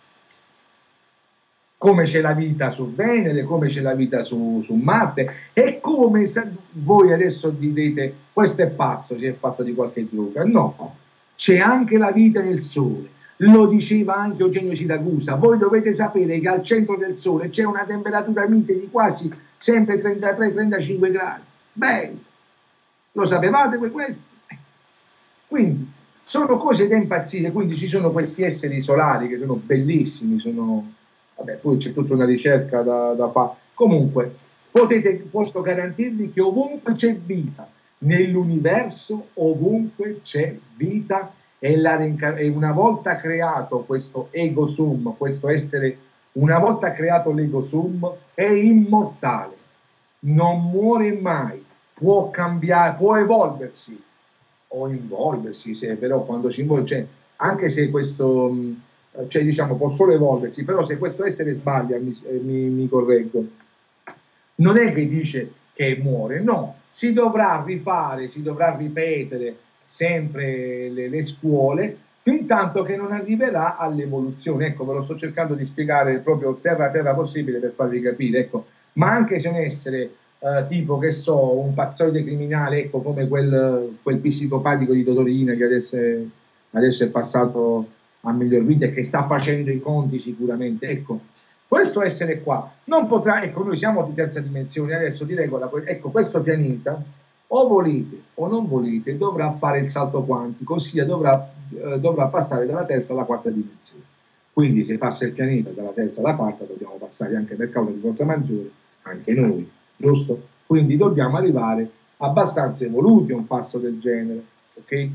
Speaker 3: Come c'è la vita su Venere, come c'è la vita su, su Marte, e come se, voi adesso direte questo è pazzo, si è fatto di qualche droga. No, c'è anche la vita nel Sole. Lo diceva anche Eugenio Siracusa, voi dovete sapere che al centro del Sole c'è una temperatura mite di quasi sempre trentatré trentacinque gradi. Beh, lo sapevate questo? Quindi sono cose da impazzire, quindi ci sono questi esseri solari che sono bellissimi, sono... Vabbè, poi c'è tutta una ricerca da, da fare. Comunque, potete, posso garantirvi che ovunque c'è vita, nell'universo ovunque c'è vita. E, la, e una volta creato questo ego sum, questo essere, una volta creato l'ego sum, è immortale, non muore mai, può cambiare, può evolversi o involversi, se però quando si involve, cioè, anche se questo, cioè diciamo può solo evolversi, però se questo essere sbaglia, mi, mi, mi correggo, non è che dice che muore, no, si dovrà rifare, si dovrà ripetere sempre le, le scuole, fin tanto che non arriverà all'evoluzione. Ecco, ve lo sto cercando di spiegare proprio terra a terra possibile per farvi capire, ecco. Ma anche se un essere eh, tipo, che so, un pazzoide criminale, ecco, come quel, quel psicopatico di Totorina che adesso è, adesso è passato a miglior vita e che sta facendo i conti sicuramente, ecco, questo essere qua non potrà, ecco, noi siamo di terza dimensione, adesso di regola, ecco, questo pianeta, o volete o non volete, dovrà fare il salto quantico, ossia dovrà, eh, dovrà passare dalla terza alla quarta dimensione. Quindi se passa il pianeta dalla terza alla quarta, dobbiamo passare anche per causa di forza maggiore, anche noi, giusto? Quindi dobbiamo arrivare abbastanza evoluti a un passo del genere, ok?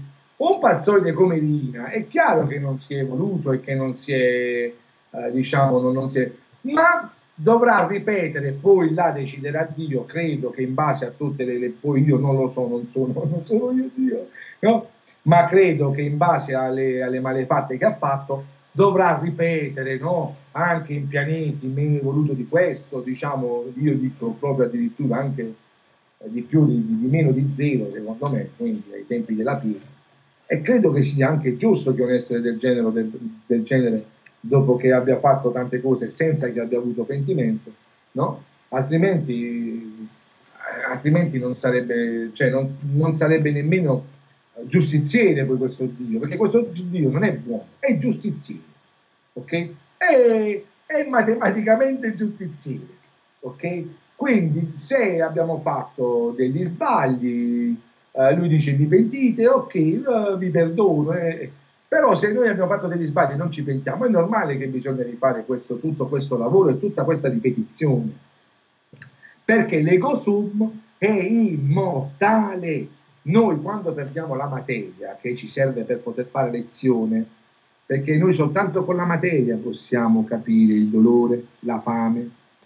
Speaker 3: un Pazzoide come Rina è chiaro che non si è evoluto e che non si è, eh, diciamo, non, non si è, ma dovrà ripetere, poi là deciderà Dio, credo che in base a tutte le, le poi io non lo so, non sono, non sono io Dio, no? Ma credo che in base alle, alle malefatte che ha fatto dovrà ripetere, no? Anche in pianeti meno evoluto di questo, diciamo, io dico proprio addirittura anche di più di, di meno di zero secondo me, quindi ai tempi della pietra. E credo che sia anche giusto che un essere del genere, del, del genere, dopo che abbia fatto tante cose senza che abbia avuto pentimento, no? Altrimenti, altrimenti non sarebbe, cioè non, non sarebbe nemmeno giustiziere poi questo Dio, perché questo Dio non è buono, è giustiziere, ok? È, è matematicamente giustiziere, ok? Quindi se abbiamo fatto degli sbagli, eh, lui dice vi pentite, ok, eh, vi perdono, eh. Però se noi abbiamo fatto degli sbagli e non ci pentiamo, è normale che bisogna rifare questo, tutto questo lavoro e tutta questa ripetizione, perché l'ego sum è immortale. Noi quando perdiamo la materia, che ci serve per poter fare lezione, perché noi soltanto con la materia possiamo capire il dolore, la fame,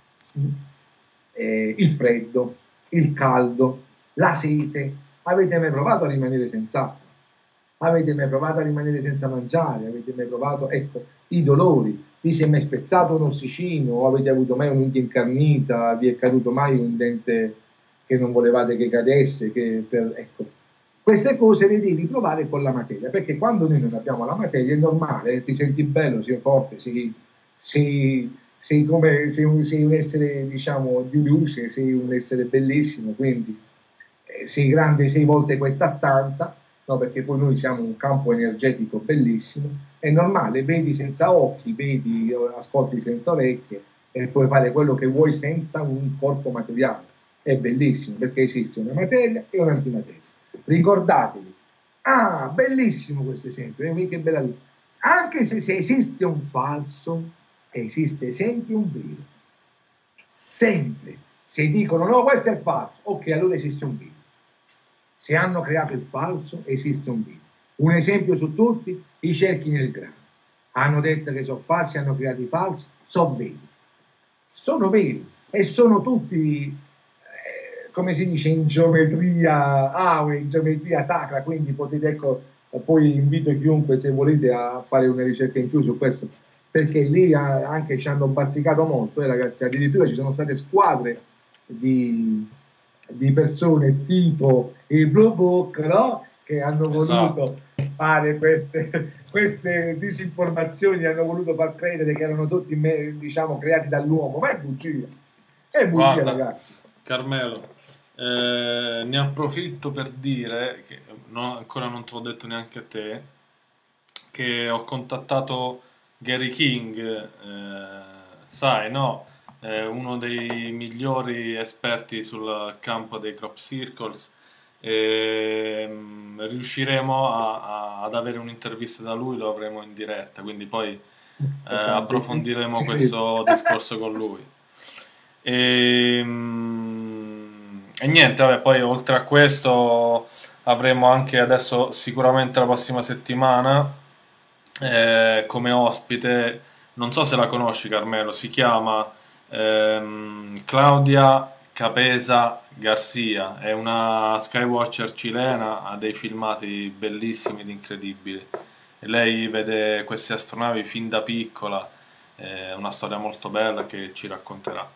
Speaker 3: eh, il freddo, il caldo, la sete. Avete mai provato a rimanere senza acqua? Avete mai provato a rimanere senza mangiare? Avete mai provato, ecco, i dolori? Vi si è mai spezzato un ossicino? O avete avuto mai un'unghia incarnita? Vi è caduto mai un dente che non volevate che cadesse? Che per, ecco, queste cose le devi provare con la materia, perché quando noi non abbiamo la materia è normale, ti senti bello, sei forte, sei, sei, sei come sei un, sei un essere, diciamo, di luce, sei un essere bellissimo, quindi eh, sei grande sei volte questa stanza, no? Perché poi noi siamo un campo energetico bellissimo, è normale, vedi senza occhi, vedi, ascolti senza orecchie e puoi fare quello che vuoi senza un corpo materiale, è bellissimo perché esiste una materia e un'antimateria. Ricordatevi, ah, bellissimo questo esempio, che bella vita. Anche se, se esiste un falso, esiste sempre un vero. Sempre. Se dicono no, questo è falso, ok, allora esiste un vero. Se hanno creato il falso, esiste un vero. Un esempio su tutti, i cerchi nel grano. Hanno detto che sono falsi, hanno creato i falsi, sono veri. Sono veri e sono tutti, come si dice, in geometria aure, in geometria sacra, quindi potete, ecco, poi invito chiunque se volete a fare una ricerca in più su questo, perché lì anche ci hanno bazzicato molto, eh, ragazzi, addirittura ci sono state squadre di, di persone tipo il Blue Book, no? Che hanno voluto esatto. fare queste, queste disinformazioni, hanno voluto far credere che erano tutti, diciamo, creati dall'uomo, ma è bugia, è bugia. Guarda,
Speaker 1: ragazzi. Carmelo, Eh, ne approfitto per dire che no, ancora non te l'ho detto neanche a te, che ho contattato Gary King, eh, sai, no? Eh, uno dei migliori esperti sul campo dei crop circles, e mh, riusciremo a, a, ad avere un'intervista da lui, lo avremo in diretta, quindi poi eh, approfondiremo questo discorso con lui. E, mh, E niente, vabbè, poi oltre a questo avremo anche adesso sicuramente la prossima settimana eh, come ospite, non so se la conosci Carmelo, si chiama ehm, Claudia Capesa Garcia, è una skywatcher cilena, ha dei filmati bellissimi ed incredibili. E lei vede queste astronavi fin da piccola, è una storia molto bella che ci racconterà.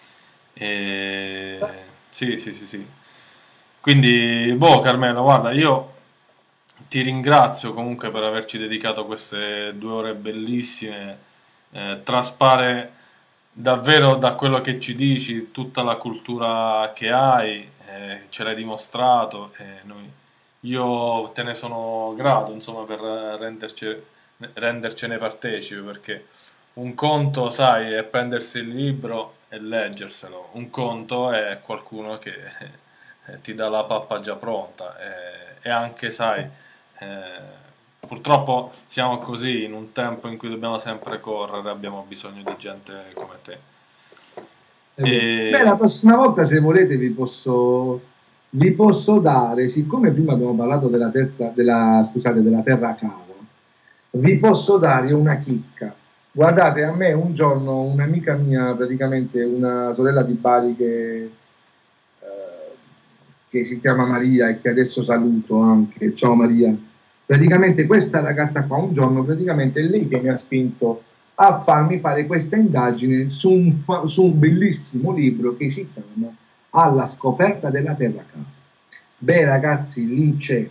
Speaker 1: E... Sì, sì, sì, sì. Quindi, boh, Carmelo, guarda, io ti ringrazio comunque per averci dedicato queste due ore bellissime. Eh, traspare davvero da quello che ci dici tutta la cultura che hai, eh, ce l'hai dimostrato. E noi, io te ne sono grato, insomma, per renderci, rendercene partecipe, perché un conto, sai, è prendersi il libro e leggerselo, un conto è qualcuno che eh, ti dà la pappa già pronta, e, e anche, sai, eh, purtroppo siamo così in un tempo in cui dobbiamo sempre correre, abbiamo bisogno di gente come te.
Speaker 3: E... Beh, la prossima volta se volete vi posso vi posso dare, siccome prima abbiamo parlato della terza, della, scusate, della terra cava, vi posso dare una chicca. Guardate, a me un giorno un'amica mia, praticamente una sorella di Bari che, eh, che si chiama Maria e che adesso saluto anche, ciao Maria, praticamente questa ragazza qua un giorno, praticamente è lei che mi ha spinto a farmi fare questa indagine su un, su un bellissimo libro che si chiama Alla scoperta della terra cava. Beh ragazzi, lì c'è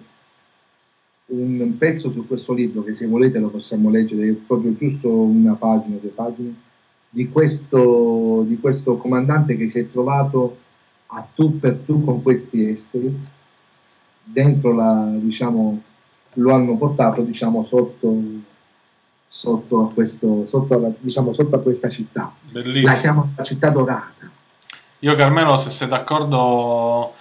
Speaker 3: un pezzo su questo libro che se volete lo possiamo leggere, è proprio giusto una pagina, due pagine, di questo, di questo comandante che si è trovato a tu per tu con questi esseri, dentro la, diciamo, lo hanno portato, diciamo, sotto, sotto, a, questo, sotto, la, diciamo, sotto a questa città.
Speaker 1: Bellissimo.
Speaker 3: La chiamano la città dorata.
Speaker 1: Io Carmelo, se sei d'accordo,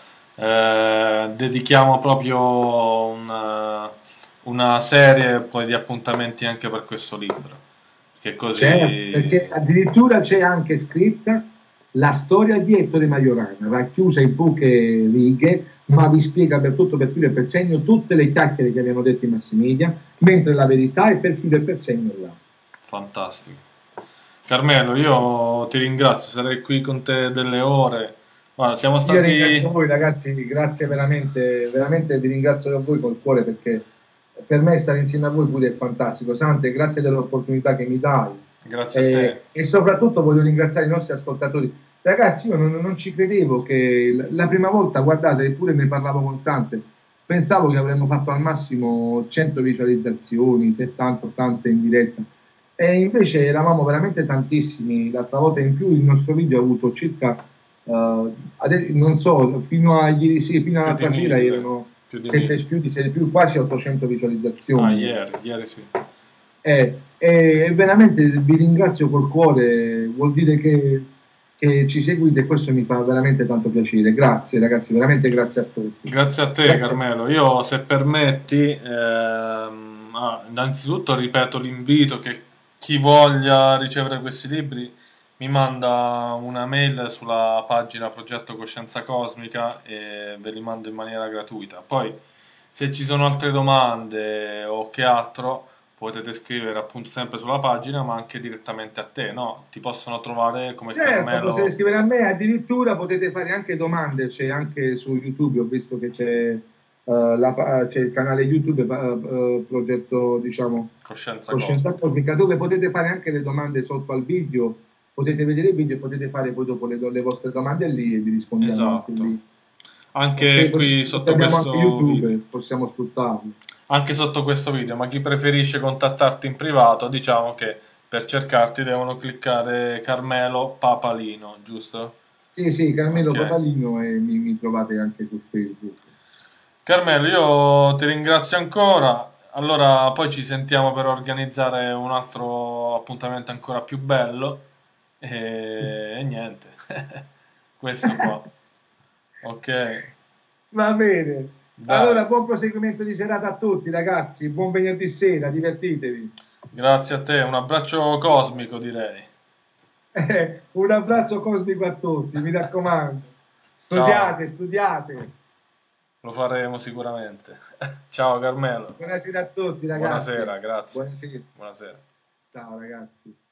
Speaker 1: eh, dedichiamo proprio una, una serie poi di appuntamenti anche per questo libro, che così...
Speaker 3: C'è, perché addirittura c'è anche scritta la storia di Ettore Majorana, racchiusa in poche righe, ma vi spiega per tutto, per filo e per segno, tutte le chiacchiere che abbiamo detto in mass media, mentre la verità è per filo e per segno là.
Speaker 1: Fantastico. Carmelo, io ti ringrazio, sarei qui con te delle ore. Guarda, siamo stati...
Speaker 3: Io ringrazio voi ragazzi, grazie veramente, veramente vi ringrazio a voi col cuore, perché per me stare insieme a voi pure è fantastico. Sante, grazie dell'opportunità che mi dai.
Speaker 1: Grazie
Speaker 3: eh,
Speaker 1: a te.
Speaker 3: E soprattutto voglio ringraziare i nostri ascoltatori. Ragazzi, io non, non ci credevo che la prima volta, guardate, eppure ne parlavo con Sante, pensavo che avremmo fatto al massimo cento visualizzazioni, settanta ottanta in diretta. E invece eravamo veramente tantissimi. L'altra volta in più il nostro video ha avuto circa, uh, non so, fino a ieri sì, fino all'altra sera erano più di, sette, più di sette, più quasi ottocento visualizzazioni.
Speaker 1: Ah, ieri, ieri sì.
Speaker 3: E eh, eh, veramente vi ringrazio col cuore, vuol dire che, che ci seguite e questo mi fa veramente tanto piacere. Grazie ragazzi, veramente grazie a tutti.
Speaker 1: Grazie a te grazie. Carmelo. Io se permetti, ehm, ah, innanzitutto ripeto l'invito che chi voglia ricevere questi libri mi manda una mail sulla pagina Progetto Coscienza Cosmica e ve li mando in maniera gratuita. Poi se ci sono altre domande o che altro potete scrivere appunto sempre sulla pagina, ma anche direttamente a te, no? Ti possono trovare come
Speaker 3: certo,
Speaker 1: Carmelo.
Speaker 3: Potete scrivere a me, addirittura potete fare anche domande, c'è anche su YouTube, ho visto che c'è Uh, la, c'è il canale YouTube uh, uh, progetto diciamo
Speaker 1: Coscienza,
Speaker 3: Coscienza Cosmica, dove potete fare anche le domande sotto al video, potete vedere il video e potete fare poi dopo le, le vostre domande lì e vi rispondiamo.
Speaker 1: Esatto.
Speaker 3: Anche, lì.
Speaker 1: Anche
Speaker 3: okay,
Speaker 1: qui sotto questo
Speaker 3: anche YouTube,
Speaker 1: video.
Speaker 3: Possiamo sfruttarlo
Speaker 1: anche sotto questo video, ma chi preferisce contattarti in privato, diciamo che per cercarti devono cliccare Carmelo Papalino, giusto?
Speaker 3: Sì, sì, Carmelo
Speaker 1: okay.
Speaker 3: Papalino, e mi, mi trovate anche su Facebook.
Speaker 1: Carmelo, io ti ringrazio ancora, allora poi ci sentiamo per organizzare un altro appuntamento ancora più bello e, sì. e niente, questo qua, ok.
Speaker 3: Va bene, dai. Allora buon proseguimento di serata a tutti ragazzi, buon venerdì sera, divertitevi.
Speaker 1: Grazie a te, un abbraccio cosmico direi.
Speaker 3: Eh, un abbraccio cosmico a tutti, mi raccomando, studiate, Ciao. studiate.
Speaker 1: Lo faremo sicuramente. Ciao Carmelo.
Speaker 3: Buonasera a tutti ragazzi.
Speaker 1: Buonasera, grazie.
Speaker 3: Buonasera.
Speaker 1: Buonasera.
Speaker 3: Ciao ragazzi.